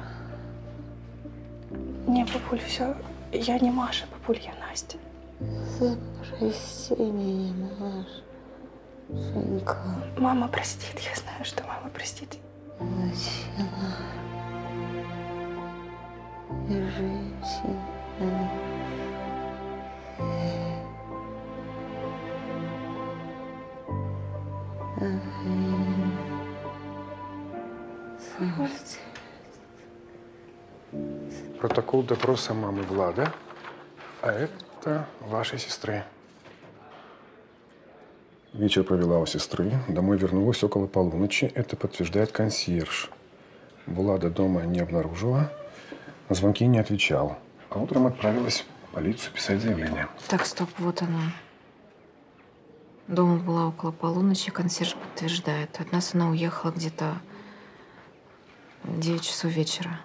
Не, папуль, все. Я не Маша, папуль, я Настя. Прости меня, Машенька. Мама простит, я знаю, что мама простит. Мужчина и женщина. Протокол допроса мамы Влада. А это вашей сестры. Вечер провела у сестры. Домой вернулась около полуночи. Это подтверждает консьерж. Влада дома не обнаружила. На звонки не отвечал. А утром отправилась в полицию писать заявление. Так, стоп, вот она. Дома была около полуночи, консьерж подтверждает. От нас она уехала где-то в девять часов вечера.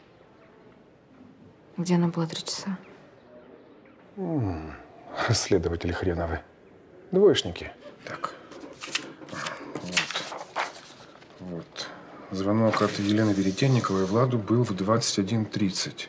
Где она была три часа? М-м, Следователи хреновы. Двоечники. Так. Вот. Вот. Звонок от Елены Веретенниковой Владу был в двадцать один тридцать.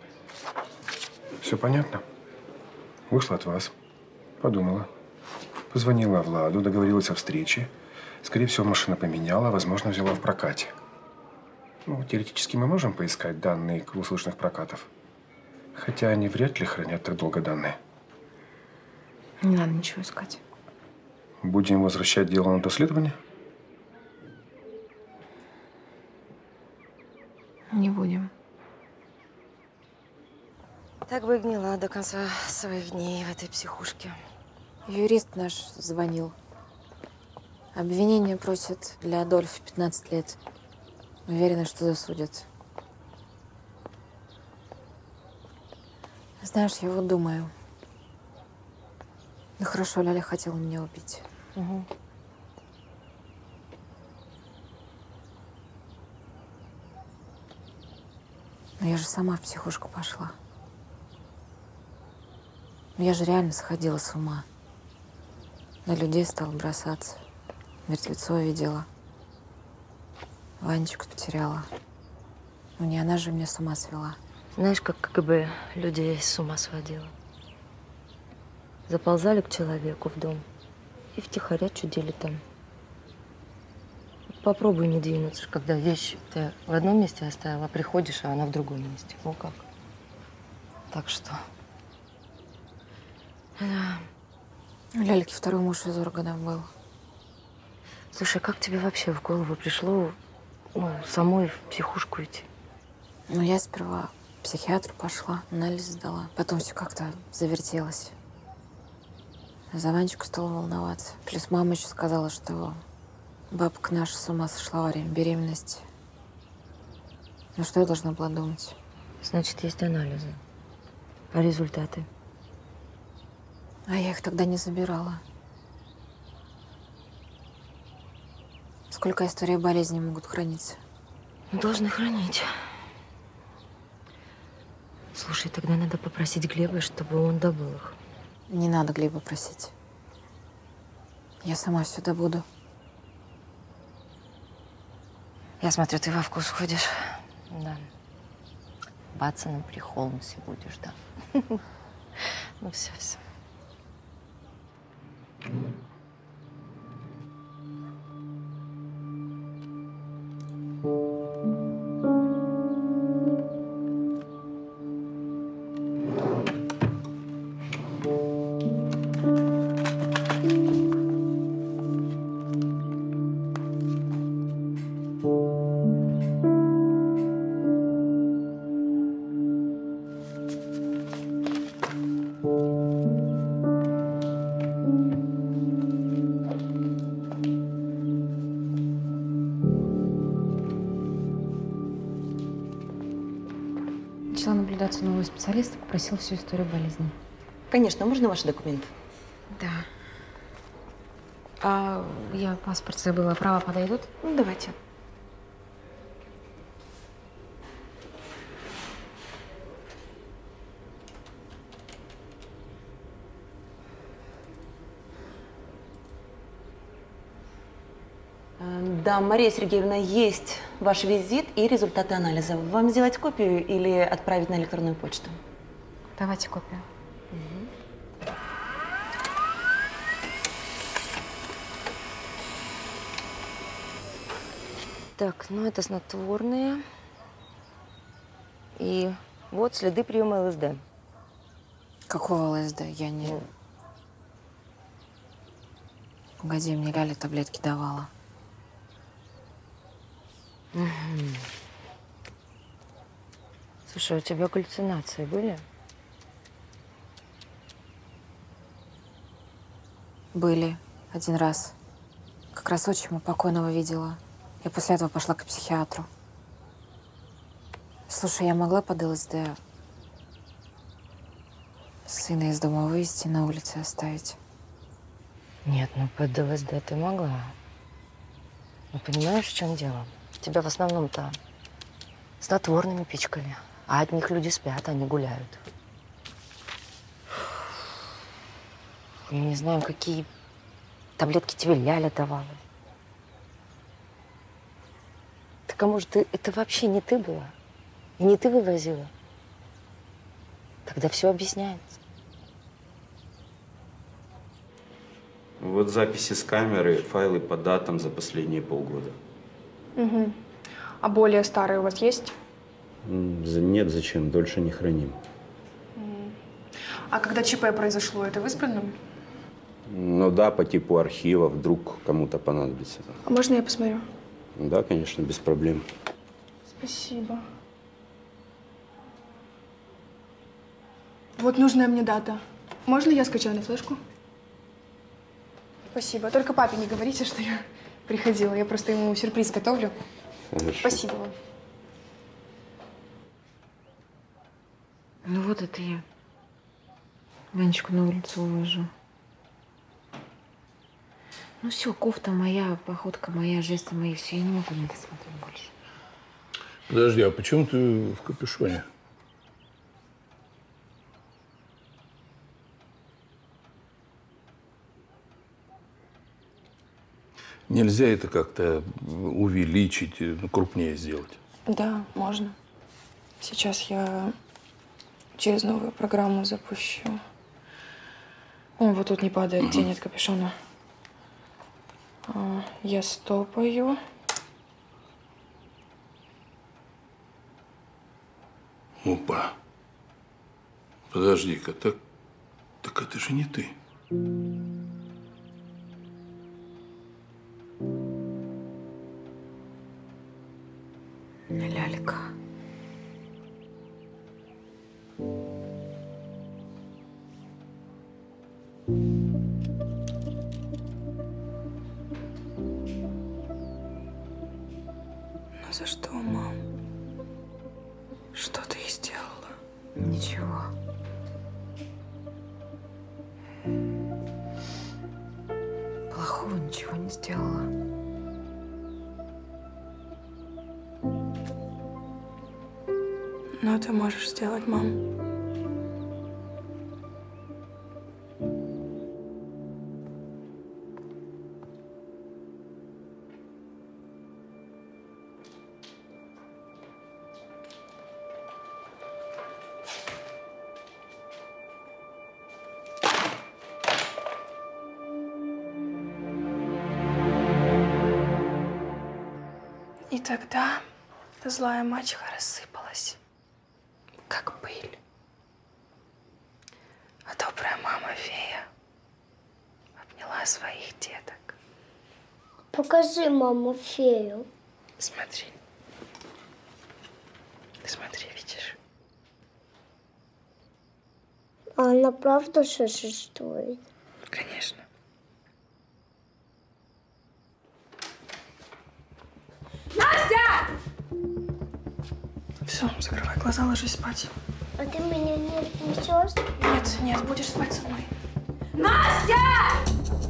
Все понятно? Вышла от вас. Подумала. Позвонила Владу, договорилась о встрече. Скорее всего, машина поменяла, возможно, взяла в прокате. Ну, теоретически мы можем поискать данные круглосуточных прокатов. Хотя они вряд ли хранят так долго данные. Не надо ничего искать. Будем возвращать дело на доследование? Не будем. Так бы и гнила до конца своих дней в этой психушке. Юрист наш звонил. Обвинение просит для Адольфа пятнадцать лет. Уверена, что засудят. Знаешь, я вот думаю. Ну хорошо, Ляля хотела меня убить. Угу. Но я же сама в психушку пошла. Я же реально сходила с ума. На людей стала бросаться. Мертвецов видела. Ванечку потеряла. Ну не она же меня с ума свела. Знаешь, как КГБ людей с ума сводило? Заползали к человеку в дом и втихаря чудили там. Попробуй не двинуться, когда вещь ты в одном месте оставила, а приходишь, а она в другом месте. Ну как? Так что… Да. У Ляльки второй муж из органов был. Слушай, как тебе вообще в голову пришло, ну, самой в психушку идти? Ну, я сперва к психиатру пошла, анализ сдала. Потом все как-то завертелось. За Ванечку стала волноваться. Плюс мама еще сказала, что бабка наша с ума сошла во время беременности. Ну, что я должна была думать? Значит, есть анализы. А результаты? А я их тогда не забирала. Сколько историй болезни могут храниться? Должны хранить. Слушай, тогда надо попросить Глеба, чтобы он добыл их. Не надо Глеба просить. Я сама все добуду. Я смотрю, ты во вкус ходишь. Да. Батсоном при Холмсе будешь, да? Ну все, все. Начала наблюдаться новый специалист и попросил всю историю болезни. Конечно, можно ваши документы? Да. А я паспорт забыла. Права подойдут? Ну, давайте. Да, Мария Сергеевна, есть ваш визит и результаты анализа. Вам сделать копию или отправить на электронную почту? Давайте копию. Угу. Так, ну это снотворные. И вот следы приема ЛСД. Какого ЛСД? Я не... Ну. Погоди, мне Ляля таблетки давала. Угу. Слушай, у тебя галлюцинации были? Были. Один раз. Как раз отчима покойного видела. Я после этого пошла к психиатру. Слушай, я могла под ЛСД сына из дома вывезти, на улице оставить? Нет, ну под ЛСД ты могла. Ну, понимаешь, в чем дело? Тебя в основном-то снотворными пичкали, а от них люди спят, они гуляют. Мы не знаем, какие таблетки тебе Ляля давала. Так а может, это вообще не ты была? И не ты вывозила? Тогда все объясняется. Вот записи с камеры, файлы по датам за последние полгода. Угу. А более старые у вас есть? Нет, зачем? Дольше не храним. А когда ЧП произошло, это в Избранном? Ну да, по типу архива, вдруг кому-то понадобится. А можно я посмотрю? Да, конечно, без проблем. Спасибо. Вот нужная мне дата. Можно я скачаю на флешку? Спасибо. Только папе не говорите, что я приходила. Я просто ему сюрприз готовлю. Хорошо. Спасибо вам. Ну вот это я. Ванечку на улицу увожу. Ну все, кофта моя, походка моя, жесты мои, все, я не могу на это смотреть больше. Подожди, а почему ты в капюшоне? Нельзя это как-то увеличить, крупнее сделать? Да, можно. Сейчас я через новую программу запущу. О, вот тут не падает угу. тень от капюшона. А, я стопаю. Опа. Подожди-ка, так, так это же не ты. Лялька. Ну за что, мам? Что ты ей сделала? Ничего. Плохого ничего не сделала. Но ты можешь сделать, мам. И тогда злая мачеха рассыпалась, как пыль. А добрая мама-фея обняла своих деток. Покажи маму-фею. Смотри. Смотри, видишь? А она правда существует? Конечно. Настя! Все, закрывай глаза, ложись спать. А ты меня не несешь? Нет, нет, будешь спать со мной. Настя!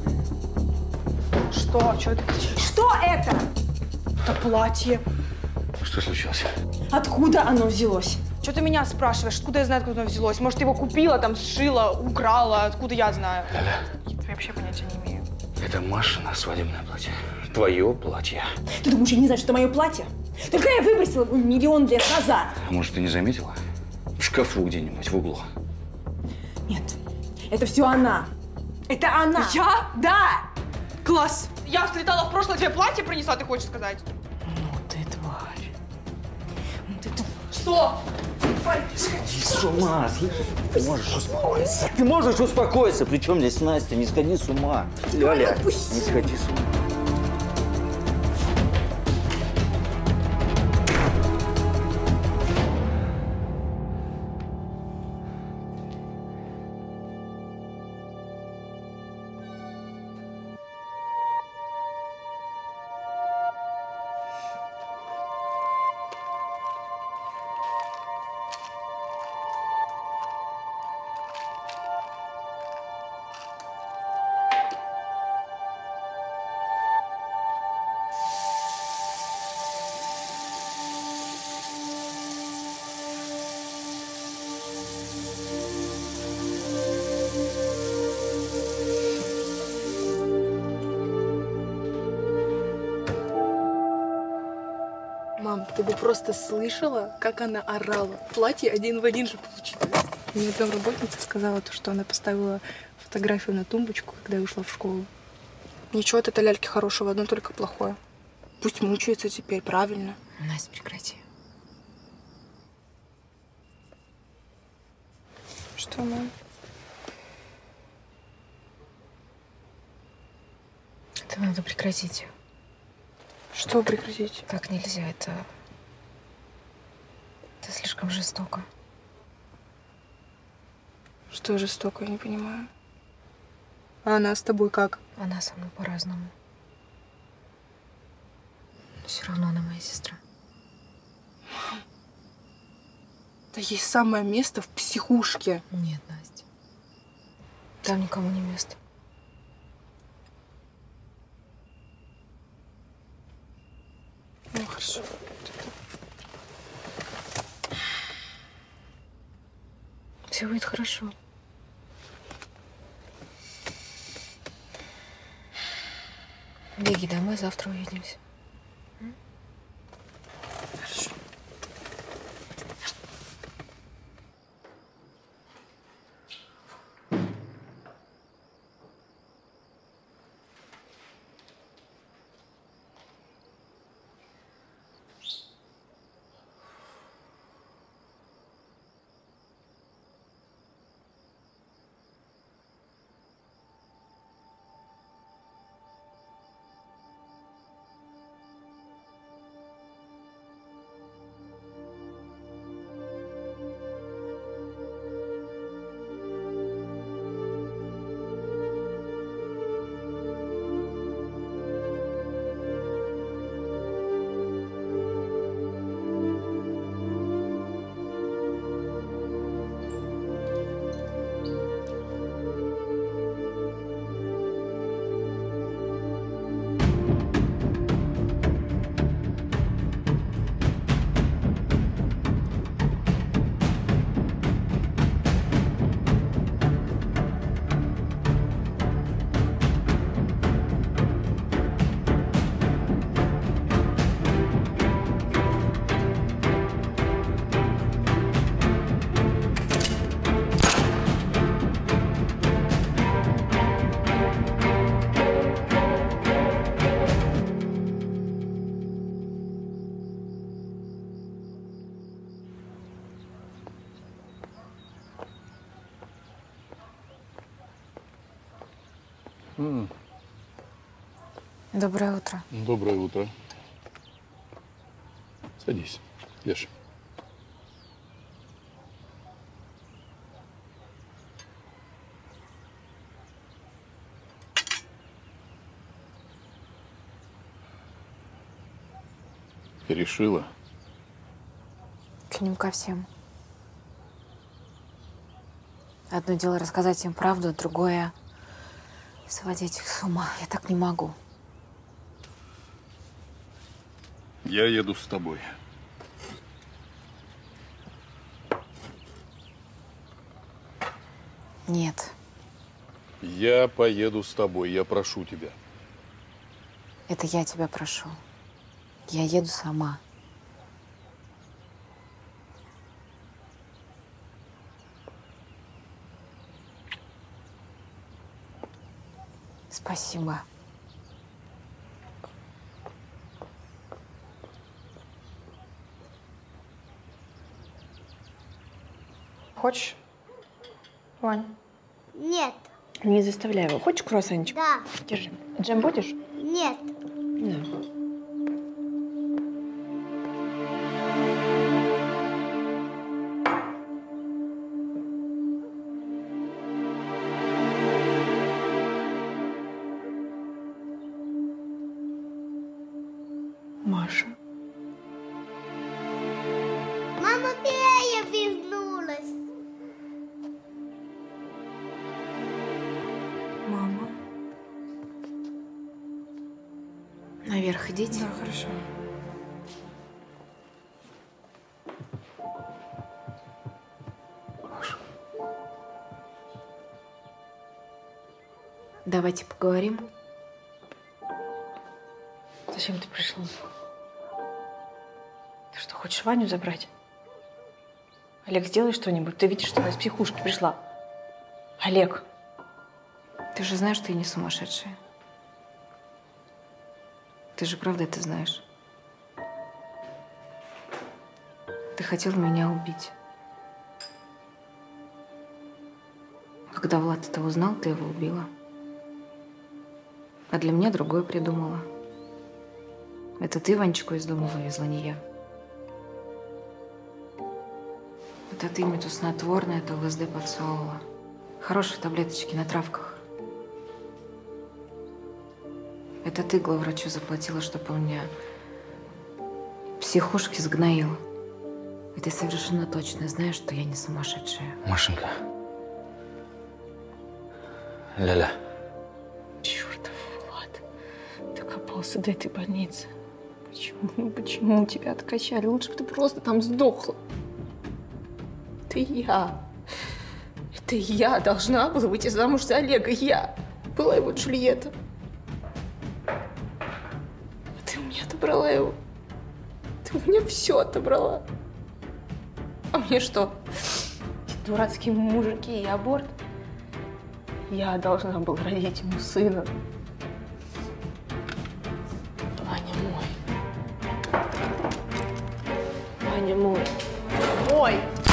Что? Что это кричишь? Что это? Это платье. Что случилось? Откуда оно взялось? Что ты меня спрашиваешь? Откуда я знаю, откуда оно взялось? Может, ты его купила, там, сшила, украла? Откуда я знаю? Ляля, Я вообще понятия не имею. это Машина свадебное платье. Твое платье. Ты думаешь, я не знаю, что это мое платье? Только я выбросила его миллион лет назад. А может, ты не заметила? В шкафу где-нибудь, в углу. Нет, это все она. Это она. Я? Да. Класс. Я слетала в прошлое, тебе платье принесла, ты хочешь сказать? Ну ты тварь. Ну ты тварь. Что? Сходи с ума. Ты можешь успокоиться. Ты можешь успокоиться. Причем здесь Настя? Не сходи с ума. Ляля, не сходи с ума. Мам, ты бы просто слышала, как она орала. Платье один в один же получилось. Мне там работница сказала, то, что она поставила фотографию на тумбочку, когда я ушла в школу. Ничего от этой ляльки хорошего, одно только плохое. Пусть мучается теперь, правильно? Настя, прекрати. Что, мам? Это надо прекратить. Что прекратить? Так нельзя, это... Это слишком жестоко. Что жестоко, я не понимаю. А она с тобой как? Она со мной по-разному. Но все равно она моя сестра. Мам, да ей самое место в психушке. Нет, Настя. Там никому не место. Ну, хорошо. Все будет хорошо. Беги домой, завтра увидимся. Хорошо. М. Доброе утро. Доброе утро. Садись, ешь. Ты решила? К ним ко всем. Одно дело рассказать им правду, другое — сводить их с ума. Я так не могу. Я еду с тобой. Нет, Я поеду с тобой, я прошу тебя. это я тебя прошу. Я еду сама. Спасибо. Хочешь? Вань. Нет. Не заставляй его. Хочешь круассанчик? Да. Держи. Джем будешь? Нет. Да. Маша. Мама Фея вернулась. Мама. Наверх идите. Да, хорошо. Давайте поговорим. Зачем ты пришла? Ты что, хочешь Ваню забрать? Олег, сделай что-нибудь. Ты видишь, что она из психушки пришла. Олег. Ты же знаешь, что я не сумасшедшая. Ты же правда это знаешь. Ты хотел меня убить. Когда Влад это узнал, ты его убила. А для меня другое придумала. Это ты Ванечку из дома вывезла, не я. Это ты мне тут снотворное, это ЛСД подсовывала. Хорошие таблеточки на травках. Это ты главврачу заплатила, чтобы он меня в психушке сгноил. И ты совершенно точно знаешь, что я не сумасшедшая. Машенька. Ляля. Чертов Влад. Докопался до этой больницы. Почему, почему тебя откачали? Лучше бы ты просто там сдохла. Это я. Это я должна была выйти замуж за Олега. Я была его Джульетта. А ты у меня отобрала его. Ты у меня все отобрала. А мне что? Эти дурацкие мужики и аборт? Я должна была родить ему сына. Ваня мой. Ваня мой. Ой!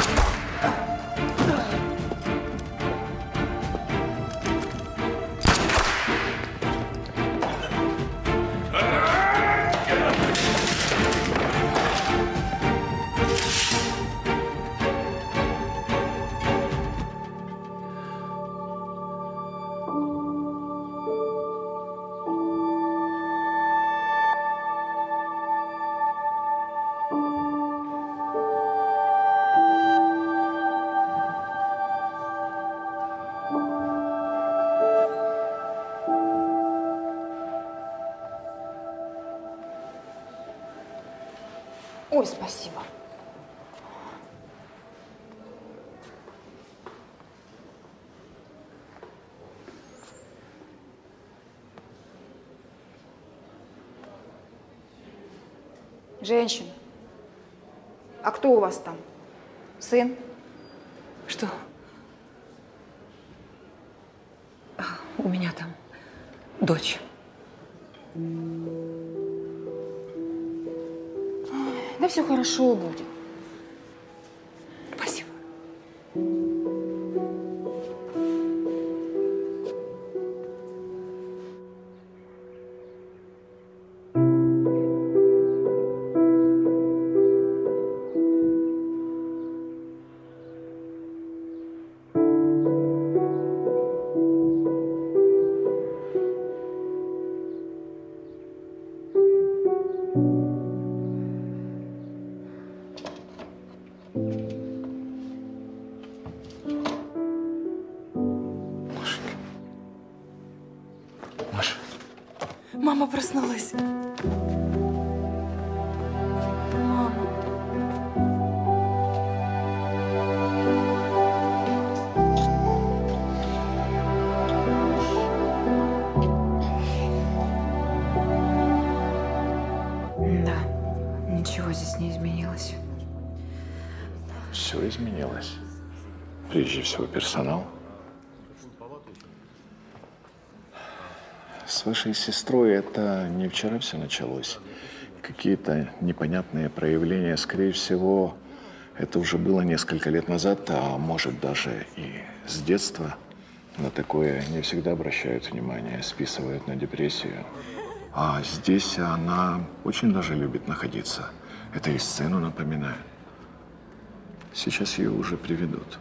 Ой, спасибо. Женщина, а кто у вас там? Сын? Что? У меня там дочь. Да все хорошо будет. Спасибо. Мама проснулась. Мама. Да, ничего здесь не изменилось. Все изменилось. Прежде всего персонал. С вашей сестрой это не вчера все началось. Какие-то непонятные проявления, скорее всего, это уже было несколько лет назад, а может даже и с детства. На такое не всегда обращают внимание, списывают на депрессию. А здесь она очень даже любит находиться. Это и сцену напоминает. Сейчас ее уже приведут.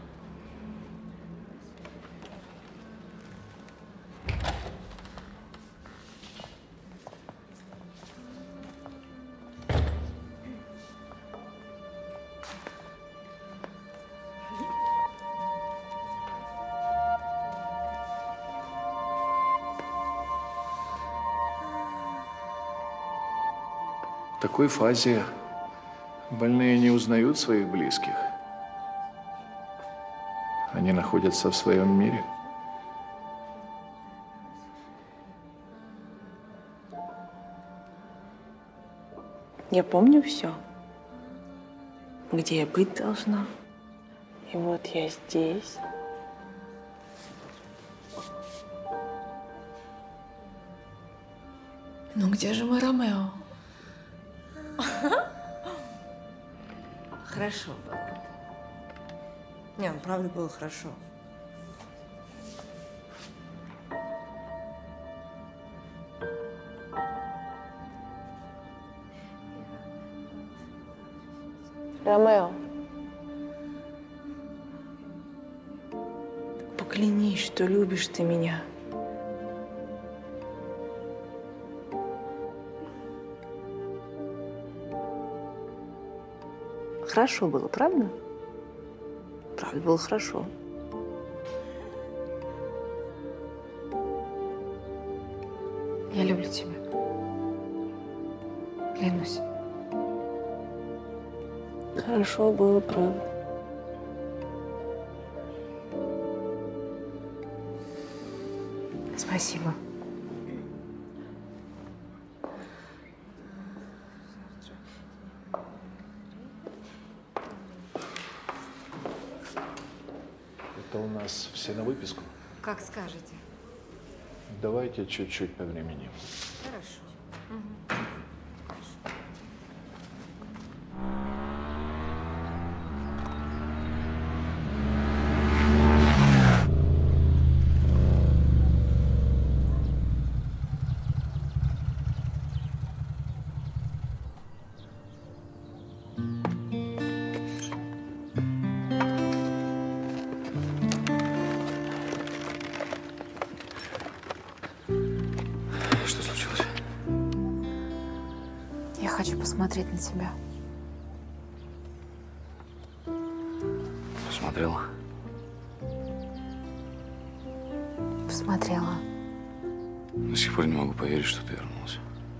В такой фазе больные не узнают своих близких. Они находятся в своем мире. Я помню все. Где я быть должна. И вот я здесь. Ну где же мой Ромео? Хорошо было. Не, ну правда было хорошо. Ромео. Поклянись, что любишь ты меня. Хорошо было, правда? Правда было хорошо. Я люблю тебя. Клянусь. Хорошо было, правда. Спасибо. Это у нас все на выписку? Как скажете. Давайте чуть-чуть повременим. Хорошо. Что случилось? Я хочу посмотреть на тебя. Посмотрела? Посмотрела. До сих пор не могу поверить, что ты вернулась.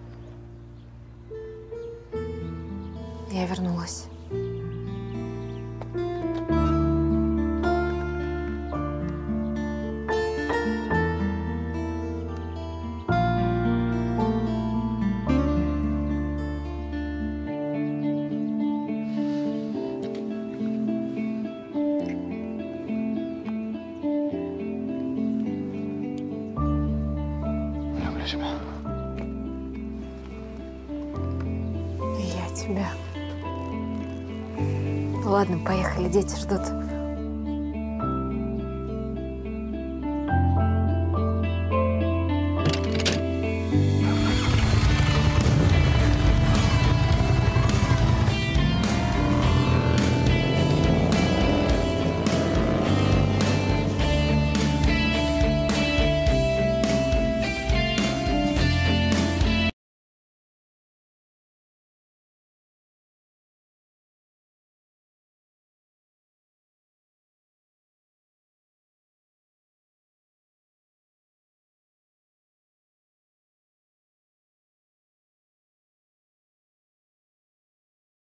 Я вернулась. Люблю тебя. И я тебя. Ладно, поехали, дети ждут.